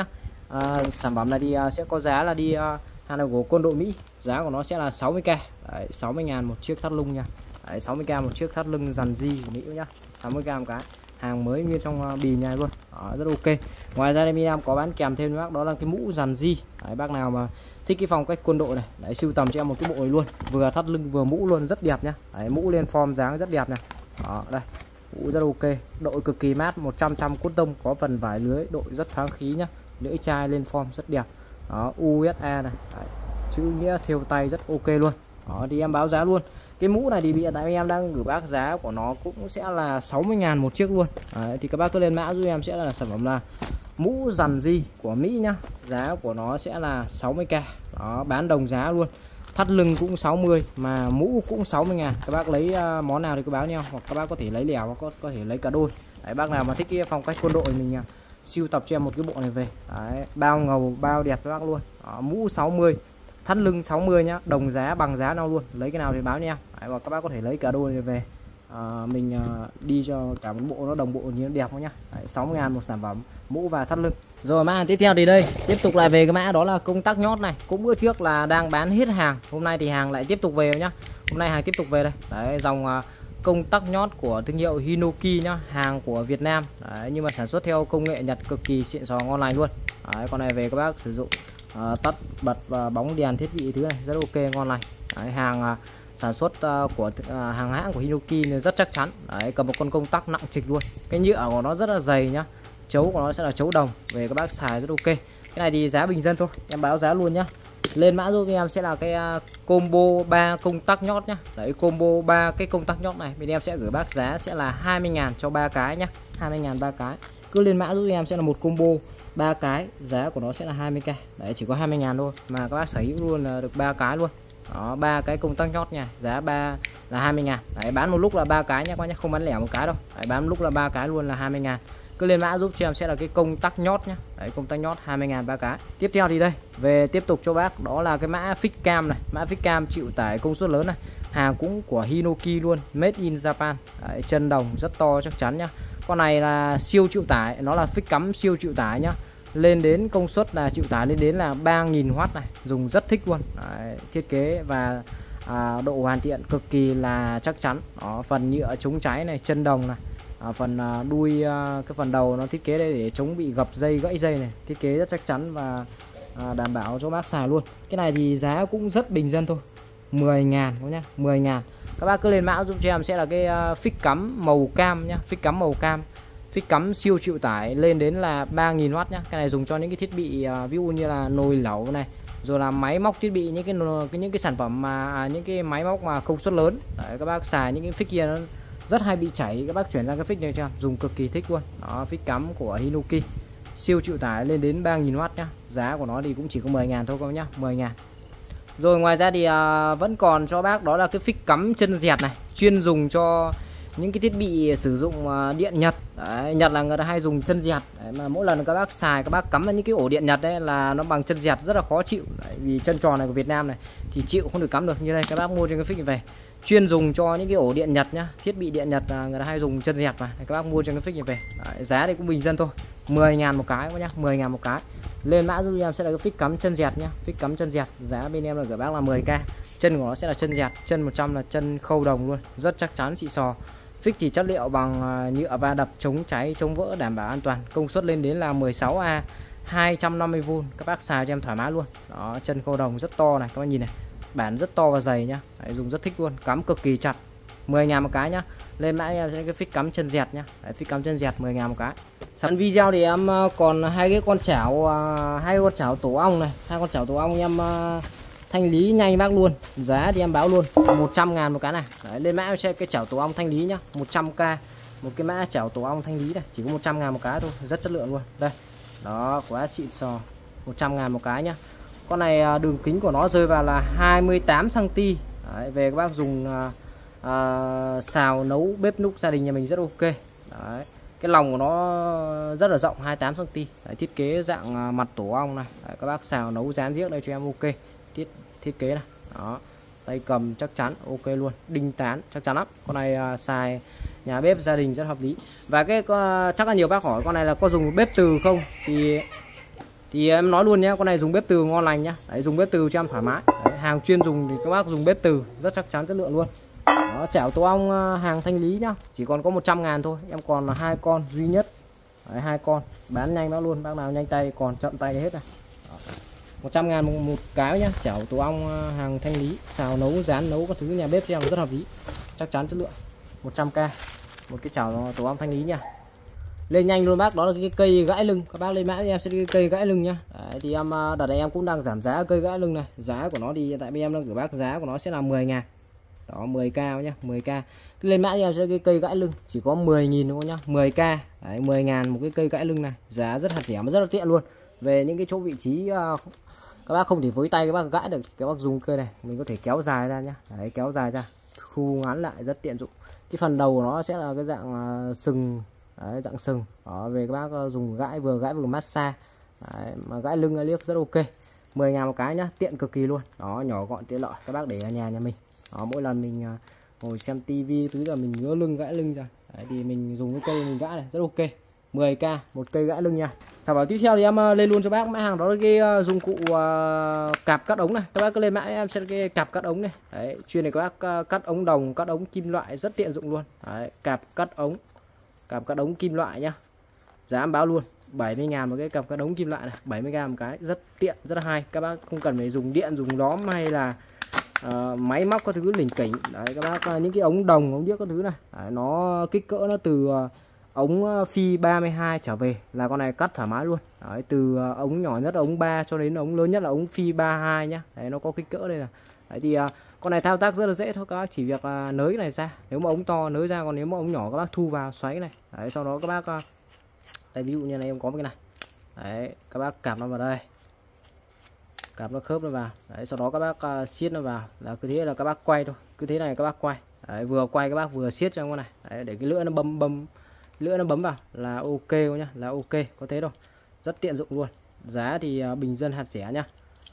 Sản phẩm này thì sẽ có giá là hàng này của quân đội Mỹ, giá của nó sẽ là 60k. Đấy, 60.000 một chiếc thắt lưng nha. Đấy, 60k một chiếc thắt lưng dàn di của Mỹ nhá, 60k một cái, hàng mới nguyên trong bì nhà luôn. Đó, rất ok. Ngoài ra đây em có bán kèm thêm với bác, đó là cái mũ dàn di. Đấy, bác nào mà thích cái phong cách quân đội này, đấy, sưu tầm cho em một cái bộ này luôn, vừa thắt lưng vừa mũ luôn, rất đẹp nhá. Đấy, mũ lên form dáng rất đẹp này. Đó, đây mũ rất ok, độ cực kỳ mát, 100% cốt tông, có phần vải lưới, độ rất thoáng khí nhá, lưỡi chai lên form rất đẹp. Đó, USA này. Đấy, chữ nghĩa thêu tay rất ok luôn. Đó, thì em báo giá luôn. Cái mũ này thì hiện tại em đang gửi bác giá của nó cũng sẽ là 60.000 một chiếc luôn. Đấy, thì các bác cứ lên mã giúp em sẽ là sản phẩm là mũ dàn di của Mỹ nhá, giá của nó sẽ là 60k. Đó, bán đồng giá luôn. Thắt lưng cũng 60 mà mũ cũng 60.000. Các bác lấy món nào thì cứ báo nhau, hoặc các bác có thể lấy lẻ, hoặc có thể lấy cả đôi. Đấy, bác nào mà thích cái phong cách quân đội mình siêu tập cho em một cái bộ này về. Đấy, bao ngầu, bao đẹp với bác luôn. Đó, mũ 60, thắt lưng 60 nhá, đồng giá bằng giá nào luôn, lấy cái nào thì báo nha. Đấy, và các bác có thể lấy cả đôi này về, mình đi cho cả một bộ nó đồng bộ như đẹp nhá. 60.000 một sản phẩm mũ và thắt lưng. Rồi mã tiếp theo thì đây tiếp tục lại về cái mã đó là công tắc nhót này, cũng bữa trước là đang bán hết hàng, hôm nay thì hàng lại tiếp tục về nhá. Hôm nay hàng tiếp tục về đây. Đấy, dòng công tắc nhót của thương hiệu Hinoki nhá, hàng của Việt Nam. Đấy, nhưng mà sản xuất theo công nghệ Nhật, cực kỳ xịn sò, ngon lành luôn. Đấy, con này về các bác sử dụng tắt bật và bóng đèn thiết bị thứ này rất ok, ngon lành. Đấy, hàng sản xuất của hàng hãng của Hinoki nên rất chắc chắn. Đấy, cầm một con công tắc nặng trịch luôn, cái nhựa của nó rất là dày nhá, chấu của nó sẽ là chấu đồng, về các bác xài rất ok. Cái này thì giá bình dân thôi, em báo giá luôn nhá. Lên mã giúp em sẽ là cái combo 3 công tắc nhót nhá. Đấy, combo 3 cái công tắc nhót này bên em sẽ gửi bác giá sẽ là 20.000 cho 3 cái nhá, 20.000 3 cái. Cứ lên mã giúp em sẽ là một combo 3 cái, giá của nó sẽ là 20k. Đấy, chỉ có 20.000 thôi mà các bác sở hữu luôn là được 3 cái luôn. Đó, 3 cái công tắc nhót nha, giá 3 là 20.000. Đấy, bán một lúc là 3 cái nhá các bác nhá, không bán lẻ một cái đâu. Đấy, bán một lúc là 3 cái luôn là 20.000. Cứ lên mã giúp cho em sẽ là cái công tắc nhót nhá. Đấy, công tắc nhót 20.000 3 cái. Tiếp theo thì đây, về tiếp tục cho bác đó là cái mã fix cam này, mã fix cam chịu tải công suất lớn này, hàng cũng của Hinoki luôn, made in Japan. Đấy, chân đồng rất to chắc chắn nhá. Con này là siêu chịu tải, nó là fix cắm siêu chịu tải nhá, lên đến công suất là chịu tải lên đến là 3000W này, dùng rất thích luôn. Đấy, thiết kế và độ hoàn thiện cực kỳ là chắc chắn. Đó, phần nhựa chống cháy này, chân đồng này, phần đuôi, cái phần đầu nó thiết kế đây để chống bị gập dây, gãy dây này, thiết kế rất chắc chắn và đảm bảo cho bác xài luôn. Cái này thì giá cũng rất bình dân thôi, 10.000 nhá, 10.000. Các bác cứ lên mã giúp cho em sẽ là cái phích cắm màu cam nhá, phích cắm màu cam, phích cắm siêu chịu tải lên đến là 3000W nhá. Cái này dùng cho những cái thiết bị ví dụ như là nồi lẩu này, rồi là máy móc thiết bị, những cái sản phẩm mà những cái máy móc mà công suất lớn. Đấy, các bác xài những cái phích kia rất hay bị chảy, các bác chuyển sang cái phích này cho dùng cực kỳ thích luôn. Đó, phích cắm của Hinoki siêu chịu tải lên đến 3000W nhá. Giá của nó thì cũng chỉ có 10.000 thôi các bác nhá, 10.000. Rồi ngoài ra thì vẫn còn cho bác đó là cái phích cắm chân dẹt này, chuyên dùng cho những cái thiết bị sử dụng điện Nhật. Đấy, Nhật là người ta hay dùng chân dẹt. Đấy, mà mỗi lần các bác xài, các bác cắm vào những cái ổ điện Nhật đấy là nó bằng chân dẹt rất là khó chịu. Đấy, vì chân tròn này của Việt Nam này thì chịu không được cắm được. Như đây các bác mua trên cái phích này về, chuyên dùng cho những cái ổ điện Nhật nhá, thiết bị điện Nhật người ta hay dùng chân dẹt mà. Đấy, các bác mua trên cái phích này về. Đấy, giá thì cũng bình dân thôi, 10.000 một cái các bác nhá, 10.000 một cái. Lên mã giúp em sẽ là cái phích cắm chân dẹt nhá, phích cắm chân dẹt, giá bên em là gửi bác là 10k. Chân của nó sẽ là chân dẹt, chân 100 là chân khâu đồng luôn, rất chắc chắn xịn sò. Phích thì chất liệu bằng nhựa va đập, chống cháy chống vỡ, đảm bảo an toàn. Công suất lên đến là 16A 250V, các bác xài cho em thoải mái luôn. Đó, chân khâu đồng rất to này, các bác nhìn này, bản rất to và dày nhá. Đấy, dùng rất thích luôn, cắm cực kỳ chặt. 10.000 một cái nhá. Lên mã em sẽ cái phích cắm chân dẹt nhá. Đấy, phích cắm chân dẹt 10.000 một cái. Sẵn video thì em còn hai cái con chảo tổ ong này, hai con chảo tổ ong em thanh lý nhanh bác luôn. Giá thì em báo luôn 100.000 một cái này. Đấy, lên mã em sẽ cái chảo tổ ong thanh lý nhá, 100k một cái mã chảo tổ ong thanh lý này, chỉ có 100.000 một cái thôi, rất chất lượng luôn. Đây, đó, quá xịn sò, 100.000 một cái nhá. Con này đường kính của nó rơi vào là 28 cm. Đấy, về các bác dùng xào nấu bếp núc gia đình nhà mình rất ok. Đấy, cái lòng của nó rất là rộng, 28 cm. Đấy, thiết kế dạng mặt tổ ong này. Đấy, các bác xào nấu rán giếc đây cho em ok. Thiết kế này. Đó, tay cầm chắc chắn ok luôn, đinh tán chắc chắn lắm. Con này xài nhà bếp gia đình rất hợp lý. Và cái chắc là nhiều bác hỏi con này là có dùng bếp từ không, thì em nói luôn nhé, con này dùng bếp từ ngon lành nhá. Đấy, dùng bếp từ cho em thoải mái. Đấy, hàng chuyên dùng thì các bác dùng bếp từ rất chắc chắn, chất lượng luôn. Đó, chảo tổ ong hàng thanh lý nhá, chỉ còn có 100.000 thôi. Em còn là 2 con duy nhất. Đấy, 2 con bán nhanh bác luôn, bác nào nhanh tay còn chậm tay hết này. 100.000 một cái nhá, chảo tổ ong hàng thanh lý, xào nấu rán nấu các thứ nhà bếp cho em rất hợp lý, chắc chắn chất lượng. 100k một cái chảo tổ ong thanh lý nha. Lên nhanh luôn bác, đó là cái cây gãi lưng. Các bác lên mã em sẽ cái cây gãi lưng nhá. Đấy, thì em đợt này em cũng đang giảm giá cây gãi lưng này. Giá của nó thì hiện tại bên em đang gửi bác giá của nó sẽ là 10.000. Đó, 10k nhá, 10k. Lên mã em sẽ cái cây gãi lưng chỉ có 10.000 thôi nhá, 10k. Đấy, 10.000 một cái cây gãi lưng này, giá rất hạt rẻ mà rất là tiện luôn. Về những cái chỗ vị trí các bác không thể với tay các bác gãi được, các bác dùng cây này mình có thể kéo dài ra nhá. Đấy, kéo dài ra, thu ngắn lại rất tiện dụng. Cái phần đầu của nó sẽ là cái dạng sừng. Đấy, dạng sừng. Đó, về các bác dùng gãi vừa massage. Đấy, mà gãi lưng liếc rất ok. 10.000 một cái nhá, tiện cực kỳ luôn. Đó, nhỏ gọn tiện lợi, các bác để ở nhà mình. Đó, mỗi lần mình ngồi xem tivi thứ là mình ngứa lưng gãi lưng ra. Đấy, thì mình dùng cái cây mình gãi này rất ok. 10k một cây gãi lưng nha. Sản phẩm tiếp theo thì em lên luôn cho bác mã hàng đó là cái dụng cụ cạp cắt ống này. Các bác cứ lên mã em sẽ cái cạp cắt ống này. Đấy, chuyên này các bác cắt ống đồng, cắt ống kim loại rất tiện dụng luôn. Đấy, cạp cắt ống kim loại nhá. Giá em báo luôn 70.000 một cái cặp cắt ống kim loại này, 70.000 một cái, rất tiện, rất là hay. Các bác không cần phải dùng điện, dùng đóm hay là máy móc các thứ lỉnh kỉnh. Đấy, các bác những cái ống đồng, ống điếc các thứ này. Đấy, nó kích cỡ nó từ ống phi 32 trở về là con này cắt thoải mái luôn. Đấy, từ ống nhỏ nhất là ống 3 cho đến ống lớn nhất là ống phi 32 nhá. Đấy, nó có kích cỡ đây là. Đấy thì con này thao tác rất là dễ thôi, các bác chỉ việc nới cái này ra. Nếu mà ống to nới ra, còn nếu mà ống nhỏ các bác thu vào xoáy cái này. Đấy, sau đó các bác đây, ví dụ như này em có cái này. Đấy, các bác cạp nó vào đây, cạp nó khớp nó vào. Đấy, sau đó các bác siết nó vào, là cứ thế là các bác quay thôi, cứ thế này các bác quay. Đấy, vừa quay các bác vừa siết cho con này. Đấy, để cái lưỡi nó bấm vào là ok nhá, là ok, có thế đâu, rất tiện dụng luôn. Giá thì bình dân hạt rẻ nhá.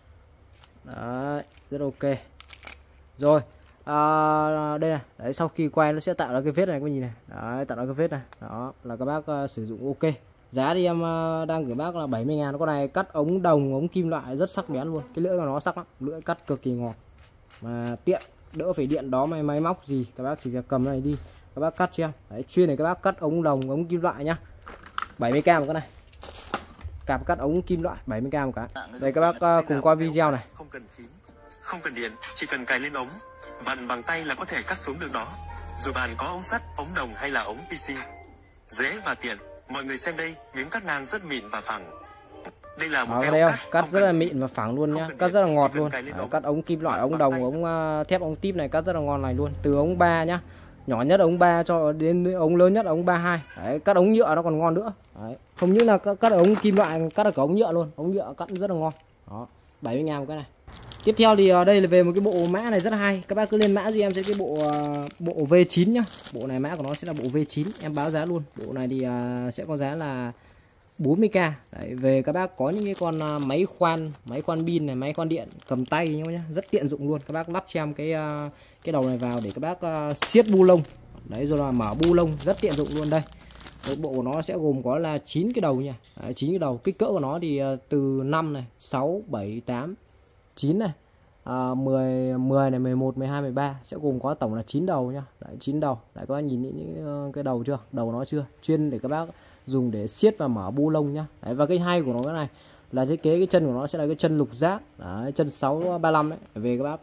Đấy, rất ok. Rồi đây này, đấy, sau khi quay nó sẽ tạo ra cái vết này, các bạn nhìn này. Đấy, tạo ra cái vết này, đó là các bác sử dụng ok. Giá thì em đang gửi bác là 70.000. Con này cắt ống đồng, ống kim loại rất sắc bén luôn, cái lưỡi của nó sắc lắm, lưỡi cắt cực kỳ ngọt mà tiện, đỡ phải điện đó máy móc gì, các bác chỉ việc cầm này đi các bác cắt cho em. Đấy, chuyên này các bác cắt ống đồng, ống kim loại nhá, 70k một cái này, cặp cắt ống kim loại 70k một cái. Đây các bác cùng qua video này. Không cần phím, không cần điện, chỉ cần cài lên ống, vặn bằng tay là có thể cắt xuống được đó. Dù bạn có ống sắt, ống đồng hay là ống PC, dễ và tiện. Mọi người xem đây, miếng cắt ngang rất mịn và phẳng. Đây là một cái cắt rất là mịn và phẳng luôn nhá, cắt rất là ngọt luôn. Đấy, cắt ống kim loại, ống đồng, ống thép, ống típ này cắt rất là ngon này luôn. Từ ống 3 nhá, nhỏ nhất ống 3 cho đến ống lớn nhất ống 32. Đấy, cắt ống nhựa nó còn ngon nữa. Đấy, không những là cắt ống kim loại, cắt được cả ống nhựa luôn. Ống nhựa cắt rất là ngon. Đó, 70.000 cái này. Tiếp theo thì đây là về một cái bộ mã này rất là hay. Các bác cứ lên mã cho em sẽ cái bộ V9 nhá. Bộ này mã của nó sẽ là bộ V9, em báo giá luôn. Bộ này thì sẽ có giá là 40k. Đấy, về các bác có những cái con máy khoan pin này, máy khoan điện cầm tay nhá, rất tiện dụng luôn. Các bác lắp cho em cái đầu này vào để các bác siết bu lông. Đấy, rồi là mở bu lông rất tiện dụng luôn đây. Cái bộ của nó sẽ gồm có là 9 cái đầu nha. Đấy, 9 cái đầu, kích cỡ của nó thì từ 5 này, 6, 7, 8, 9 này, 10 này, 11, 12, 13 sẽ gồm có tổng là 9 đầu nhá. Đấy, 9 đầu. Đấy, các bác nhìn những cái đầu chưa? Đầu nó chưa? Chuyên để các bác dùng để siết và mở bu lông nhá. Đấy, và cái hay của nó cái này là thiết kế cái chân của nó sẽ là cái chân lục giác. Đấy, chân 635 ấy. Về các bác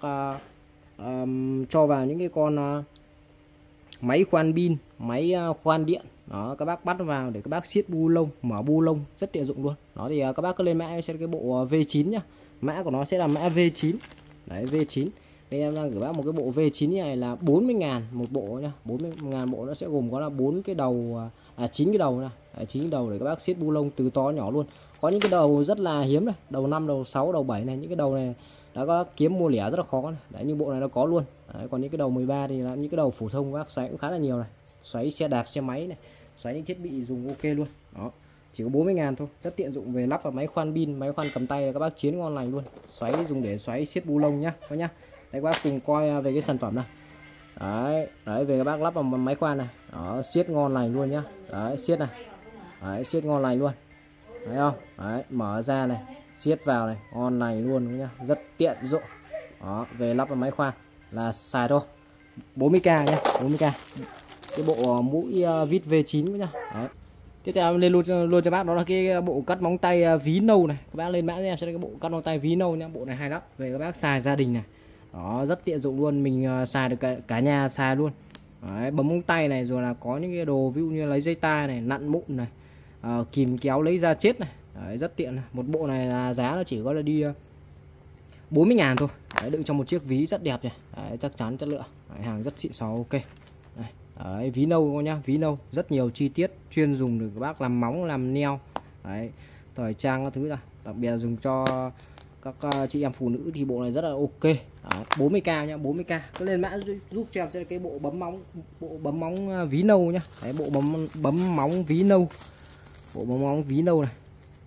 cho vào những cái con máy khoan pin, máy khoan điện. Đó, các bác bắt vào để các bác siết bu lông, mở bu lông rất tiện dụng luôn. Đó thì các bác cứ lên mã sẽ cái bộ V9 nhá. Mã của nó sẽ là mã V9. Đấy, V9. Đây em đang gửi bác một cái bộ V9 này là 40.000 một bộ nhá. 40.000 bộ, nó sẽ gồm có là 4 cái đầu, 9 cái đầu này. 9 cái đầu để các bác siết bu lông từ to nhỏ luôn. Có những cái đầu rất là hiếm này, đầu 5, đầu 6, đầu 7 này, những cái đầu này đã có kiếm mua lẻ rất là khó này. Đấy, như bộ này nó có luôn. Đấy, còn những cái đầu 13 thì là những cái đầu phổ thông, các bác xoáy cũng khá là nhiều này. Xoáy xe đạp, xe máy này, xoáy những thiết bị dùng ok luôn. Đó, chỉ có 40.000 thôi, rất tiện dụng. Về lắp vào máy khoan pin, máy khoan cầm tay là các bác chiến ngon lành luôn. Xoáy dùng để xoáy siết bu lông nhá, các nhá. Đây, các bác cùng coi về cái sản phẩm này. Đấy, về các bác lắp vào máy khoan này. Đó, siết ngon lành luôn nhá. Đấy, siết này. Đấy, siết ngon lành luôn. Thấy không? Đấy, mở ra này, siết vào này, ngon lành luôn nhá, rất tiện dụng. Đó, về lắp vào máy khoan là xài thôi. 40k nhá, 40k. Cái bộ mũi vít V9 nhá. Đấy. Tiếp theo lên luôn cho bác đó là cái bộ cắt móng tay ví nâu này. Các bác lên mã em sẽ là cái bộ cắt móng tay ví nâu nhá. Bộ này hay lắm, về các bác xài gia đình này. Đó, rất tiện dụng luôn, mình xài được cả nhà xài luôn. Đấy, bấm móng tay này, rồi là có những cái đồ ví dụ như lấy dây tai này, nặn mụn này, kìm kéo lấy da chết này. Đấy, rất tiện này. Một bộ này là giá nó chỉ có là đi 40.000 thôi. Đấy, đựng trong một chiếc ví rất đẹp này. Đấy, chắc chắn chất lượng. Đấy, hàng rất xịn xò ok. Đấy, ví nâu cô nhá, ví nâu rất nhiều chi tiết, chuyên dùng được các bác làm móng, làm neo. Đấy, thời trang các thứ ra, đặc biệt là dùng cho các chị em phụ nữ thì bộ này rất là ok. Đấy, 40k nhá, 40k. Cứ lên mã giúp cho em sẽ là cái bộ bấm móng ví nâu nhá. Đấy, bộ bấm móng ví nâu. Bộ bấm móng ví nâu này.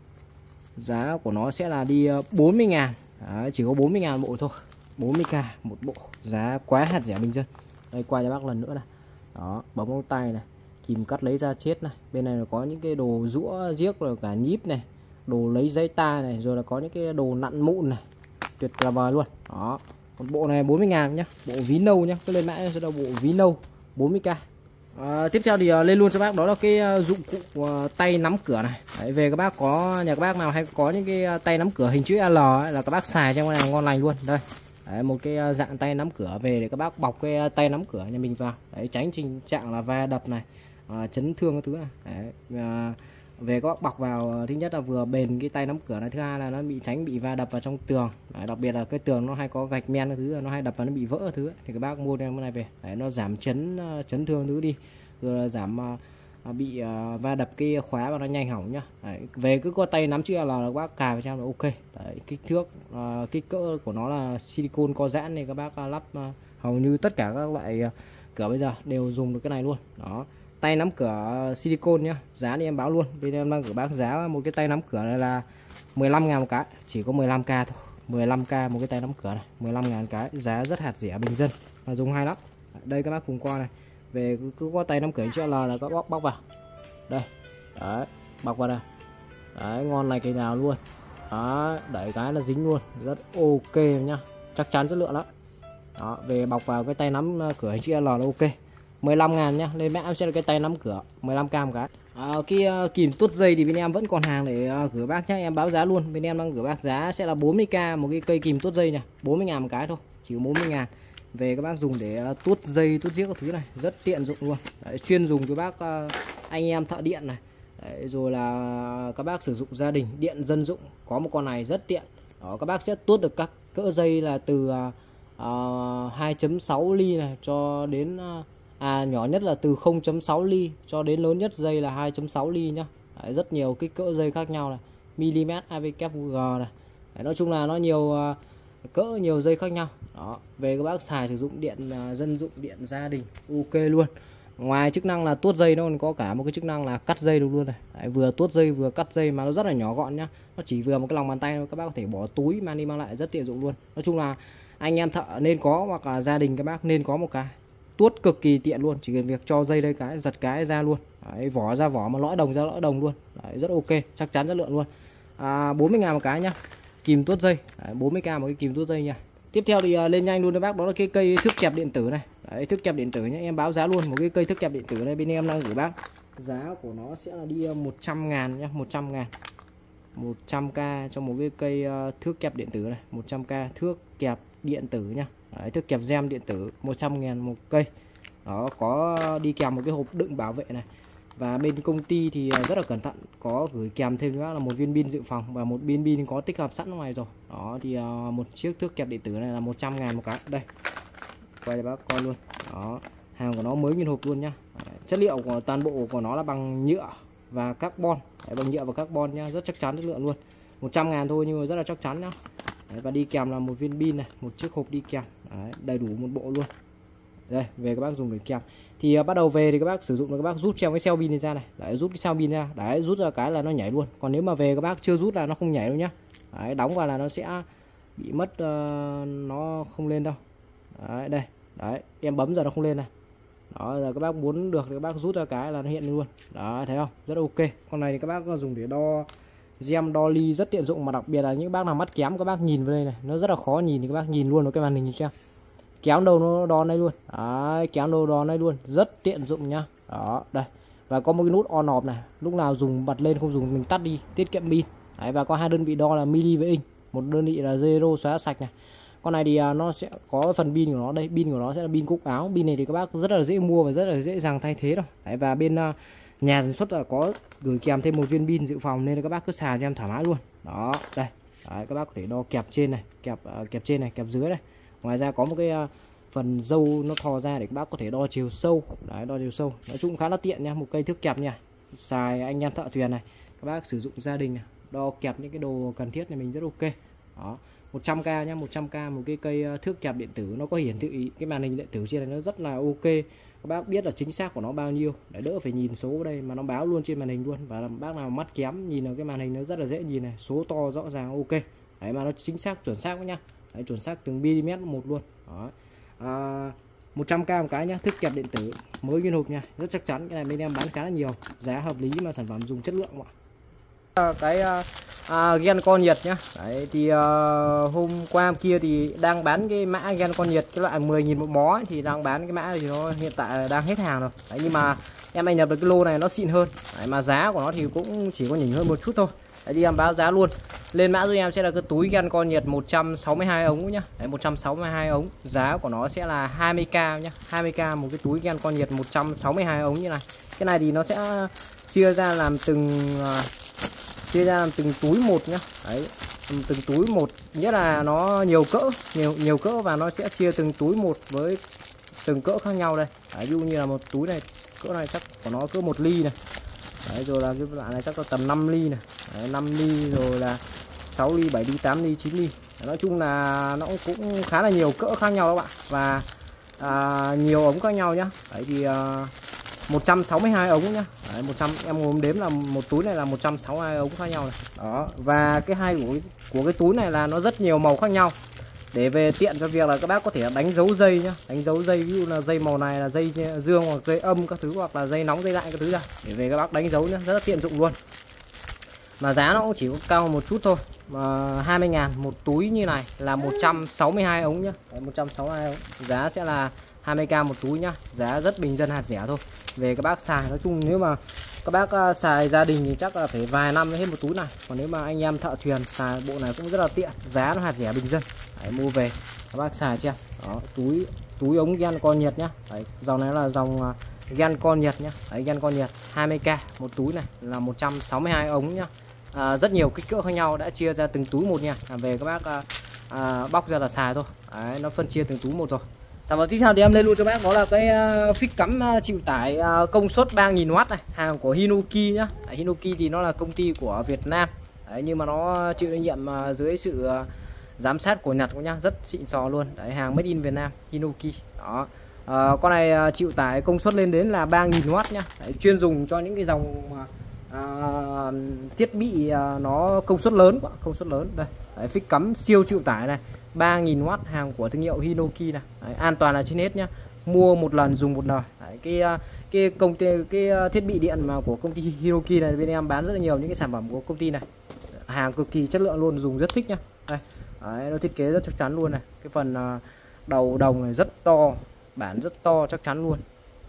Giá của nó sẽ là đi 40.000. Đấy, chỉ có 40.000 bộ thôi. 40k một bộ, giá quá hạt rẻ bình dân. Đây, quay cho bác lần nữa này. Đó, bấm móng tay này, kìm cắt lấy da chết này. Bên này là có những cái đồ rũa giếc rồi cả nhíp này, đồ lấy giấy tai này, rồi là có những cái đồ nặn mụn này, tuyệt là vời luôn. Đó, một bộ này 40.000 nhá, bộ ví nâu nhá. Cứ lên mã sẽ là bộ ví nâu 40k. Tiếp theo thì lên luôn cho bác đó là cái dụng cụ tay nắm cửa này. Đấy, về các bác có nhà các bác nào hay có những cái tay nắm cửa hình chữ L ấy, là các bác xài trong cái này ngon lành luôn. Đây. Đấy, một cái dạng tay nắm cửa về để các bác bọc cái tay nắm cửa nhà mình vào. Đấy, tránh tình trạng là va đập này, chấn thương các thứ này. Đấy, về các bác bọc vào, thứ nhất là vừa bền cái tay nắm cửa này, thứ hai là nó tránh bị va đập vào trong tường. Đấy, đặc biệt là cái tường nó hay có gạch men các thứ, nó hay đập vào nó bị vỡ thứ ấy. Thì các bác mua đem cái này về. Đấy, nó giảm chấn thương thứ đi, rồi là giảm bị va đập cái khóa và nó nhanh hỏng nhá. Đấy, về cứ có tay nắm chữ L là các bác cài vào trong là ok. Đấy, kích thước kích cỡ của nó là silicon co giãn này, các bác lắp hầu như tất cả các loại cửa bây giờ đều dùng được cái này luôn. Đó, tay nắm cửa silicon nhá. Giá thì em báo luôn, bên em đang gửi bác giá một cái tay nắm cửa này là 15.000 một cái, chỉ có 15k thôi. 15k một cái tay nắm cửa này, 15.000 cái, giá rất hạt rẻ bình dân và dùng hay lắm. Đây các bác cùng coi này. Về cứ có tay nắm cửa chữ L là các bác bóc vào đây. Đấy, bọc vào đây. Đấy, ngon này cái nào luôn. Đó, đẩy cái là dính luôn, rất ok nhá, chắc chắn chất lượng lắm. Đó, về bọc vào cái tay nắm cửa hình chữ L là ok. 15.000 nhá. Lên mã em sẽ là cái tay nắm cửa 15k một cái. Cái kìm tuốt dây thì bên em vẫn còn hàng để gửi bác nhá, em báo giá luôn. Bên em đang gửi bác giá sẽ là 40k một cái cây kìm tuốt dây này, 40.000 một cái thôi, chỉ có 40.000. Về các bác dùng để tuốt dây, tuốt giếc các thứ này, rất tiện dụng luôn. Đấy, chuyên dùng cho bác anh em thợ điện này. Đấy, rồi là các bác sử dụng gia đình, điện dân dụng, có một con này rất tiện. Đó, các bác sẽ tuốt được các cỡ dây là từ 2.6 ly này cho đến nhỏ nhất là từ 0.6 ly cho đến lớn nhất dây là 2.6 ly nhá. Đấy, rất nhiều kích cỡ dây khác nhau này, mm, AWG này. Đấy, nói chung là nó nhiều cỡ, nhiều dây khác nhau. Đó, về các bác xài sử dụng điện dân dụng, điện gia đình ok luôn. Ngoài chức năng là tuốt dây nó còn có cả một cái chức năng là cắt dây được luôn này. Đấy, vừa tuốt dây vừa cắt dây mà nó rất là nhỏ gọn nhá. Nó chỉ vừa một cái lòng bàn tay thôi, các bác có thể bỏ túi mang đi mang lại, rất tiện dụng luôn. Nói chung là anh em thợ nên có, hoặc là gia đình các bác nên có một cái tuốt cực kỳ tiện luôn, chỉ cần việc cho dây đây cái giật cái ra luôn. Đấy, vỏ ra vỏ mà lõi đồng ra lõi đồng luôn. Đấy, rất ok, chắc chắn chất lượng luôn. 40.000 một cái nhá, kìm tuốt dây. Đấy, 40k một cái kìm tuốt dây nha. Tiếp theo thì lên nhanh luôn các bác, đó là cái cây thước kẹp điện tử này. Đấy, thước kẹp điện tử nhé, em báo giá luôn. Một cái cây thước kẹp điện tử này bên em đang gửi bác, giá của nó sẽ là đi 100.000 nhá, 100.000, 100k cho một cái cây thước kẹp điện tử này, 100k thước kẹp điện tử nhá. Đấy, thước kẹp gem điện tử 100.000 một cây. Đó, có đi kèm một cái hộp đựng bảo vệ này. Và bên công ty thì rất là cẩn thận, có gửi kèm thêm là một viên pin dự phòng và một viên pin có tích hợp sẵn ở ngoài rồi. Đó thì một chiếc thước kẹp điện tử này là 100.000 một cái. Đây, quay cho bác coi luôn. Đó, hàng của nó mới nguyên hộp luôn nhá. Đấy, chất liệu của toàn bộ của nó là bằng nhựa và carbon. Đấy, bằng nhựa và carbon nhá, rất chắc chắn chất lượng luôn. 100.000 thôi nhưng mà rất là chắc chắn nhá. Đấy, và đi kèm là một viên pin này, một chiếc hộp đi kèm. Đấy, đầy đủ một bộ luôn. Đây, về các bác dùng để kèm. Thì bắt đầu về thì các bác sử dụng là các bác rút treo cái cell pin này ra này. Đấy, rút cái cell pin ra. Đấy, rút ra cái là nó nhảy luôn. Còn nếu mà về các bác chưa rút là nó không nhảy đâu nhá. Đấy, đóng vào là nó sẽ bị mất, nó không lên đâu. Đấy, đây. Đấy, em bấm giờ nó không lên này. Đó, giờ các bác muốn được thì các bác rút ra cái là nó hiện luôn. Đó, thấy không? Rất ok. Con này thì các bác dùng để đo gem, đo ly, rất tiện dụng, mà đặc biệt là những bác nào mắt kém các bác nhìn vào đây này, nó rất là khó nhìn thì các bác nhìn luôn vào cái màn hình cho. Kéo đâu nó đo đây luôn. Đấy, kéo đâu đo đây luôn, rất tiện dụng nhá. Đó, đây. Và có một cái nút on off này, lúc nào dùng bật lên, không dùng mình tắt đi, tiết kiệm pin. Đấy, và có hai đơn vị đo là mili với inch, một đơn vị là zero xóa sạch này. Con này thì nó sẽ có phần pin của nó đây, pin của nó sẽ là pin cúc áo. Pin này thì các bác rất là dễ mua và rất là dễ dàng thay thế rồi. Đấy, và bên nhà sản xuất là có gửi kèm thêm một viên pin dự phòng nên là các bác cứ xài cho em thoải mái luôn. Đó, đây. Đấy, các bác có thể đo kẹp trên này, kẹp trên này, kẹp dưới này. Ngoài ra có một cái phần dâu nó thò ra để các bác có thể đo chiều sâu. Đấy, đo chiều sâu. Nói chung khá là tiện nha, một cây thước kẹp nha. Xài anh em thợ thuyền này, các bác sử dụng gia đình này, đo kẹp những cái đồ cần thiết này mình rất ok. Đó, 100k nhá, 100k một cái cây thước kẹp điện tử, nó có hiển thị cái màn hình điện tử trên này, nó rất là ok. Các bác biết là chính xác của nó bao nhiêu, để đỡ phải nhìn số ở đây mà nó báo luôn trên màn hình luôn. Và làm bác nào mắt kém nhìn vào cái màn hình nó rất là dễ nhìn này, số to rõ ràng ok. Đấy, mà nó chính xác chuẩn xác nhá. Đấy, chuẩn xác từng mm một luôn. Đó. 100k một cái nhá, thước kẹp điện tử mới nguyên hộp nha, rất chắc chắn. Cái này bên em bán khá là nhiều, giá hợp lý mà sản phẩm dùng chất lượng ạ. Cái gen con nhiệt nhá. Đấy thì hôm qua kia thì đang bán cái mã gen con nhiệt, cái loại 10.000 một bó ấy, thì đang bán cái mã thì nó hiện tại đang hết hàng rồi. Đấy, nhưng mà em nhập được cái lô này nó xịn hơn. Đấy, mà giá của nó thì cũng chỉ có nhỉnh hơn một chút thôi. Đấy, thì em báo giá luôn. Lên mã giúp em sẽ là cái túi gen con nhiệt 162 ống nhá. Đấy, 162 ống. Giá của nó sẽ là 20k nhá. 20k một cái túi gen con nhiệt 162 ống như này. Cái này thì nó sẽ chia ra làm từng túi một nhá. Đấy, từng túi một, nghĩa là nó nhiều cỡ, nhiều cỡ, và nó sẽ chia từng túi một với từng cỡ khác nhau đây. Đấy, ví dụ như là một túi này, cỡ này chắc của nó cỡ 1 ly này. Đấy, rồi là cái loại này chắc có tầm 5 ly này. Đấy, 5 ly, rồi là 6 ly, 7 ly, 8 ly, 9 ly. Đấy, nói chung là nó cũng khá là nhiều cỡ khác nhau các bạn. Và nhiều ống khác nhau nhá. Đấy thì 162 ống nhá. Đấy, 100, em muốn đếm là một túi này là 162 ống khác nhau này. Đó, và cái hay của cái túi này là nó rất nhiều màu khác nhau. Để về tiện cho việc là các bác có thể đánh dấu dây nhá, đánh dấu dây, ví dụ là dây màu này là dây dương hoặc dây âm các thứ, hoặc là dây nóng dây lạnh các thứ ra, để về các bác đánh dấu nhá, rất là tiện dụng luôn. Mà giá nó cũng chỉ có cao một chút thôi, mà 20.000 một túi như này là 162 ống nhá. Đấy, 162 ống. Giá sẽ là 20k một túi nhá, giá rất bình dân hạt rẻ thôi. Về các bác xài, nói chung nếu mà các bác xài gia đình thì chắc là phải vài năm mới hết một túi này. Còn nếu mà anh em thợ thuyền xài bộ này cũng rất là tiện, giá nó hạt rẻ bình dân. Đấy, mua về các bác xài chưa. Đó, túi ống gen con nhiệt nhá. Đấy, dòng này là dòng gen con nhiệt nhá. Đấy, gen con nhiệt 20k một túi này là 162 ống nhá. Rất nhiều kích cỡ khác nhau, đã chia ra từng túi một nha. Về các bác bóc ra là xài thôi. Đấy, nó phân chia từng túi một rồi. Sản phẩm tiếp theo thì em lên luôn cho bác đó là cái phích cắm chịu tải công suất 3000W này, hàng của Hinoki nhá. Hinoki thì nó là công ty của Việt Nam. Đấy, nhưng mà nó chịu trách nhiệm dưới sự giám sát của Nhật nhá, rất xịn sò luôn. Đấy, hàng made in Việt Nam, Hinoki. Đó. Con này chịu tải công suất lên đến là 3000W nhá. Đấy, chuyên dùng cho những cái dòng thiết bị nó công suất lớn quá, công suất lớn. Đây, đấy, phích cắm siêu chịu tải này, 3000W, hàng của thương hiệu Hinoki này. Đấy, an toàn là trên hết nhá, mua một lần dùng một đời. Đấy, cái thiết bị điện mà của công ty Hinoki này bên em bán rất là nhiều những cái sản phẩm của công ty này, hàng cực kỳ chất lượng luôn, dùng rất thích nhá. Đây, đấy, nó thiết kế rất chắc chắn luôn này, cái phần đầu đồng này rất to, bản rất to chắc chắn luôn,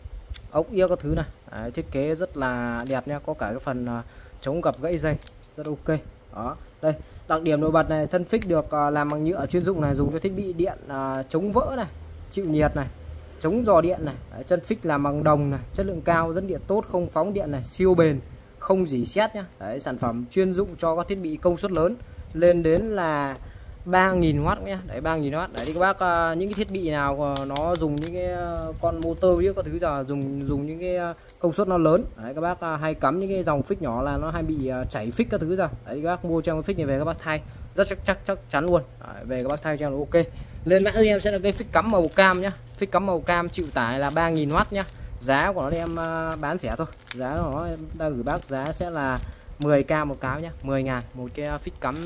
ốc yếc các thứ này. Đấy, thiết kế rất là đẹp nha, có cả cái phần chống gập gãy dây rất ok. Đó, đây đặc điểm nổi bật này, thân phích được làm bằng nhựa chuyên dụng này, dùng cho thiết bị điện chống vỡ này, chịu nhiệt này, chống rò điện này. Đấy, chân phích làm bằng đồng này, chất lượng cao, dẫn điện tốt, không phóng điện này, siêu bền, không rỉ sét nhá. Đấy, sản phẩm chuyên dụng cho các thiết bị công suất lớn lên đến là 3000W nhé. Đấy, 3000W. Đấy thì các bác những cái thiết bị nào nó dùng những cái con motor với các thứ giờ dùng những cái công suất nó lớn. Đấy, các bác hay cắm những cái dòng phích nhỏ là nó hay bị chảy phích các thứ giờ. Đấy, các bác mua trong cái phích này về các bác thay rất chắc chắn luôn. Đấy, về các bác thay cho nó ok. Lên mã thì em sẽ là cái phích cắm màu cam nhá. Phích cắm màu cam chịu tải là 3000W nhá. Giá của nó thì em bán rẻ thôi. Giá của nó đang gửi bác giá sẽ là 10k một cái nhá, 10.000 một cái phích cắm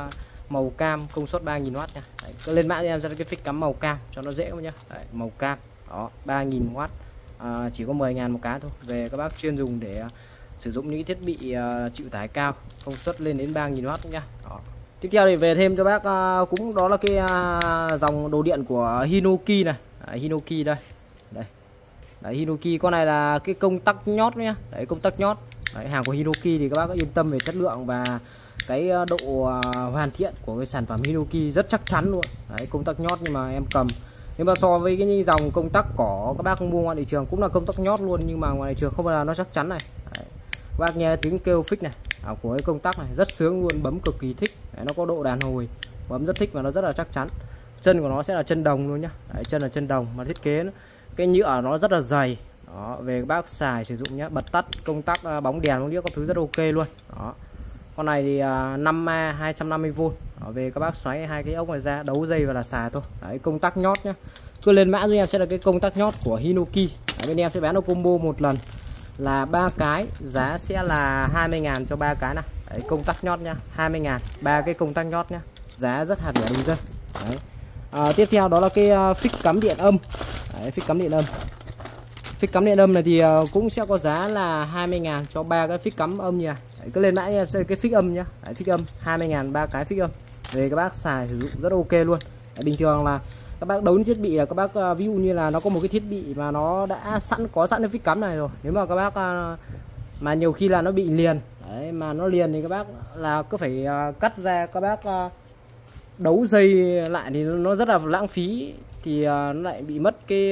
màu cam công suất 3000W nha. Đấy, lên mã thì em ra cái phích cắm màu cam cho nó dễ nhá. Đấy, màu cam đó, 3000W, chỉ có 10.000 một cái thôi. Về các bác chuyên dùng để sử dụng những thiết bị chịu tải cao, công suất lên đến 3000W nhá. Đó. Tiếp theo thì về thêm cho bác cũng đó là cái dòng đồ điện của Hinoki này. Đấy, Hinoki đây. Đây. Đấy, Hinoki, con này là cái công tắc nhót nhá. Đấy, công tắc nhót. Đấy, hàng của Hinoki thì các bác yên tâm về chất lượng và cái độ hoàn thiện của cái sản phẩm Hinoki rất chắc chắn luôn. Đấy, công tắc nhót nhưng mà em cầm, nhưng mà so với cái dòng công tắc cỏ các bác mua ngoài thị trường cũng là công tắc nhót luôn, nhưng mà ngoài thị trường không bao giờ nó chắc chắn này. Đấy, các bác nghe tiếng kêu phích này của cái công tắc này rất sướng luôn, bấm cực kỳ thích. Đấy, nó có độ đàn hồi, bấm rất thích và nó rất là chắc chắn. Chân của nó sẽ là chân đồng luôn nhá. Đấy, chân là chân đồng mà thiết kế cái nhựa nó rất là dày. Đó, về các bác xài sử dụng nhá, bật tắt công tắc bóng đèn bóng điếc các thứ rất ok luôn. Đó. Con này thì 5A 250V. Đó, về các bác xoáy hai cái ốc này ra, đấu dây và là xài thôi. Đấy, công tắc nhót nhá. Cứ lên mã giúp em sẽ là cái công tắc nhót của Hinoki. Đấy, bên em sẽ bán nó combo một lần là 3 cái, giá sẽ là 20.000 cho 3 cái này. Đấy, công tắc nhót nhá, 20.000 3 cái công tắc nhót nhá. Giá rất hạt rẻ bình dân. Đấy. Tiếp theo đó là cái phích cắm điện âm. Đấy, phích cắm điện âm. Phích cắm điện âm này thì cũng sẽ có giá là 20.000 cho 3 cái phích cắm âm như này. Đấy, cứ lên mã em sẽ cái phích âm nhá. Đấy, phích âm 20.000 3 cái phích âm. Về các bác xài sử dụng rất ok luôn. Đấy, bình thường là các bác đấu thiết bị là các bác ví dụ như là nó có một cái thiết bị mà nó đã có sẵn cái phích cắm này rồi. Nếu mà các bác mà nhiều khi là nó bị liền. Đấy, mà nó liền thì các bác là cứ phải cắt ra, các bác đấu dây lại thì nó rất là lãng phí, thì nó lại bị mất cái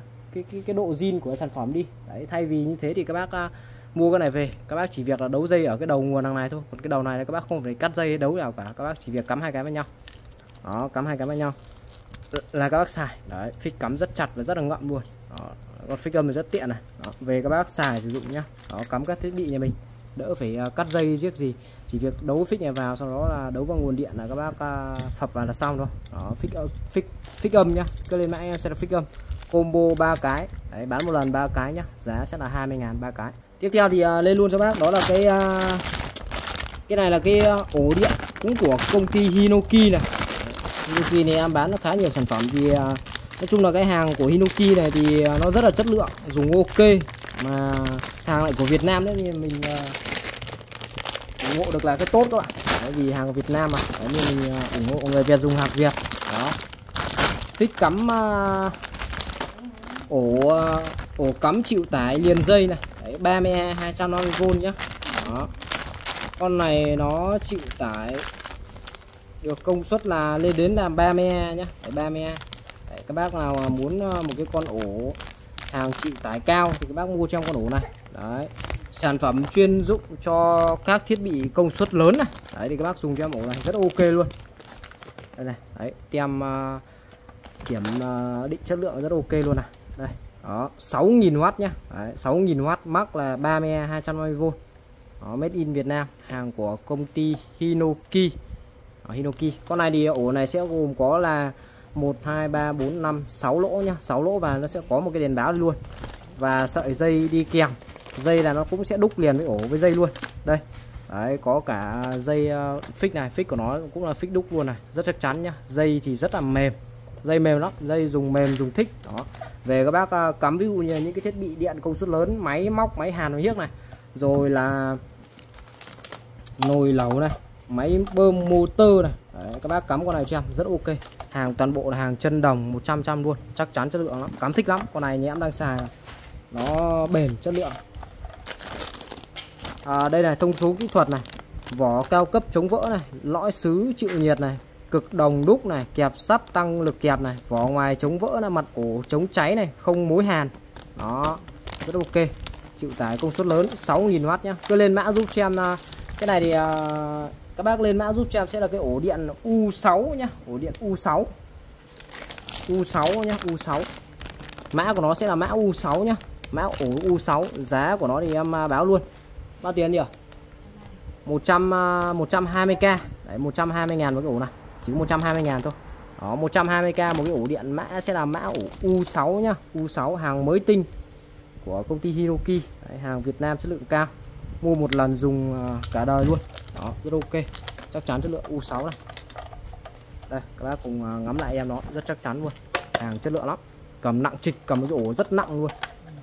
độ zin của sản phẩm đi. Đấy, thay vì như thế thì các bác mua cái này về, các bác chỉ việc là đấu dây ở cái đầu nguồn đằng này thôi, còn cái đầu này là các bác không phải cắt dây đấu nào cả, các bác chỉ việc cắm hai cái với nhau. Đó, cắm hai cái với nhau là các bác xài. Đấy, phích cắm rất chặt và rất là ngậm luôn. Đó, còn phích âm thì rất tiện này. Đó, về các bác xài sử dụng nhá. Đó, cắm các thiết bị nhà mình đỡ phải cắt dây giết gì, chỉ việc đấu phích này vào, sau đó là đấu vào nguồn điện là các bác phập vào là xong thôi. Đó, phích âm nhá. Cứ lên mã em sẽ là phích âm combo 3 cái. Đấy, bán một lần 3 cái nhá, giá sẽ là 20.000 3 cái. Tiếp theo thì lên luôn cho bác đó là cái này là cái ổ điện cũng của công ty Hinoki này. Hinoki này em bán nó khá nhiều sản phẩm, thì nói chung là cái hàng của Hinoki này thì nó rất là chất lượng, dùng ok, mà hàng lại của Việt Nam nữa thì mình ủng hộ được là cái tốt các bạn. Đấy, vì hàng của Việt Nam mà. Đấy, nên mình ủng hộ người Việt dùng hàng Việt. Đó, phích cắm ổ cắm chịu tải liền dây này. Đấy, 30A 250V nhá. Đó, con này nó chịu tải được công suất là lên đến là 30A nhá. Đấy, 30A. Đấy, các bác nào muốn một cái con ổ hàng chịu tải cao thì các bác mua trong con ổ này. Đấy, sản phẩm chuyên dụng cho các thiết bị công suất lớn này. Đấy, thì các bác dùng cho em ổ này rất ok luôn. Đây này, đấy, tem kiểm định chất lượng rất ok luôn này. Đây, đó, 6.000W nhá. Đấy, 6.000W, mắc là 30A 250V. Đó, made in Việt Nam, hàng của công ty Hinoki. Hinoki. Con này thì ổ này sẽ gồm có là 1 2 3 4 5 6 lỗ nhá, 6 lỗ và nó sẽ có một cái đèn báo luôn. Và sợi dây đi kèm. Dây là nó cũng sẽ đúc liền với ổ với dây luôn. Đây. Đấy, có cả dây fix này, fix của nó cũng là fix đúc luôn này, rất chắc chắn nhá. Dây thì rất là mềm. Dây mềm lắm, dây dùng mềm dùng thích. Đó. Về các bác cắm ví dụ như những cái thiết bị điện công suất lớn, máy móc, máy hàn, máy hiếc này, rồi là nồi lẩu này, máy bơm motor này. Đấy, các bác cắm con này cho em rất ok. Hàng toàn bộ là hàng chân đồng 100% luôn, chắc chắn chất lượng lắm, cắm thích lắm. Con này em đang xài nó bền chất lượng. Đây là thông số kỹ thuật này, vỏ cao cấp chống vỡ này, lõi sứ chịu nhiệt này, cực đồng đúc này, kẹp sắt tăng lực kẹp này, vỏ ngoài chống vỡ là mặt ổ chống cháy này, không mối hàn. Đó, rất ok. Chịu tải công suất lớn, 6.000W nhá. Cứ lên mã giúp cho em cái này thì các bác lên mã giúp cho em sẽ là cái ổ điện U6 nhá, ổ điện U6. U6 nhá, U6. Mã của nó sẽ là mã U6 nhá. Mã ổ U6, giá của nó thì em báo luôn. Bao tiền nhỉ? 120k. Đấy, 120.000 một cái ổ này. Chỉ 120.000 thôi. Đó, 120k một cái ổ điện. Mã sẽ là mã ổ U6 nhá. U6 hàng mới tinh của công ty Hinoki. Đấy, hàng Việt Nam chất lượng cao. Mua một lần dùng cả đời luôn. Đó, rất ok. Chắc chắn chất lượng U6 này. Đây, các bác cùng ngắm lại em nó, rất chắc chắn luôn. Hàng chất lượng lắm. Cầm nặng trịch, cầm cái ổ rất nặng luôn.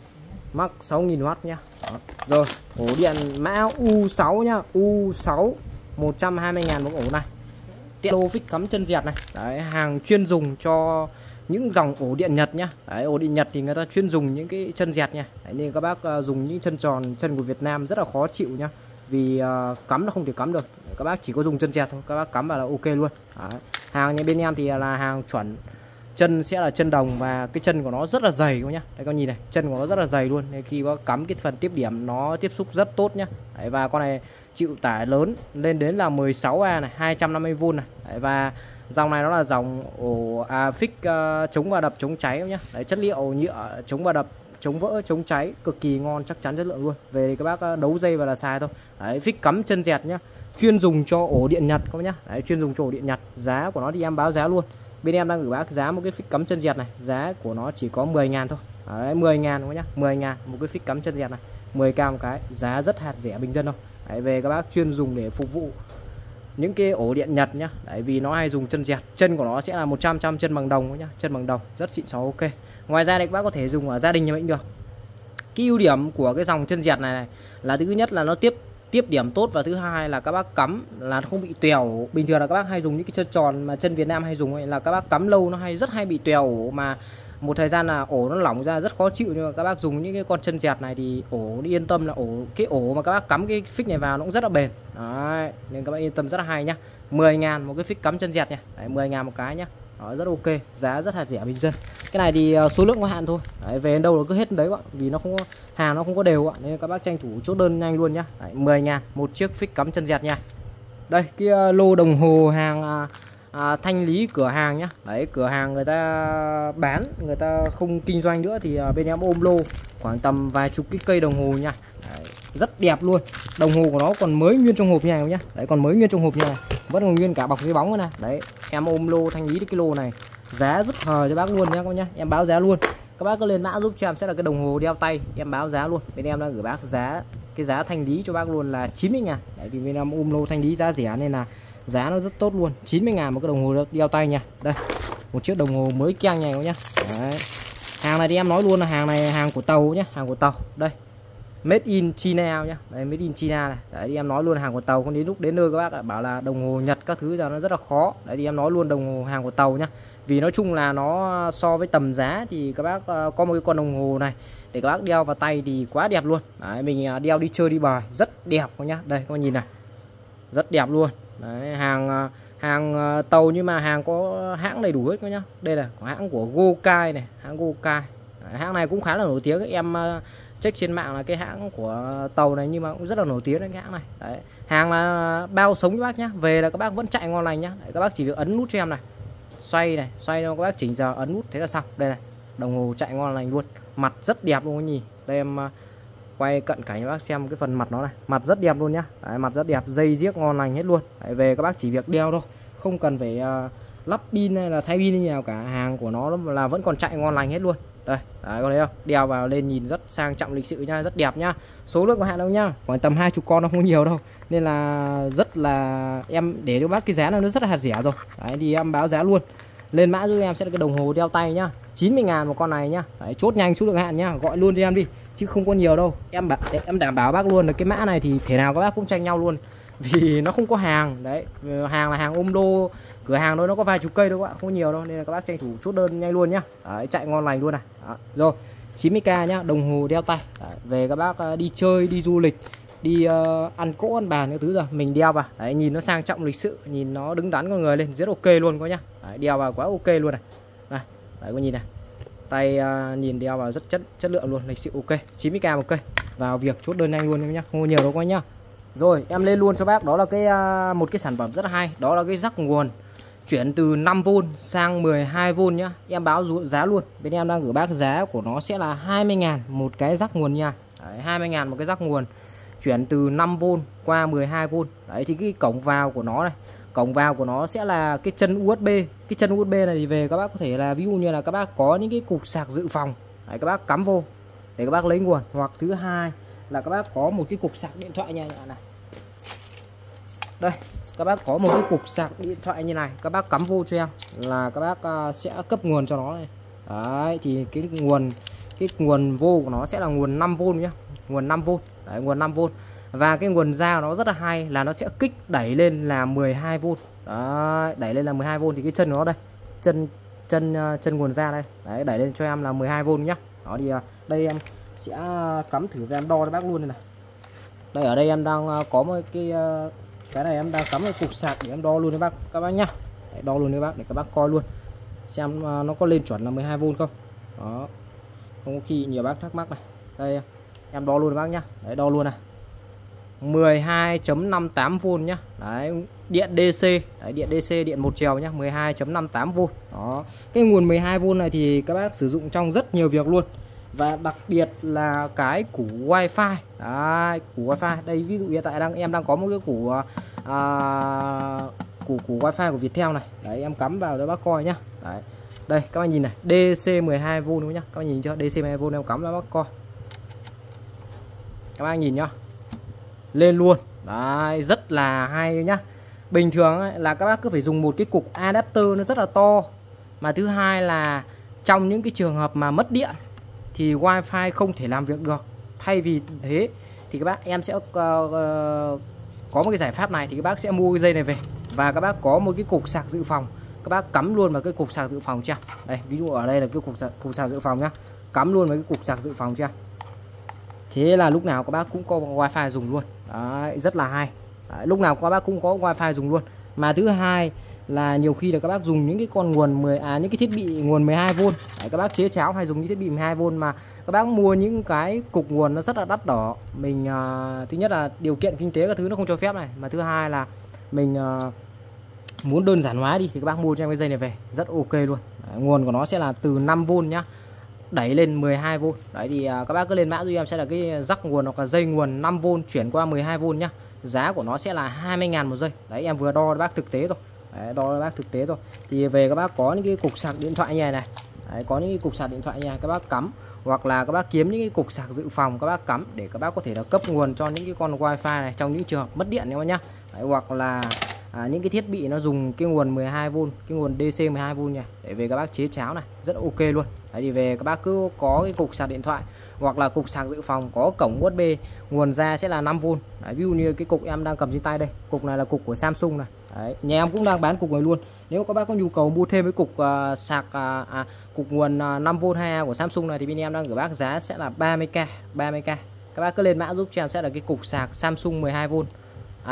Mắc 6.000W nhá. Đó. Rồi, ổ điện mã U6 nhá, U6 120.000 một ổ này. Tiện lô phích cắm chân dẹt này. Đấy, hàng chuyên dùng cho những dòng ổ điện Nhật nhá. Đấy, ổ điện Nhật thì người ta chuyên dùng những cái chân dẹt nha. Đấy, nên các bác dùng những chân tròn, chân của Việt Nam rất là khó chịu nhá. Vì cắm nó không thể cắm được. Các bác chỉ có dùng chân dẹt thôi, các bác cắm vào là ok luôn. Đấy. Hàng nhà bên em thì là hàng chuẩn. Chân sẽ là chân đồng và cái chân của nó rất là dày các nhá. Đây con nhìn này, chân của nó rất là dày luôn. Nên khi có cắm cái phần tiếp điểm nó tiếp xúc rất tốt nhá. Đấy, và con này chịu tải lớn lên đến là 16A này, 250V này. Đấy, và dòng này nó là dòng ổ fix chống va đập chống cháy nhá. Đấy, chất liệu nhựa chống va đập, chống vỡ, chống cháy, cực kỳ ngon, chắc chắn chất lượng luôn. Về thì các bác đấu dây và là xài thôi. Đấy, fix cắm chân dẹt nhá. Chuyên dùng cho ổ điện Nhật các bác nhá. Đấy, chuyên dùng cho ổ điện Nhật. Giá của nó thì em báo giá luôn. Bên em đang gửi bác giá một cái phích cắm chân dẹt này, giá của nó chỉ có 10.000 thôi. Đấy, 10.000 nhá, 10.000 một cái phích cắm chân dẹt này, 10k một cái, giá rất hạt rẻ bình dân đâu. Đấy, về các bác chuyên dùng để phục vụ những cái ổ điện Nhật nhá. Đấy, vì nó hay dùng chân dẹt, chân của nó sẽ là 100% chân bằng đồng nhá, chân bằng đồng, rất xịn xó ok. Ngoài ra thì các bác có thể dùng ở gia đình nhà mình được. Cái ưu điểm của cái dòng chân dẹt này là thứ nhất là nó tiếp điểm tốt, và thứ hai là các bác cắm là nó không bị tèo. Bình thường là các bác hay dùng những cái chân tròn mà chân Việt Nam hay dùng ấy, là các bác cắm lâu nó rất hay bị tèo ổ, mà một thời gian là ổ nó lỏng ra rất khó chịu. Nhưng mà các bác dùng những cái con chân dẹt này thì ổ đi yên tâm là cái ổ mà các bác cắm cái phích này vào nó cũng rất là bền. Đấy, nên các bác yên tâm, rất là hay nhá. 10.000 một cái phích cắm chân dẹt nha. Đấy, 10.000 một cái nhá. Đó, rất ok, giá rất là rẻ bình dân. Cái này thì số lượng có hạn thôi. Đấy, về đến đâu nó cứ hết đấy các bạn, vì nó không có hàng, nó không có đều ạ, nên các bác tranh thủ chốt đơn nhanh luôn nhá. Đấy, 10.000 một chiếc phích cắm chân dẹt nha. Đây, cái lô đồng hồ hàng thanh lý cửa hàng nhá. Đấy, cửa hàng người ta bán, người ta không kinh doanh nữa thì bên em ôm lô khoảng tầm vài chục cái cây đồng hồ nha. Đấy, rất đẹp luôn. Đồng hồ của nó còn mới nguyên trong hộp như này nhá. Đấy, còn mới nguyên trong hộp như này, vẫn còn nguyên cả bọc giấy bóng này. Đấy, em ôm lô thanh lý cái lô này, giá rất hời cho bác luôn nhá các bác nhá. Em báo giá luôn. Các bác cứ lên mã giúp cho em sẽ là cái đồng hồ đeo tay, em báo giá luôn. Bên em đang gửi bác cái giá thanh lý cho bác luôn là 90.000. Đấy, vì bên em ôm lô thanh lý giá rẻ nên là giá nó rất tốt luôn. 90.000 một cái đồng hồ đeo tay nha. Đây, một chiếc đồng hồ mới keng này nhá. Đấy. Hàng này thì em nói luôn là hàng này hàng của tàu nhá, hàng của tàu. Đây, made in China nhá. Đây, made in China này. Đấy, thì em nói luôn hàng của tàu, không đến lúc đến nơi các bác bảo là đồng hồ Nhật các thứ giờ nó rất là khó. Đấy, thì em nói luôn đồng hồ hàng của tàu nhá. Vì nói chung là nó so với tầm giá thì các bác có một cái con đồng hồ này để các bác đeo vào tay thì quá đẹp luôn. Đấy, mình đeo đi chơi đi bời rất đẹp nhá. Đây các bạn nhìn này, rất đẹp luôn. Đấy, hàng tàu nhưng mà hàng có hãng đầy đủ hết các nhá. Đây là hãng của Gokai này, hãng Gokai. Đấy, hãng này cũng khá là nổi tiếng. Em check trên mạng là cái hãng của tàu này nhưng mà cũng rất là nổi tiếng đấy, cái hãng này. Đấy, hàng là bao sống các bác nhá. Về là các bác vẫn chạy ngon lành nhá. Đấy, các bác chỉ việc ấn nút cho em này, xoay này, xoay cho các bác chỉnh giờ, ấn nút thế là xong. Đây này, đồng hồ chạy ngon lành luôn, mặt rất đẹp luôn. Nhìn đây em quay cận cảnh cho bác xem cái phần mặt nó này, mặt rất đẹp luôn nhá. Đấy, mặt rất đẹp, dây giếc ngon lành hết luôn. Đấy, về các bác chỉ việc đeo thôi, không cần phải lắp pin hay là thay pin như nào cả, hàng của nó là vẫn còn chạy ngon lành hết luôn. Đây, đấy, có thấy không? Đeo vào lên nhìn rất sang trọng lịch sự nha, rất đẹp nhá. Số lượng có hạn đâu nhá, khoảng tầm 20 con, nó không nhiều đâu, nên là rất là em để cho bác cái giá nó rất là hạt rẻ rồi. Đấy, thì em báo giá luôn, lên mã giúp em sẽ là cái đồng hồ đeo tay nhá, 90.000 một con này nhá. Đấy, chốt nhanh, số lượng hạn nhá, gọi luôn cho em đi chứ không có nhiều đâu. Em đảm bảo bác luôn là cái mã này thì thể nào các bác cũng tranh nhau luôn, vì nó không có hàng. Đấy, hàng là hàng ôm đô, cửa hàng thôi, nó có vài chục cây đâu các bạn, không có nhiều đâu, nên là các bác tranh thủ chốt đơn nhanh luôn nhá. Đấy, chạy ngon lành luôn này. Đó. Rồi 90k nhá, đồng hồ đeo tay. Đấy, về các bác đi chơi, đi du lịch, đi ăn cỗ ăn bàn cái thứ rồi mình đeo vào. Đấy, nhìn nó sang trọng lịch sự, nhìn nó đứng đắn con người lên, rất ok luôn có nhá. Đấy, đeo vào quá ok luôn này. Đấy, có nhìn này, tay nhìn đeo vào rất chất lượng luôn, lịch sự ok. 90k một cây, vào việc chốt đơn nhanh luôn nhá, không có nhiều đâu quá nhá. Rồi em lên luôn cho bác, đó là cái một cái sản phẩm rất là hay, đó là cái rắc nguồn chuyển từ 5V sang 12V nhá. Em báo giá luôn, bên em đang gửi bác giá của nó sẽ là 20.000 một cái rắc nguồn nha. Đấy, 20.000 một cái rắc nguồn chuyển từ 5V qua 12V. Đấy, thì cái cổng vào của nó này, cổng vào của nó sẽ là cái chân USB. Cái chân USB này thì về các bác có thể là ví dụ như là các bác có những cái cục sạc dự phòng, đấy, các bác cắm vô để các bác lấy nguồn. Hoặc thứ hai là các bác có một cái cục sạc điện thoại như này. Đây, các bác có một cái cục sạc điện thoại như này, các bác cắm vô cho em là các bác sẽ cấp nguồn cho nó này. Đấy, thì cái nguồn vô của nó sẽ là nguồn 5V nhá, nguồn 5V. Đấy, nguồn 5V. Và cái nguồn ra nó rất là hay là nó sẽ kích đẩy lên là 12V. Đấy, đẩy lên là 12V thì cái chân nó đây, chân nguồn ra đây. Đấy, đẩy lên cho em là 12V nhá. Đó thì đây em sẽ cắm thử và em đo cho bác luôn đây này. Đây, ở đây em đang có một cái này em đang cắm cái cục sạc để em đo luôn với các bác nhá. Đấy, đo luôn với bác để các bác coi luôn xem nó có lên chuẩn là 12V không. Đó, không có khi nhiều bác thắc mắc này. Đây em đo luôn với bác nhá. Đấy, đo luôn này, 12.58V nhá. Đấy, điện DC, đấy, điện DC, điện một chiều nhá, 12.58V. Đó, cái nguồn 12V này thì các bác sử dụng trong rất nhiều việc luôn. Và đặc biệt là cái củ wifi. Đấy, củ wifi đây, ví dụ hiện tại em đang có một cái củ củ wifi của Viettel này. Đấy, em cắm vào cho bác coi nhá. Đấy, đây các bác nhìn này, DC 12V đúng nhá, các bác nhìn chưa, DC 12V em cắm vào bác coi, các bác nhìn nhá, lên luôn. Đấy, rất là hay nhá. Bình thường ấy, là các bác cứ phải dùng một cái cục adapter nó rất là to, mà thứ hai là trong những cái trường hợp mà mất điện thì wifi không thể làm việc được. Thay vì thế thì các bác em sẽ có một cái giải pháp này, thì các bác sẽ mua cái dây này về và các bác có một cái cục sạc dự phòng, các bác cắm luôn vào cái cục sạc dự phòng chưa. Đây, ví dụ ở đây là cái cục sạc dự phòng nhá, cắm luôn với cái cục sạc dự phòng chưa. Thế là lúc nào các bác cũng có wifi dùng luôn. Đấy, rất là hay. Đấy, lúc nào các bác cũng có wifi dùng luôn. Mà thứ hai là nhiều khi là các bác dùng những cái con nguồn những cái thiết bị nguồn 12V. Đấy, các bác chế cháo hay dùng những thiết bị 12V mà các bác mua những cái cục nguồn nó rất là đắt đỏ. Mình thứ nhất là điều kiện kinh tế các thứ nó không cho phép này, mà thứ hai là mình muốn đơn giản hóa đi thì các bác mua cho em cái dây này về rất ok luôn. Đấy, nguồn của nó sẽ là từ 5V nhá, đẩy lên 12V. Đấy thì các bác cứ lên mã giúp em sẽ là cái rắc nguồn hoặc là dây nguồn 5V chuyển qua 12V nhá. Giá của nó sẽ là 20.000 một dây. Đấy, em vừa đo cho bác thực tế rồi. Đấy, đo cho bác thực tế rồi. Thì về các bác có những cái cục sạc điện thoại như này. Đấy, có những cái cục sạc điện thoại như này các bác cắm, hoặc là các bác kiếm những cái cục sạc dự phòng các bác cắm để các bác có thể là cấp nguồn cho những cái con wifi này trong những trường hợp mất điện nhá. Đấy, hoặc là những cái thiết bị nó dùng cái nguồn 12V, cái nguồn DC 12V nha, để về các bác chế cháo này rất ok luôn. Đấy, thì về các bác cứ có cái cục sạc điện thoại hoặc là cục sạc dự phòng có cổng USB, nguồn ra sẽ là 5V. Đấy, ví dụ như cái cục em đang cầm trên tay đây, cục này là cục của Samsung này. Đấy, nhà em cũng đang bán cục này luôn. Nếu các bác có nhu cầu mua thêm với cục sạc cục nguồn 5V 2A của Samsung này thì bên em đang gửi bác giá sẽ là 30k. Các bác cứ lên mã giúp cho em sẽ là cái cục sạc Samsung 12V.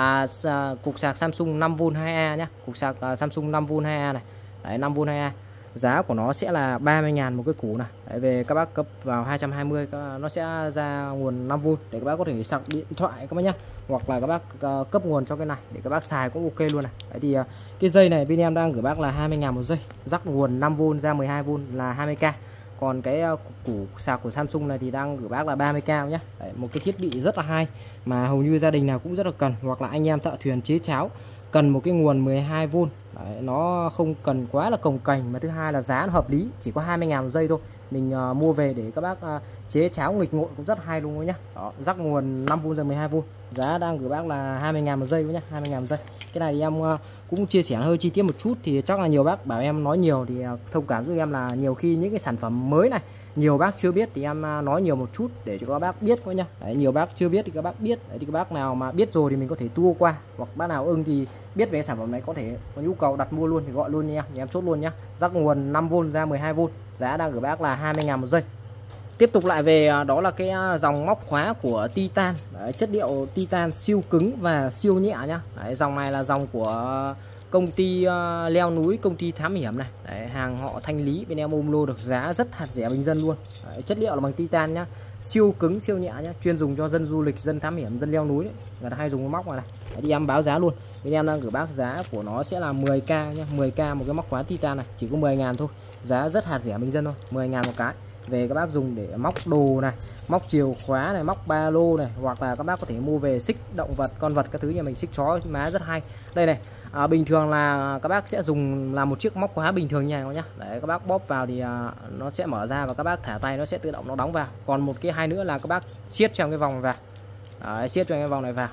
Cục sạc Samsung 5V 2A nhá, cục sạc Samsung 5V 2A này. Đấy, 5V 2A Giá của nó sẽ là 30.000 một cái củ này. Đấy, về các bác cấp vào 220 nó sẽ ra nguồn 5V để các bác có thể sạc điện thoại các bác nhá, hoặc là các bác cấp nguồn cho cái này để các bác xài cũng ok luôn này. Đấy thì cái dây này bên em đang gửi bác là 20.000 một dây, rắc nguồn 5V ra 12V là 20k. Còn cái củ sạc của Samsung này thì đang gửi bác là 30k nhé. Đấy, một cái thiết bị rất là hay mà hầu như gia đình nào cũng rất là cần, hoặc là anh em thợ thuyền chế cháo cần một cái nguồn 12V. Đấy, nó không cần quá là cồng kềnh, mà thứ hai là giá nó hợp lý, chỉ có 20.000 một giây thôi. Mình mua về để các bác chế cháo nghịch ngội cũng rất hay luôn nhá. Đó, rắc nguồn 5V ra 12V, giá đang gửi bác là 20.000 một giây nhá, 20.000 một giây. Cái này thì em cũng chia sẻ hơi chi tiết một chút, thì chắc là nhiều bác bảo em nói nhiều thì thông cảm giúp em là nhiều khi những cái sản phẩm mới này nhiều bác chưa biết thì em nói nhiều một chút để cho các bác biết thôi nhá. Đấy, nhiều bác chưa biết thì các bác biết. Đấy, thì các bác nào mà biết rồi thì mình có thể tua qua, hoặc bác nào ưng thì biết về sản phẩm này có thể có nhu cầu đặt mua luôn thì gọi luôn nha em chốt luôn nhá. Rắc nguồn 5V ra 12V, giá đang gửi bác là 20.000 một giây. Tiếp tục lại về đó là cái dòng móc khóa của Titan. Đấy, chất liệu Titan siêu cứng và siêu nhẹ nhá. Đấy, dòng này là dòng của công ty leo núi, công ty thám hiểm này. Đấy, hàng họ thanh lý, bên em ôm lô được giá rất hạt rẻ bình dân luôn. Đấy, chất liệu là bằng Titan nhá, siêu cứng siêu nhẹ nhá, chuyên dùng cho dân du lịch, dân thám hiểm, dân leo núi đấy. Người ta hay dùng cái móc này. Đấy, đi em báo giá luôn. Bên em đang gửi bác giá của nó sẽ là 10k nhá, 10k một cái móc khóa Titan này, chỉ có 10.000 thôi. Giá rất hạt rẻ bình dân thôi, 10.000 một cái. Về các bác dùng để móc đồ này, móc chìa khóa này, móc ba lô này, hoặc là các bác có thể mua về xích động vật, con vật các thứ, nhà mình xích chó má rất hay. Đây này, bình thường là các bác sẽ dùng làm một chiếc móc khóa bình thường nha nhá. Đấy, các bác bóp vào thì nó sẽ mở ra và các bác thả tay nó sẽ tự động nó đóng vào. Còn một cái hay nữa là các bác siết trong cái vòng vào. Đấy, siết trong cái vòng này vào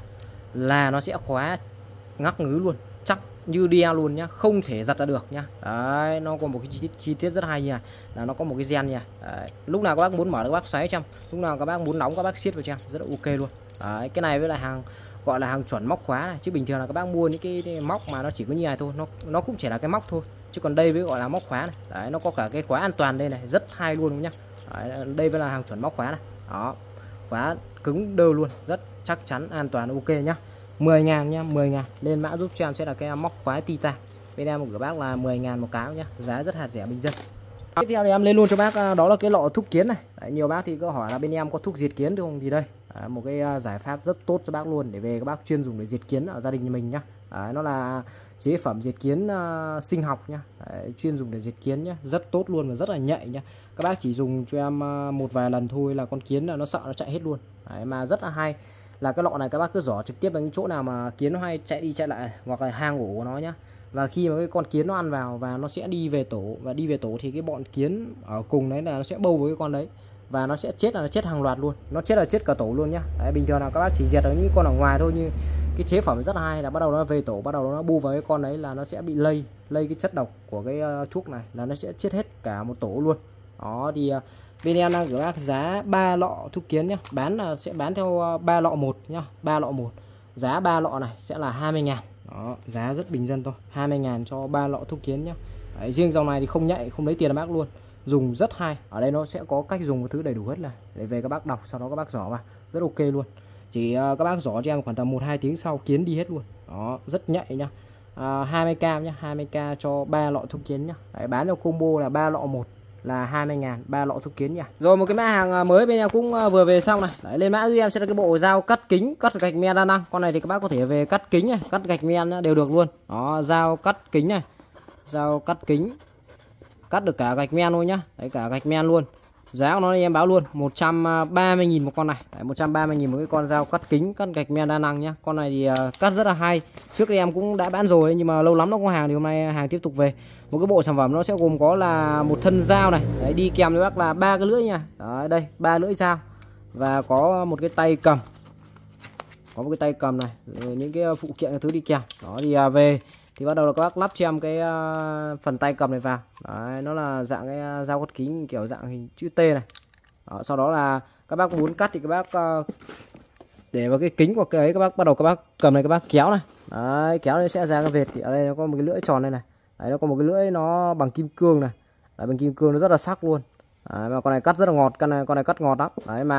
là nó sẽ khóa ngắc ngứ luôn, chắc như đe luôn nhá, không thể giật ra được nhá. Đấy, nó có một cái chi tiết rất hay nha, là nó có một cái gen nha. Đấy, lúc nào các bác muốn mở các bác xoáy trong, lúc nào các bác muốn đóng các bác siết vào cho em, rất là ok luôn. Đấy, cái này với lại hàng gọi là hàng chuẩn móc khóa này, chứ bình thường là các bác mua những cái móc mà nó chỉ có như này thôi, nó cũng chỉ là cái móc thôi, chứ còn đây với gọi là móc khóa này. Đấy, nó có cả cái khóa an toàn đây này, rất hay luôn nhá. Đấy, đây với là hàng chuẩn móc khóa này. Đó, khóa cứng đơ luôn, rất chắc chắn, an toàn, ok nhá. 10.000 nha, 10.000. Lên mã giúp cho em sẽ là cái móc khóa Titan. Bên em gửi bác là 10.000 một cái nhá, giá rất hạt rẻ bình dân. Tiếp theo thì em lên luôn cho bác đó là cái lọ thuốc kiến này. Đấy, nhiều bác thì có hỏi là bên em có thuốc diệt kiến được không, thì đây một cái giải pháp rất tốt cho bác luôn, để về các bác chuyên dùng để diệt kiến ở gia đình nhà mình nhá. Đấy, nó là chế phẩm diệt kiến sinh học nhá. Đấy, chuyên dùng để diệt kiến nhá, rất tốt luôn và rất là nhạy nhá. Các bác chỉ dùng cho em một vài lần thôi là con kiến là nó sợ nó chạy hết luôn. Đấy, mà rất là hay là cái lọ này các bác cứ giỏ trực tiếp vào những chỗ nào mà kiến nó hay chạy đi chạy lại, hoặc là hang ổ của nó nhá. Và khi mà cái con kiến nó ăn vào và nó sẽ đi về tổ, và đi về tổ thì cái bọn kiến ở cùng đấy là nó sẽ bâu với cái con đấy, và nó sẽ chết, là nó chết hàng loạt luôn, nó chết là chết cả tổ luôn nhá. Đấy, bình thường là các bác chỉ diệt ở những con ở ngoài thôi, như cái chế phẩm rất hay là bắt đầu nó về tổ, bắt đầu nó bu vào cái con đấy là nó sẽ bị lây cái chất độc của cái thuốc này, là nó sẽ chết hết cả một tổ luôn. Đó thì bên em đang gửi bác giá 3 lọ thuốc kiến nhá, bán là sẽ bán theo 3 lọ một nhá, 3 lọ một. Giá 3 lọ này sẽ là 20.000. Đó, giá rất bình dân thôi, 20.000 cho 3 lọ thuốc kiến nhá. Đấy, riêng dòng này thì không nhạy, không lấy tiền bác luôn, dùng rất hay. Ở đây nó sẽ có cách dùng cái thứ đầy đủ hết, là để về các bác đọc, sau đó các bác giỏ vào, rất ok luôn. Chỉ các bác giỏ cho em khoảng tầm 1-2 tiếng sau kiến đi hết luôn. Đó, rất nhạy nhá. 20k nhá, 20k cho 3 lọ thuốc kiến nhá. Đấy, bán theo combo là 3 lọ một là 20.000, 3 lọ thuốc kiến nhỉ. Rồi một cái mã hàng mới bên em cũng vừa về xong này. Đấy, lên mã giúp em sẽ là cái bộ dao cắt kính, cắt gạch men đa năng. Con này thì các bác có thể về cắt kính này, cắt gạch men đều được luôn. Đó, dao cắt kính này, dao cắt kính, cắt được cả gạch men luôn nhá. Đấy, cả gạch men luôn. Giá của nó thì em báo luôn 130.000 một con này. Đấy, 130.000 một cái con dao cắt kính, cắt gạch men đa năng nhá. Con này thì cắt rất là hay. Trước đây em cũng đã bán rồi nhưng mà lâu lắm nó có hàng, thì hôm nay hàng tiếp tục về. Một cái bộ sản phẩm nó sẽ gồm có là một thân dao này. Đấy, đi kèm với bác là 3 cái lưỡi nha. Đấy, đây 3 lưỡi dao, và có một cái tay cầm, có một cái tay cầm này, rồi những cái phụ kiện cái thứ đi kèm. Đó thì về thì bắt đầu là các bác lắp cho em cái phần tay cầm này vào. Đấy, nó là dạng cái dao cắt kính kiểu dạng hình chữ T này. Đó, sau đó là các bác muốn cắt thì các bác để vào cái kính của cái ấy, các bác bắt đầu các bác cầm này, các bác kéo này. Đấy, kéo này sẽ ra cái vệt. Thì ở đây nó có một cái lưỡi tròn đây này. Đấy, nó có một cái lưỡi nó bằng kim cương này. Đấy, bằng kim cương nó rất là sắc luôn. Đấy, mà con này cắt rất là ngọt, con này cắt ngọt lắm. Đấy, mà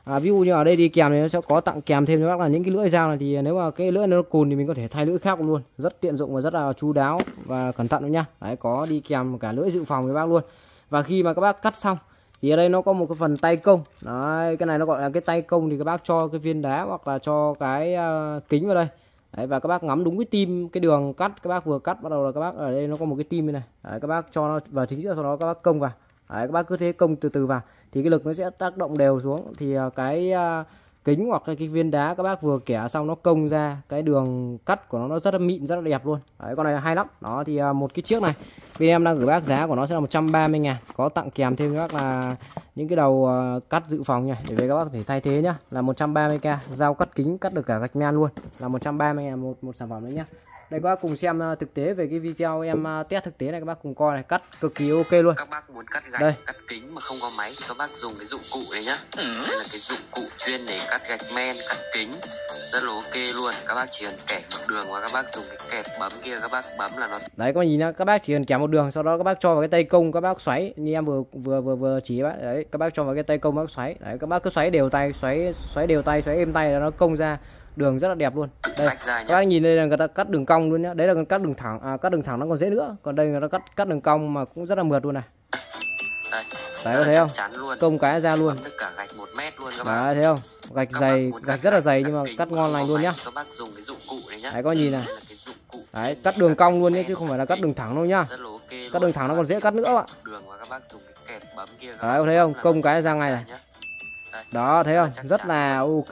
Ví dụ như ở đây đi kèm thì nó sẽ có tặng kèm thêm cho bác là những cái lưỡi dao này, thì nếu mà cái lưỡi nó cùn thì mình có thể thay lưỡi khác luôn, rất tiện dụng và rất là chu đáo và cẩn thận luôn nhá. Đấy, có đi kèm cả lưỡi dự phòng với bác luôn. Và khi mà các bác cắt xong thì ở đây nó có một cái phần tay công. Đấy, cái này nó gọi là cái tay công, thì các bác cho cái viên đá hoặc là cho cái kính vào đây. Đấy, và các bác ngắm đúng cái tim, cái đường cắt các bác vừa cắt, bắt đầu là các bác ở đây nó có một cái tim như này. Đấy, các bác cho nó vào chính giữa, sau đó các bác công vào. Đấy, các bác cứ thế công từ từ vào thì cái lực nó sẽ tác động đều xuống, thì cái kính hoặc cái viên đá các bác vừa kẻ xong nó công ra cái đường cắt của nó rất là mịn, rất là đẹp luôn. Đấy, con này hay lắm. Đó thì một cái chiếc này bên em đang gửi bác giá của nó sẽ là 130.000, có tặng kèm thêm các bác là những cái đầu cắt dự phòng nha, để về các bác có thể thay thế nhá, là 130k, dao cắt kính cắt được cả gạch men luôn, là 130.000 một sản phẩm đấy nhá. Đây các bác cùng xem thực tế về cái video em test thực tế này, các bác cùng coi này, cắt cực kỳ ok luôn. Các bác muốn cắt gạch, đây, cắt kính mà không có máy thì các bác dùng cái dụng cụ này nhá. Đây là cái dụng cụ chuyên để cắt gạch men, cắt kính, rất là ok luôn. Các bác chỉ cần kẻ một đường và các bác dùng cái kẹp bấm kia, các bác bấm là nó. Đấy, có nhìn nhá, các bác chỉ cần kẻ một đường, sau đó các bác cho vào cái tay công, các bác xoáy như em vừa chỉ bác. Đấy, các bác cho vào cái tay công, bác xoáy. Đấy, các bác cứ xoáy đều tay, xoáy đều tay, xoáy êm tay là nó công ra đường rất là đẹp luôn. Đây, các bác nhìn đây là người ta cắt đường cong luôn nhá. Đấy là cắt đường thẳng, cắt đường thẳng nó còn dễ nữa. Còn đây người ta cắt đường cong mà cũng rất là mượt luôn này. Đấy, có thấy không? Công cái ra luôn. Cả gạch 1 mét luôn các bác. Đấy, thấy không? Gạch dày, gạch rất là dày nhưng mà cắt ngon lành luôn nhá. Các bác dùng cái dụng cụ này nhá. Đấy, có nhìn này. Đấy, cắt đường cong luôn nhé, chứ không phải là cắt đường thẳng đâu nhá. Cắt đường thẳng nó còn dễ cắt nữa ạ. Đấy, có thấy không? Công cái ra ngay này. Đó, thấy không? Rất là ok.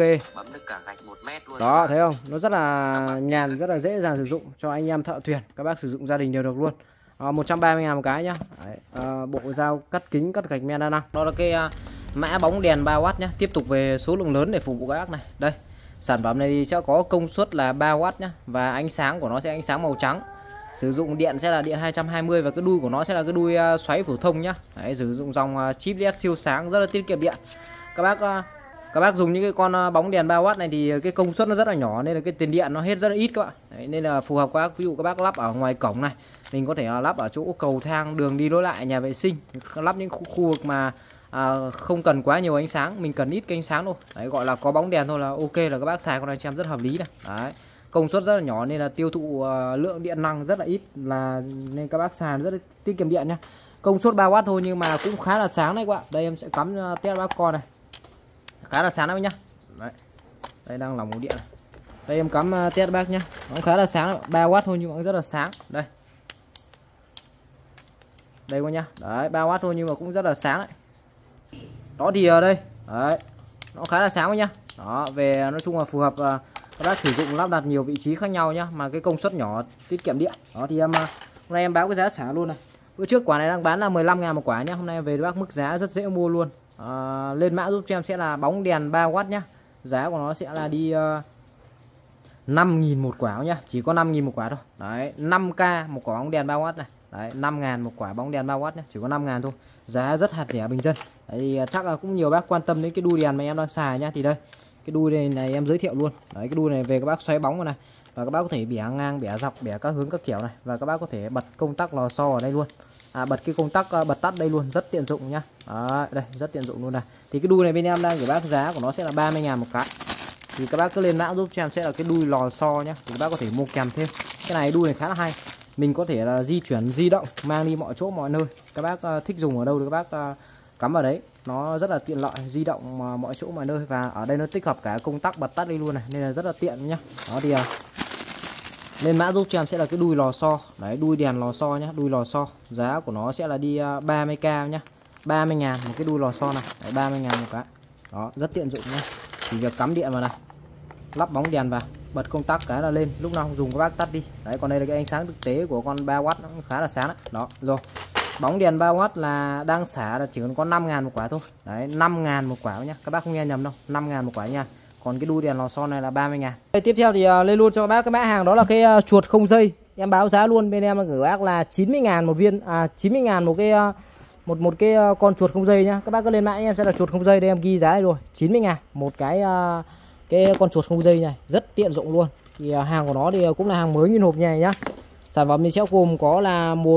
Đó, thấy không? Nó rất là nhàn, rất là dễ dàng sử dụng cho anh em thợ thuyền, các bác sử dụng gia đình đều được luôn. 130.000 một cái nhá. Đấy, bộ dao cắt kính, cắt gạch men đa năng. Đó là cái mã bóng đèn 3W nhá. Tiếp tục về số lượng lớn để phục vụ các bác này. Đây, sản phẩm này thì sẽ có công suất là 3W nhá, và ánh sáng của nó sẽ ánh sáng màu trắng. Sử dụng điện sẽ là điện 220 và cái đuôi của nó sẽ là cái đuôi xoáy phổ thông nhá. Đấy, sử dụng dòng chip LED siêu sáng, rất là tiết kiệm điện. Các bác dùng những cái con bóng đèn 3W này thì cái công suất nó rất là nhỏ, nên là cái tiền điện nó hết rất là ít các bạn. Đấy, nên là phù hợp các bác. Ví dụ các bác lắp ở ngoài cổng này, mình có thể lắp ở chỗ cầu thang, đường đi lối lại, nhà vệ sinh, lắp những khu vực mà không cần quá nhiều ánh sáng, mình cần ít cái ánh sáng thôi. Đấy, gọi là có bóng đèn thôi là ok, là các bác xài con này cho em rất hợp lý này. Đấy, công suất rất là nhỏ nên là tiêu thụ lượng điện năng rất là ít, là nên các bác xài rất là tiết kiệm điện nhá. Công suất 3W thôi nhưng mà cũng khá là sáng đấy các bạn. Đây em sẽ cắm test bác con này, khá là sáng đấy nhá. Đấy, đây đang lỏng điện này. Đây em cắm test bác nhá, nó khá là sáng, 3W thôi nhưng mà cũng rất là sáng. Đây, đây coi nhá. Đấy, 3W thôi nhưng mà cũng rất là sáng đấy. Đó thì ở đây đấy, nó khá là sáng nhá. Đó, về nói chung là phù hợp các bác sử dụng lắp đặt nhiều vị trí khác nhau nhá, mà cái công suất nhỏ, tiết kiệm điện. Đó thì hôm nay em báo cái giá xả luôn này. Bữa trước quả này đang bán là 15.000 một quả nhá, hôm nay về bác mức giá rất dễ mua luôn. Lên mã giúp cho em sẽ là bóng đèn 3W nhá. Giá của nó sẽ là đi 5.000 một quả nhá, chỉ có 5.000 một quả thôi. Đấy, 5k một quả bóng đèn 3W này. Đấy, 5.000 một quả bóng đèn 3W nhá, chỉ có 5.000 thôi. Giá rất hạt rẻ bình dân. Đấy, thì chắc là cũng nhiều bác quan tâm đến cái đuôi đèn mà em đang xài nhá. Thì đây, cái đuôi này em giới thiệu luôn. Đấy, cái đuôi này về các bác xoáy bóng vào này, và các bác có thể bẻ ngang, bẻ dọc, bẻ các hướng các kiểu này, và các bác có thể bật công tắc lò xo ở đây luôn. Bật cái công tắc bật tắt đây luôn, rất tiện dụng nhá. Đó, đây rất tiện dụng luôn này. Thì cái đuôi này bên em đang gửi bác giá của nó sẽ là 30.000 một cái. Thì các bác cứ lên mã giúp cho em sẽ là cái đuôi lò xo nhá. Thì các bác có thể mua kèm thêm. Cái này đuôi này khá là hay. Mình có thể là di chuyển, di động, mang đi mọi chỗ mọi nơi. Các bác thích dùng ở đâu thì các bác cắm vào đấy. Nó rất là tiện lợi, di động mọi chỗ mọi nơi. Và ở đây nó tích hợp cả công tắc bật tắt đi luôn này, nên là rất là tiện nhá. Đó thì lên mã giúp cho em sẽ là cái đuôi lò xo. Đấy, đuôi đèn lò xo nhá, đuôi lò xo. Giá của nó sẽ là đi 30k nhá. 30.000 một cái đuôi lò xo này. Đấy, 30.000 một cái. Đó, rất tiện dụng nhá. Chỉ việc cắm điện vào này, lắp bóng đèn vào, bật công tắc cái là lên, lúc nào không dùng các bác tắt đi. Đấy, còn đây là cái ánh sáng thực tế của con 3W, nó cũng khá là sáng đấy. Đó, rồi. Bóng đèn 3W là đang xả là chỉ còn có 5.000 một quả thôi. Đấy, 5.000 một quả nhá. Các bác không nghe nhầm đâu, 5.000 một quả nha. Còn cái đuôi đèn lò xo này là 30.000. Đây, tiếp theo thì lên luôn cho các bác cái mã hàng, đó là cái chuột không dây. Em báo giá luôn, bên em gửi bác là 90.000 một viên, 90.000 một cái một cái con chuột không dây nhá. Các bác cứ lên mã em sẽ là chuột không dây, đây em ghi giá đây rồi, 90.000 một cái con chuột không dây này, rất tiện dụng luôn. Thì hàng của nó thì cũng là hàng mới nguyên hộp này nhá. Sản phẩm mình sẽ gồm có là một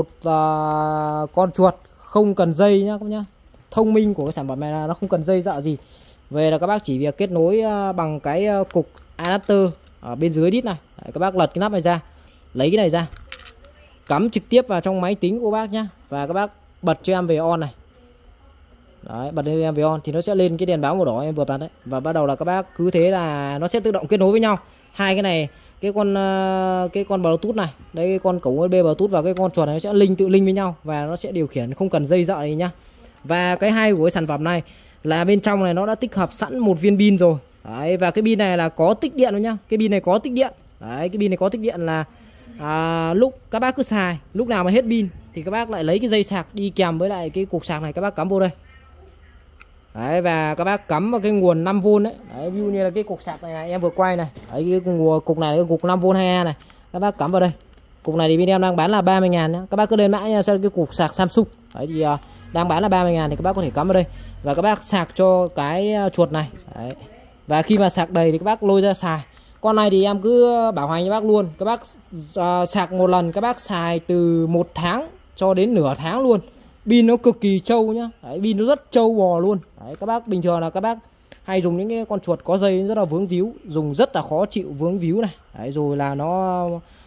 con chuột không cần dây nhá các nhá. Thông minh của cái sản phẩm này là nó không cần dây dạ gì. Về là các bác chỉ việc kết nối bằng cái cục adapter ở bên dưới đít này. Đấy, các bác lật cái nắp này ra, lấy cái này ra, cắm trực tiếp vào trong máy tính của bác nhá. Và các bác bật cho em về on này. Đấy, bật cho em về on thì nó sẽ lên cái đèn báo màu đỏ em vừa bật đấy. Và bắt đầu là các bác cứ thế là nó sẽ tự động kết nối với nhau. Hai cái này, cái con Bluetooth này, đây cái con cổng USB Bluetooth và cái con chuột này nó sẽ tự linh với nhau và nó sẽ điều khiển không cần dây dợ này nhá. Và cái hay của cái sản phẩm này là bên trong này nó đã tích hợp sẵn một viên pin rồi. Đấy, và cái pin này là có tích điện rồi nhá. Cái pin này có tích điện. Đấy, cái pin này có tích điện là lúc các bác cứ xài, lúc nào mà hết pin thì các bác lại lấy cái dây sạc đi kèm với lại cái cục sạc này, các bác cắm vô đây. Đấy, và các bác cắm vào cái nguồn 5V đấy. Đấy, ví dụ như là cái cục sạc này, em vừa quay này. Đấy, cái cục này, cái cục 5V 2A này, các bác cắm vào đây. Cục này thì bên em đang bán là 30.000 nhá. Các bác cứ lên mã nha, xem cái cục sạc Samsung. Đấy thì đang bán là 30.000 thì các bác có thể cắm vào đây. Và các bác sạc cho cái chuột này. Đấy. Và khi mà sạc đầy thì các bác lôi ra xài. Con này thì em cứ bảo hành cho bác luôn. Các bác sạc một lần các bác xài từ 1 tháng cho đến nửa tháng luôn. Pin nó cực kỳ trâu nhá. Đấy, pin nó rất trâu bò luôn. Đấy, các bác bình thường là các bác hay dùng những cái con chuột có dây rất là vướng víu, dùng rất là khó chịu vướng víu này. Đấy, rồi là nó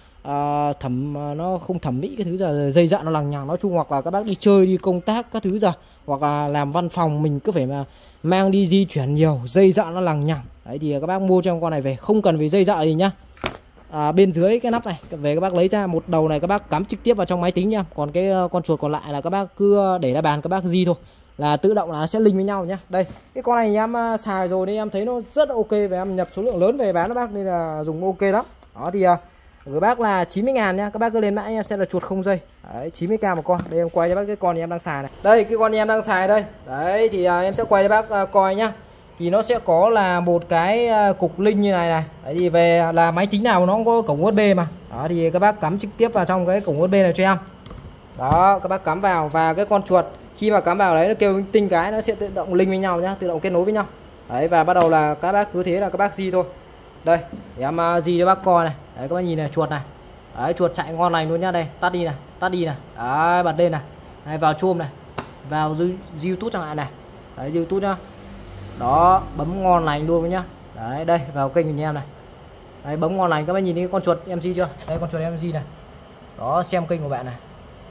nó không thẩm mỹ cái thứ giờ dây dặn nó lằng nhằng, nói chung hoặc là các bác đi chơi đi công tác các thứ giờ hoặc là làm văn phòng mình cứ phải mà mang đi di chuyển nhiều, dây dặn nó lằng nhằng. Đấy thì các bác mua cho con này về không cần phải dây dặn gì nhá. Bên dưới cái nắp này về các bác lấy ra một đầu này các bác cắm trực tiếp vào trong máy tính nha. Còn cái con chuột còn lại là các bác cứ để ra bàn các bác di thôi là tự động là nó sẽ link với nhau nhá. Đây cái con này em xài rồi nên em thấy nó rất là ok và em nhập số lượng lớn về bán cho bác nên là dùng ok lắm. Đó thì gửi bác là 90.000 nhá. Các bác cứ lên mã em sẽ là chuột không dây. Đấy, 90k một con. Đây em quay cho bác cái con em đang xài này. Đây cái con em đang xài đây. Đấy thì em sẽ quay cho bác coi nhá. Thì nó sẽ có là một cái cục link như này này. Đấy thì về là máy tính nào nó cũng có cổng USB mà. Đó thì các bác cắm trực tiếp vào trong cái cổng USB này cho em. Đó, các bác cắm vào và cái con chuột khi mà cắm vào đấy nó kêu tinh cái nó sẽ tự động link với nhau nhá, tự động kết nối với nhau. Đấy và bắt đầu là các bác cứ thế là các bác di thôi. Đây, để em di cho bác coi này. Đấy các bác nhìn này chuột này. Đấy chuột chạy ngon lành luôn nhá. Đây, tắt đi này, tắt đi này. Đấy, bật lên này. Đấy, vào Chrome này. Vào YouTube chẳng hạn này. Đấy YouTube nhá. Đó, bấm ngon lành luôn nhá. Đấy, đây vào kênh của em này. Đấy bấm ngon lành, các bác nhìn thấy con chuột em di chưa? Đây con chuột em di này. Đó, xem kênh của bạn này.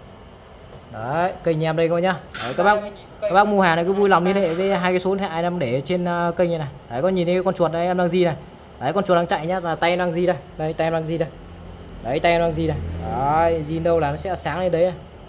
Đấy, kênh em đây coi nhá. Đấy, các bác mua hàng này cứ vui lòng liên hệ với hai cái số điện thoại em để trên kênh này. Đấy, có nhìn thấy con chuột đây em đang di này. Đấy, con chuột đang chạy nhá, là tay em đang di đây. Đây, tay em đang di đây. Đấy, tay em đang di đây. Đấy, di đâu là nó sẽ sáng lên đấy.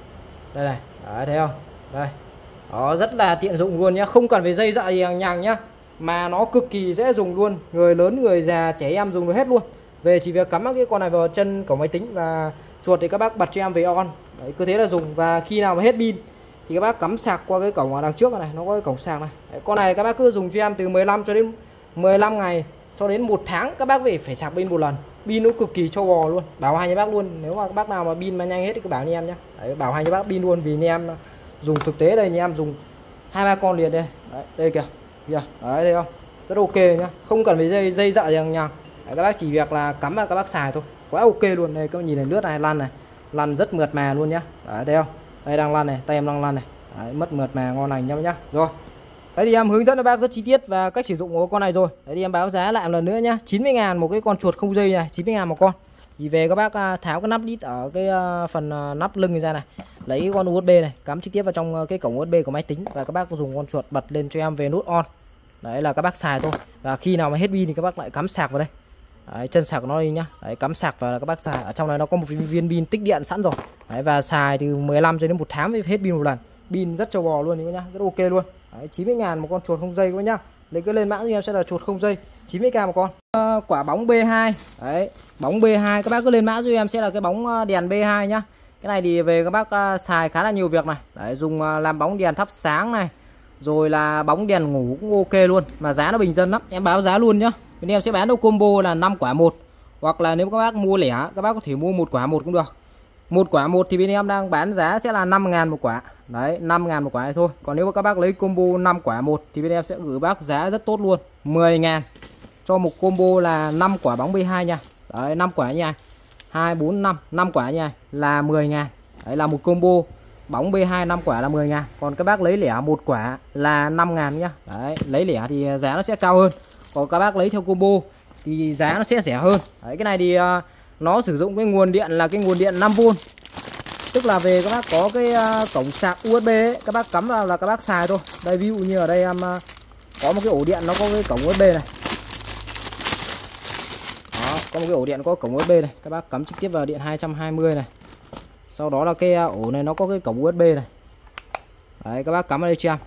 Đây này. Đấy, thấy không? Đây. Đó, rất là tiện dụng luôn nhá, không cần phải dây dợ gì nhằng nhá. Mà nó cực kỳ dễ dùng luôn, người lớn, người già, trẻ em dùng được hết luôn. Về chỉ việc cắm cái con này vào chân cổng máy tính và chuột thì các bác bật cho em về on. Đấy, cứ thế là dùng và khi nào mà hết pin thì các bác cắm sạc qua cái cổng ở đằng trước này, nó có cái cổng sạc này. Đấy, con này các bác cứ dùng cho em từ 15 cho đến 15 ngày cho đến 1 tháng các bác phải sạc pin một lần. Pin nó cực kỳ trâu bò luôn, bảo hành cho bác luôn. Nếu mà các bác nào mà pin mà nhanh hết thì cứ bảo anh em nhé. Đấy, bảo hành cho bác pin luôn vì anh em dùng thực tế đây, anh em dùng 2-3 con liền đây. Đấy, đây kìa. Đấy, đây không? Rất ok nhá, không cần phải dây dợ gì nhằng. Các bác chỉ việc là cắm vào các bác xài thôi, quá ok luôn. Đây các bác nhìn này, lướt này, lăn rất mượt mà luôn nhá. Đấy, thấy không? Đây đang lăn này, tay em đang lăn này. Đấy, mất mượt mà ngon lành nhá. Rồi. Đấy thì em hướng dẫn cho bác rất chi tiết và cách sử dụng của con này rồi. Đấy thì em báo giá lại một lần nữa nhá. 90.000 một cái con chuột không dây này, 90.000 một con. Thì về các bác tháo cái nắp đít ở cái phần nắp lưng ra này, lấy cái con USB này cắm trực tiếp vào trong cái cổng USB của máy tính và các bác dùng con chuột bật lên cho em về nút on. Đấy là các bác xài thôi. Và khi nào mà hết pin thì các bác lại cắm sạc vào đây. Đấy, chân sạc của nó đi nhá. Đấy, cắm sạc vào là các bác xài. Ở trong này nó có một viên pin tích điện sẵn rồi. Đấy, và xài từ 15 cho đến 1 tháng mới hết pin một lần. Pin rất trâu bò luôn nhá, rất ok luôn. Đấy, 90.000 một con chuột không dây các bác nhá. Lấy cái lên mã cho em sẽ là chuột không dây, 90k một con. Quả bóng B2. Đấy, bóng B2 các bác cứ lên mã cho em sẽ là cái bóng đèn B2 nhá. Cái này thì về các bác xài khá là nhiều việc này. Đấy, dùng làm bóng đèn thắp sáng này, rồi là bóng đèn ngủ cũng ok luôn, mà giá nó bình dân lắm. Em báo giá luôn nhá. Bên em sẽ bán được combo là 5 quả một, hoặc là nếu các bác mua lẻ các bác có thể mua 1 quả một cũng được. 1 quả một thì bên em đang bán giá sẽ là 5.000 một quả. Đấy, 5.000 một quả này thôi. Còn nếu mà các bác lấy combo 5 quả một thì bên em sẽ gửi bác giá rất tốt luôn, 10.000 cho một combo là 5 quả bóng B2 nha. Đấy, 5 quả nha. 2 4 5, 5 quả nha là 10.000. Đấy là một combo bóng B2 5 quả là 10.000, còn các bác lấy lẻ một quả là 5.000 nhá. Đấy, lấy lẻ thì giá nó sẽ cao hơn, còn các bác lấy theo combo thì giá nó sẽ rẻ hơn. Đấy, cái này thì nó sử dụng cái nguồn điện là cái nguồn điện 5V, tức là về các bác có cái cổng sạc USB ấy, các bác cắm vào là các bác xài thôi. Đây ví dụ như ở đây em có một cái ổ điện nó có cái cổng USB này. Đó, có một cái ổ điện có cổng USB này, các bác cắm trực tiếp vào điện 220 này. Sau đó là cái ổ này nó có cái cổng USB này. Đấy, các bác cắm vào đây cho em.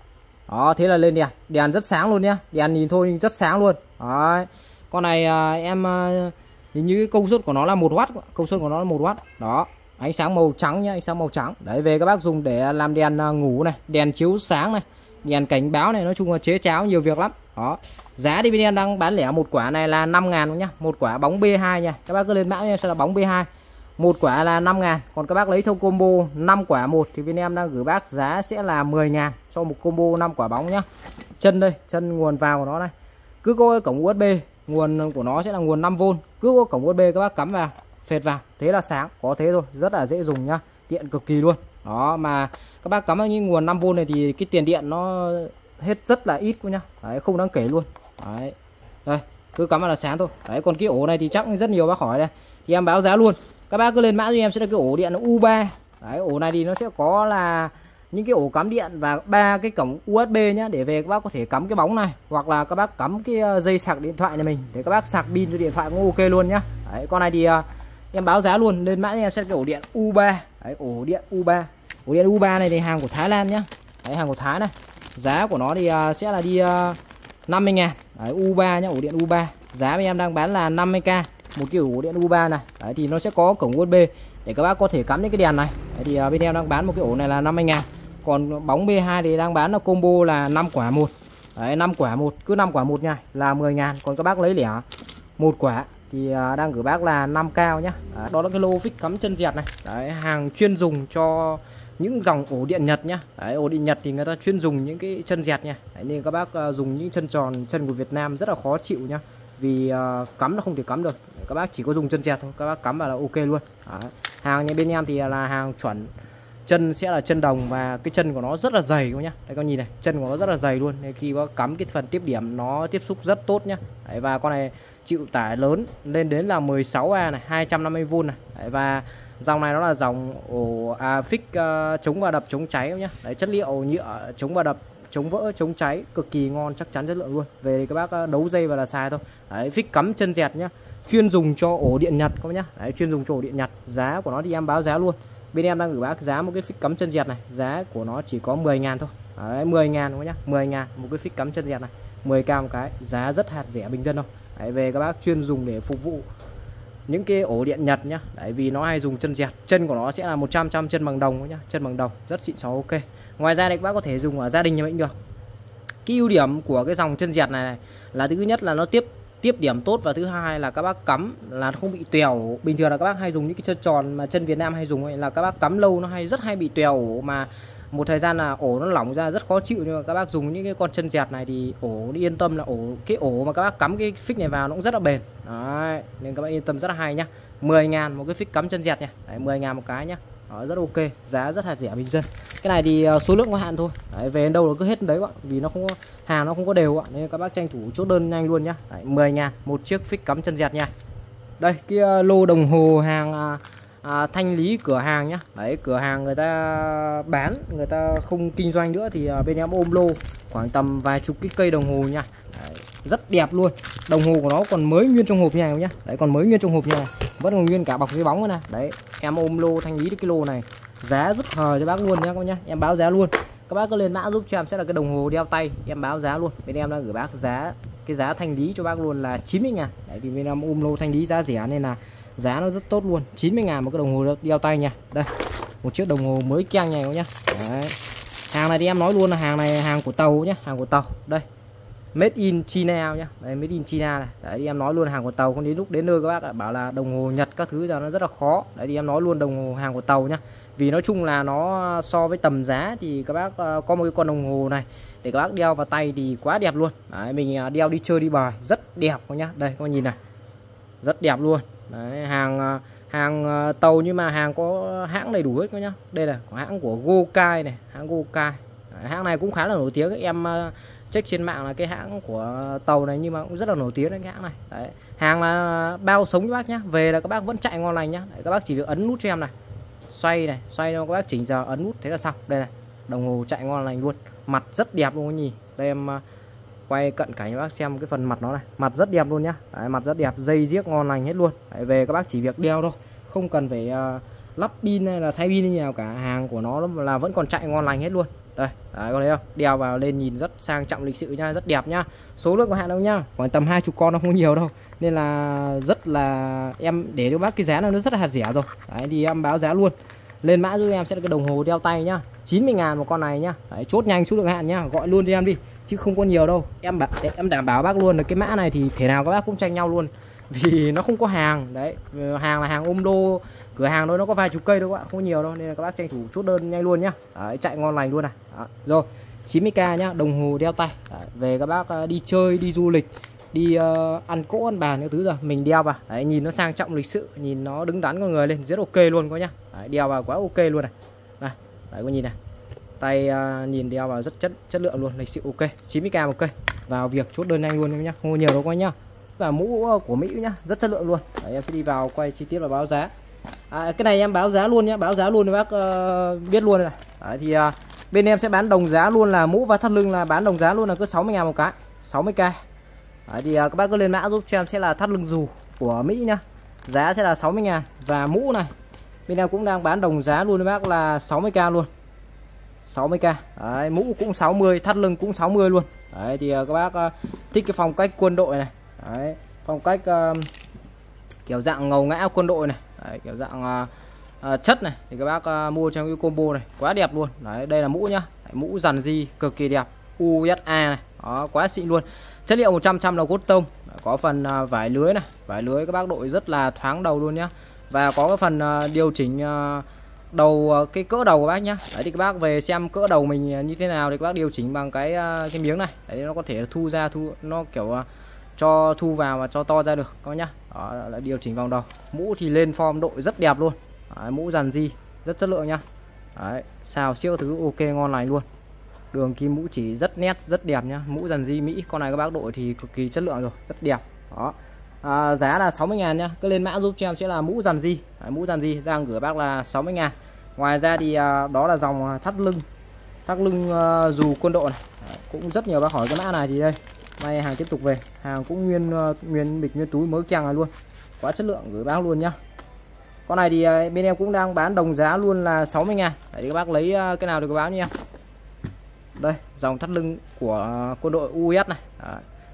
Đó, thế là lên đèn, đèn rất sáng luôn nhá. Đèn nhìn thôi nhưng rất sáng luôn. Đấy. Con này em hình như cái công suất của nó là 1W, công suất của nó là 1W. Đó, ánh sáng màu trắng nhá, ánh sáng màu trắng. Đấy, về các bác dùng để làm đèn ngủ này, đèn chiếu sáng này, đèn cảnh báo này, nói chung là chế cháo nhiều việc lắm. Đó. Giá thì bên em đang bán lẻ một quả này là 5.000 nhá, một quả bóng B2 nha. Các bác cứ lên mã em sẽ là bóng B2. Một quả là 5.000, còn các bác lấy theo combo 5 quả một thì bên em đang gửi bác giá sẽ là 10.000 cho một combo 5 quả bóng nhá. Chân đây, chân nguồn vào của nó này. Cứ có cổng USB, nguồn của nó sẽ là nguồn 5V, cứ có cổng USB các bác cắm vào, phệt vào, thế là sáng, có thế thôi, rất là dễ dùng nhá, tiện cực kỳ luôn. Đó, mà các bác cắm vào những nguồn 5V này thì cái tiền điện nó hết rất là ít nhá. Đấy, không đáng kể luôn. Đấy. Đây, cứ cắm vào là sáng thôi. Đấy, còn cái ổ này thì chắc rất nhiều bác hỏi đây. Thì em báo giá luôn. Các bác cứ lên mã cho em sẽ là cái ổ điện U3. Đấy, ổ này thì nó sẽ có là những cái ổ cắm điện và 3 cái cổng USB nhá, để về các bác có thể cắm cái bóng này, hoặc là các bác cắm cái dây sạc điện thoại nhà mình để các bác sạc pin cho điện thoại cũng ok luôn nhá. Đấy, con này thì em báo giá luôn, lên mã cho em sẽ là cái ổ điện U3. Đấy, ổ điện U3. Ổ điện U3 này thì hàng của Thái Lan nhá. Đấy, hàng của Thái này. Giá của nó thì sẽ là đi 50.000. Đấy, U3 nhá, ổ điện U3. Giá bên em đang bán là 50k một cái ổ điện U3 này. Đấy, thì nó sẽ có cổng USB để các bác có thể cắm những cái đèn này. Đấy, thì bên em đang bán một cái ổ này là 50.000. Còn bóng B2 thì đang bán là combo là 5 quả một. Đấy, 5 quả một, cứ 5 quả một nha là 10.000. Còn các bác lấy lẻ một quả thì đang gửi bác là 5k nhá. Đấy, đó là cái lô phích cắm chân dẹt này. Đấy, hàng chuyên dùng cho những dòng ổ điện Nhật nhá. Đấy, ổ điện Nhật thì người ta chuyên dùng những cái chân dẹt nha. Đấy, nên các bác dùng những chân tròn, chân của Việt Nam rất là khó chịu nhá. Vì cắm nó không thể cắm được. Các bác chỉ có dùng chân dẹt thôi, các bác cắm vào là ok luôn. Đấy. Hàng nhà bên em thì là hàng chuẩn, chân sẽ là chân đồng và cái chân của nó rất là dày các nhá. Đây các nhìn này, chân của nó rất là dày luôn. Nên khi có cắm cái phần tiếp điểm nó tiếp xúc rất tốt nhá. Đấy, và con này chịu tải lớn lên đến là 16A này, 250V này. Đấy, và dòng này nó là dòng ổ phích chống va đập, chống cháy nhá. Đấy, chất liệu nhựa chống va đập, chống vỡ, chống cháy, cực kỳ ngon, chắc chắn chất lượng luôn. Về các bác đấu dây và là xài thôi. Đấy, phích cắm chân dẹt nhá, chuyên dùng cho ổ điện Nhật các bác nhá. Đấy, chuyên dùng cho ổ điện Nhật. Giá của nó thì em báo giá luôn. Bên em đang gửi bác giá một cái phích cắm chân dẹt này, giá của nó chỉ có 10.000 thôi. Đấy, 10.000 các bác nhá, 10.000 một cái phích cắm chân dẹt này, 10k một cái, giá rất hạt rẻ bình dân thôi. Đấy, về các bác chuyên dùng để phục vụ những cái ổ điện Nhật nhá. Đấy, vì nó hay dùng chân dẹt, chân của nó sẽ là 100% chân bằng đồng nhá, chân bằng đồng, rất xịn xó ok. Ngoài ra thì các bác có thể dùng ở gia đình nhà mình được. Cái ưu điểm của cái dòng chân dẹt này là thứ nhất là nó tiếp điểm tốt, và thứ hai là các bác cắm là nó không bị tèo. Bình thường là các bác hay dùng những cái chân tròn mà chân Việt Nam hay dùng ấy, là các bác cắm lâu nó rất hay bị tèo ổ, mà một thời gian là ổ nó lỏng ra rất khó chịu. Nhưng mà các bác dùng những cái con chân dẹt này thì ổ yên tâm là cái ổ mà các bác cắm cái phích này vào nó cũng rất là bền. Đấy, nên các bác yên tâm rất là hay nhá. 10.000 một cái phích cắm chân dẹt nha. Đấy, 10.000 một cái nhá. Đó, rất ok, giá rất là rẻ bình dân. Cái này thì số lượng có hạn thôi. Đấy, về đến đâu là cứ hết đến đấy ạ, vì nó không có hàng, nó không có đều ạ, nên các bác tranh thủ chốt đơn nhanh luôn nhá. 10.000 một chiếc phích cắm chân dẹt nha. Đây, cái lô đồng hồ hàng thanh lý cửa hàng nhá. Đấy, cửa hàng người ta bán, người ta không kinh doanh nữa thì bên em ôm lô khoảng tầm vài chục cái cây đồng hồ nha. Đấy, rất đẹp luôn. Đồng hồ của nó còn mới nguyên trong hộp nha nhá. Đấy, còn mới nguyên trong hộp nha, vẫn còn nguyên cả bọc giấy bóng này. Đấy, em ôm lô thanh lý cái lô này, giá rất hời cho bác luôn nhá các bác nhá. Em báo giá luôn. Các bác cứ lên mã giúp cho em sẽ là cái đồng hồ đeo tay, em báo giá luôn. Bên em đang gửi bác giá, cái giá thanh lý cho bác luôn là 90.000. Đấy, vì bên em ôm lô thanh lý giá rẻ nên là giá nó rất tốt luôn. 90.000 một cái đồng hồ đeo tay nha. Đây, một chiếc đồng hồ mới keng này các nhá. Đấy. Hàng này thì em nói luôn là hàng này hàng của tàu nhá, hàng của tàu. Đây, made in China nhá. Đây, made in China này. Đấy, em nói luôn hàng của tàu, không đến lúc đến nơi các bác bảo là đồng hồ Nhật các thứ giờ nó rất là khó. Đấy, thì em nói luôn đồng hồ hàng của tàu nhá. Vì nói chung là nó so với tầm giá thì các bác có một cái con đồng hồ này để các bác đeo vào tay thì quá đẹp luôn. Đấy, mình đeo đi chơi đi bời rất đẹp các nhá. Đây các bác nhìn này, rất đẹp luôn. Đấy, hàng Hàng tàu nhưng mà hàng có hãng đầy đủ hết các nhá. Đây là có hãng của Gokai này, hãng Gokai. Hãng này cũng khá là nổi tiếng. Em check trên mạng là cái hãng của tàu này nhưng mà cũng rất là nổi tiếng đấy cái hãng này. Đấy. Hàng là bao sống các bác nhá. Về là các bác vẫn chạy ngon lành nhá. Đấy, các bác chỉ việc ấn nút cho em này. Xoay này, xoay cho các bác chỉnh giờ ấn nút thế là xong. Đây này, đồng hồ chạy ngon lành luôn. Mặt rất đẹp luôn nhỉ. Đây em quay cận cảnh cho bác xem cái phần mặt nó này, mặt rất đẹp luôn nhá. Đấy, mặt rất đẹp, dây giếc ngon lành hết luôn. Đấy, về các bác chỉ việc đeo thôi, không cần phải lắp pin hay là thay pin như nào cả. Hàng của nó là vẫn còn chạy ngon lành hết luôn. Đây, đấy, có thấy không? Đeo vào lên nhìn rất sang trọng lịch sự nha, rất đẹp nhá. Số lượng có hạn đâu nhá, khoảng tầm 20 con, nó không nhiều đâu. Nên là rất là em để cho bác cái giá nó rất là hạt rẻ rồi. Đấy thì em báo giá luôn. Lên mã giúp em sẽ là cái đồng hồ đeo tay nhá, 90.000 một con này nhá. Đấy, chốt nhanh số lượng hạn nhá, gọi luôn cho em đi chứ không có nhiều đâu. Em đảm bảo bác luôn là cái mã này thì thể nào các bác cũng tranh nhau luôn, vì nó không có hàng. Đấy, hàng là hàng ôm đô, cửa hàng thôi nó có vài chục cây đâu các bạn, không nhiều đâu, nên là các bác tranh thủ chốt đơn nhanh luôn nhá. Đấy, chạy ngon lành luôn này. Đó. Rồi 90k nhá, đồng hồ đeo tay. Đấy, về các bác đi chơi, đi du lịch, đi ăn cỗ ăn bàn những thứ rồi mình đeo vào. Đấy, nhìn nó sang trọng lịch sự, nhìn nó đứng đắn con người lên, rất ok luôn các nhá. Đấy, đeo vào quá ok luôn này. Này, đấy có nhìn này, tay nhìn đeo vào rất chất lượng luôn, lịch sự ok. 90k một cây, vào việc chốt đơn nhanh luôn em nhá, không có nhiều đâu các nhá. Và mũ của Mỹ nhá, rất chất lượng luôn. Đấy, em sẽ đi vào quay chi tiết và báo giá. Cái này em báo giá luôn nhá, báo giá luôn cho bác biết luôn này. Đấy, thì bên em sẽ bán đồng giá luôn, là mũ và thắt lưng là bán đồng giá luôn, là cứ 60.000 một cái, 60k. Đấy, thì các bác cứ lên mã giúp cho em sẽ là thắt lưng dù của Mỹ nhá, giá sẽ là 60.000. Và mũ này bên em cũng đang bán đồng giá luôn với bác là 60k luôn, 60k. Đấy, mũ cũng 60, thắt lưng cũng 60 luôn. Đấy, thì các bác thích cái phong cách quân đội này. Đấy, phong cách kiểu dạng ngầu ngã quân đội này. Đấy, kiểu dạng chất này thì các bác mua trong cái combo này quá đẹp luôn. Đấy, đây là mũ nhá. Đấy, mũ dàn di cực kỳ đẹp, USA này. Đó, quá xịn luôn. Chất liệu 100% là cốt tông, có phần vải lưới này, vải lưới các bác đội rất là thoáng đầu luôn nhá. Và có cái phần điều chỉnh đầu, cái cỡ đầu của bác nhá. Đấy, thì các bác về xem cỡ đầu mình như thế nào thì các bác điều chỉnh bằng cái miếng này. Đấy, nó có thể thu ra, nó kiểu cho thu vào và cho to ra được các nhá. Đó là điều chỉnh vòng đầu. Mũ thì lên form đội rất đẹp luôn. Đấy, mũ dàn di rất chất lượng nhá. Đấy, xào siêu thứ ok ngon lành luôn. Đường kim mũ chỉ rất nét, rất đẹp nhá. Mũ dàn di Mỹ, con này các bác đội thì cực kỳ chất lượng rồi, rất đẹp. Đó. Giá là 60.000 nhá. Cứ lên mã giúp cho em sẽ là mũ dàn di. Đấy, mũ dàn di đang gửi bác là 60.000. Ngoài ra thì đó là dòng thắt lưng dù quân đội này. Đấy, cũng rất nhiều bác hỏi cái mã này thì đây. Nay hàng tiếp tục về, hàng cũng nguyên bịch nguyên túi mới keng này luôn. Quá chất lượng, gửi bác luôn nhá. Con này thì bên em cũng đang bán đồng giá luôn là 60.000. Đấy, các bác lấy cái nào thì có báo nha em. Đây, dòng thắt lưng của quân đội US này. Đấy,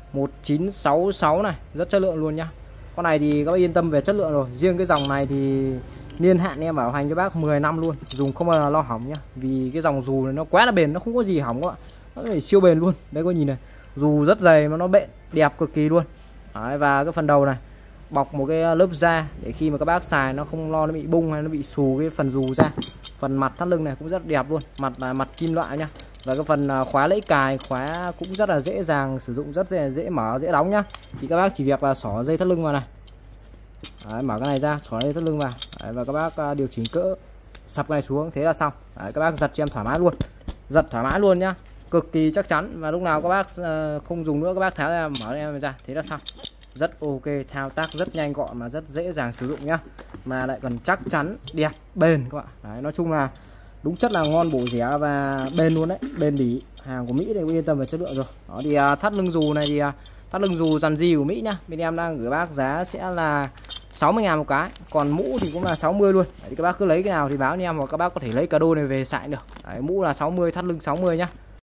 1966 này, rất chất lượng luôn nhá. Con này thì các bác yên tâm về chất lượng rồi. Riêng cái dòng này thì niên hạn em bảo hành cho bác 10 năm luôn, dùng không bao giờ lo hỏng nhá. Vì cái dòng dù này nó quá là bền, nó không có gì hỏng các bạn. Nó phải siêu bền luôn. Đấy, có nhìn này, dù rất dày mà nó bện, đẹp cực kỳ luôn. Đấy, và cái phần đầu này bọc một cái lớp da để khi mà các bác xài nó không lo nó bị bung hay nó bị xù cái phần dù ra. Phần mặt thắt lưng này cũng rất đẹp luôn, mặt là mặt kim loại nhá. Và cái phần khóa lẫy cài, khóa cũng rất là dễ dàng sử dụng, rất dễ mở, dễ đóng nhá. Thì các bác chỉ việc là xỏ dây thắt lưng vào này. Đấy, mở cái này ra, xỏ dây thắt lưng vào. Đấy, và các bác điều chỉnh cỡ, sập cái này xuống, thế là xong. Đấy, các bác giật cho em thoải mái luôn, giật thoải mái luôn nhá, cực kỳ chắc chắn. Và lúc nào các bác không dùng nữa các bác tháo ra, mở em ra, thế là xong. Rất ok, thao tác rất nhanh gọn mà rất dễ dàng sử dụng nhá, mà lại còn chắc chắn, đẹp, bền các bạn. Đấy, nói chung là đúng chất là ngon bổ rẻ và bền luôn đấy, bền bỉ. Hàng của Mỹ thì cũng yên tâm về chất lượng rồi. Đó thì thắt lưng dù này thì thắt lưng dù dàn di của Mỹ nhá, bên em đang gửi bác giá sẽ là 60.000 một cái. Còn mũ thì cũng là 60 luôn. Đấy, thì các bác cứ lấy cái nào thì báo cho em, hoặc các bác có thể lấy cả đôi này về xài được. Đấy, mũ là 60, thắt lưng 60 nhá.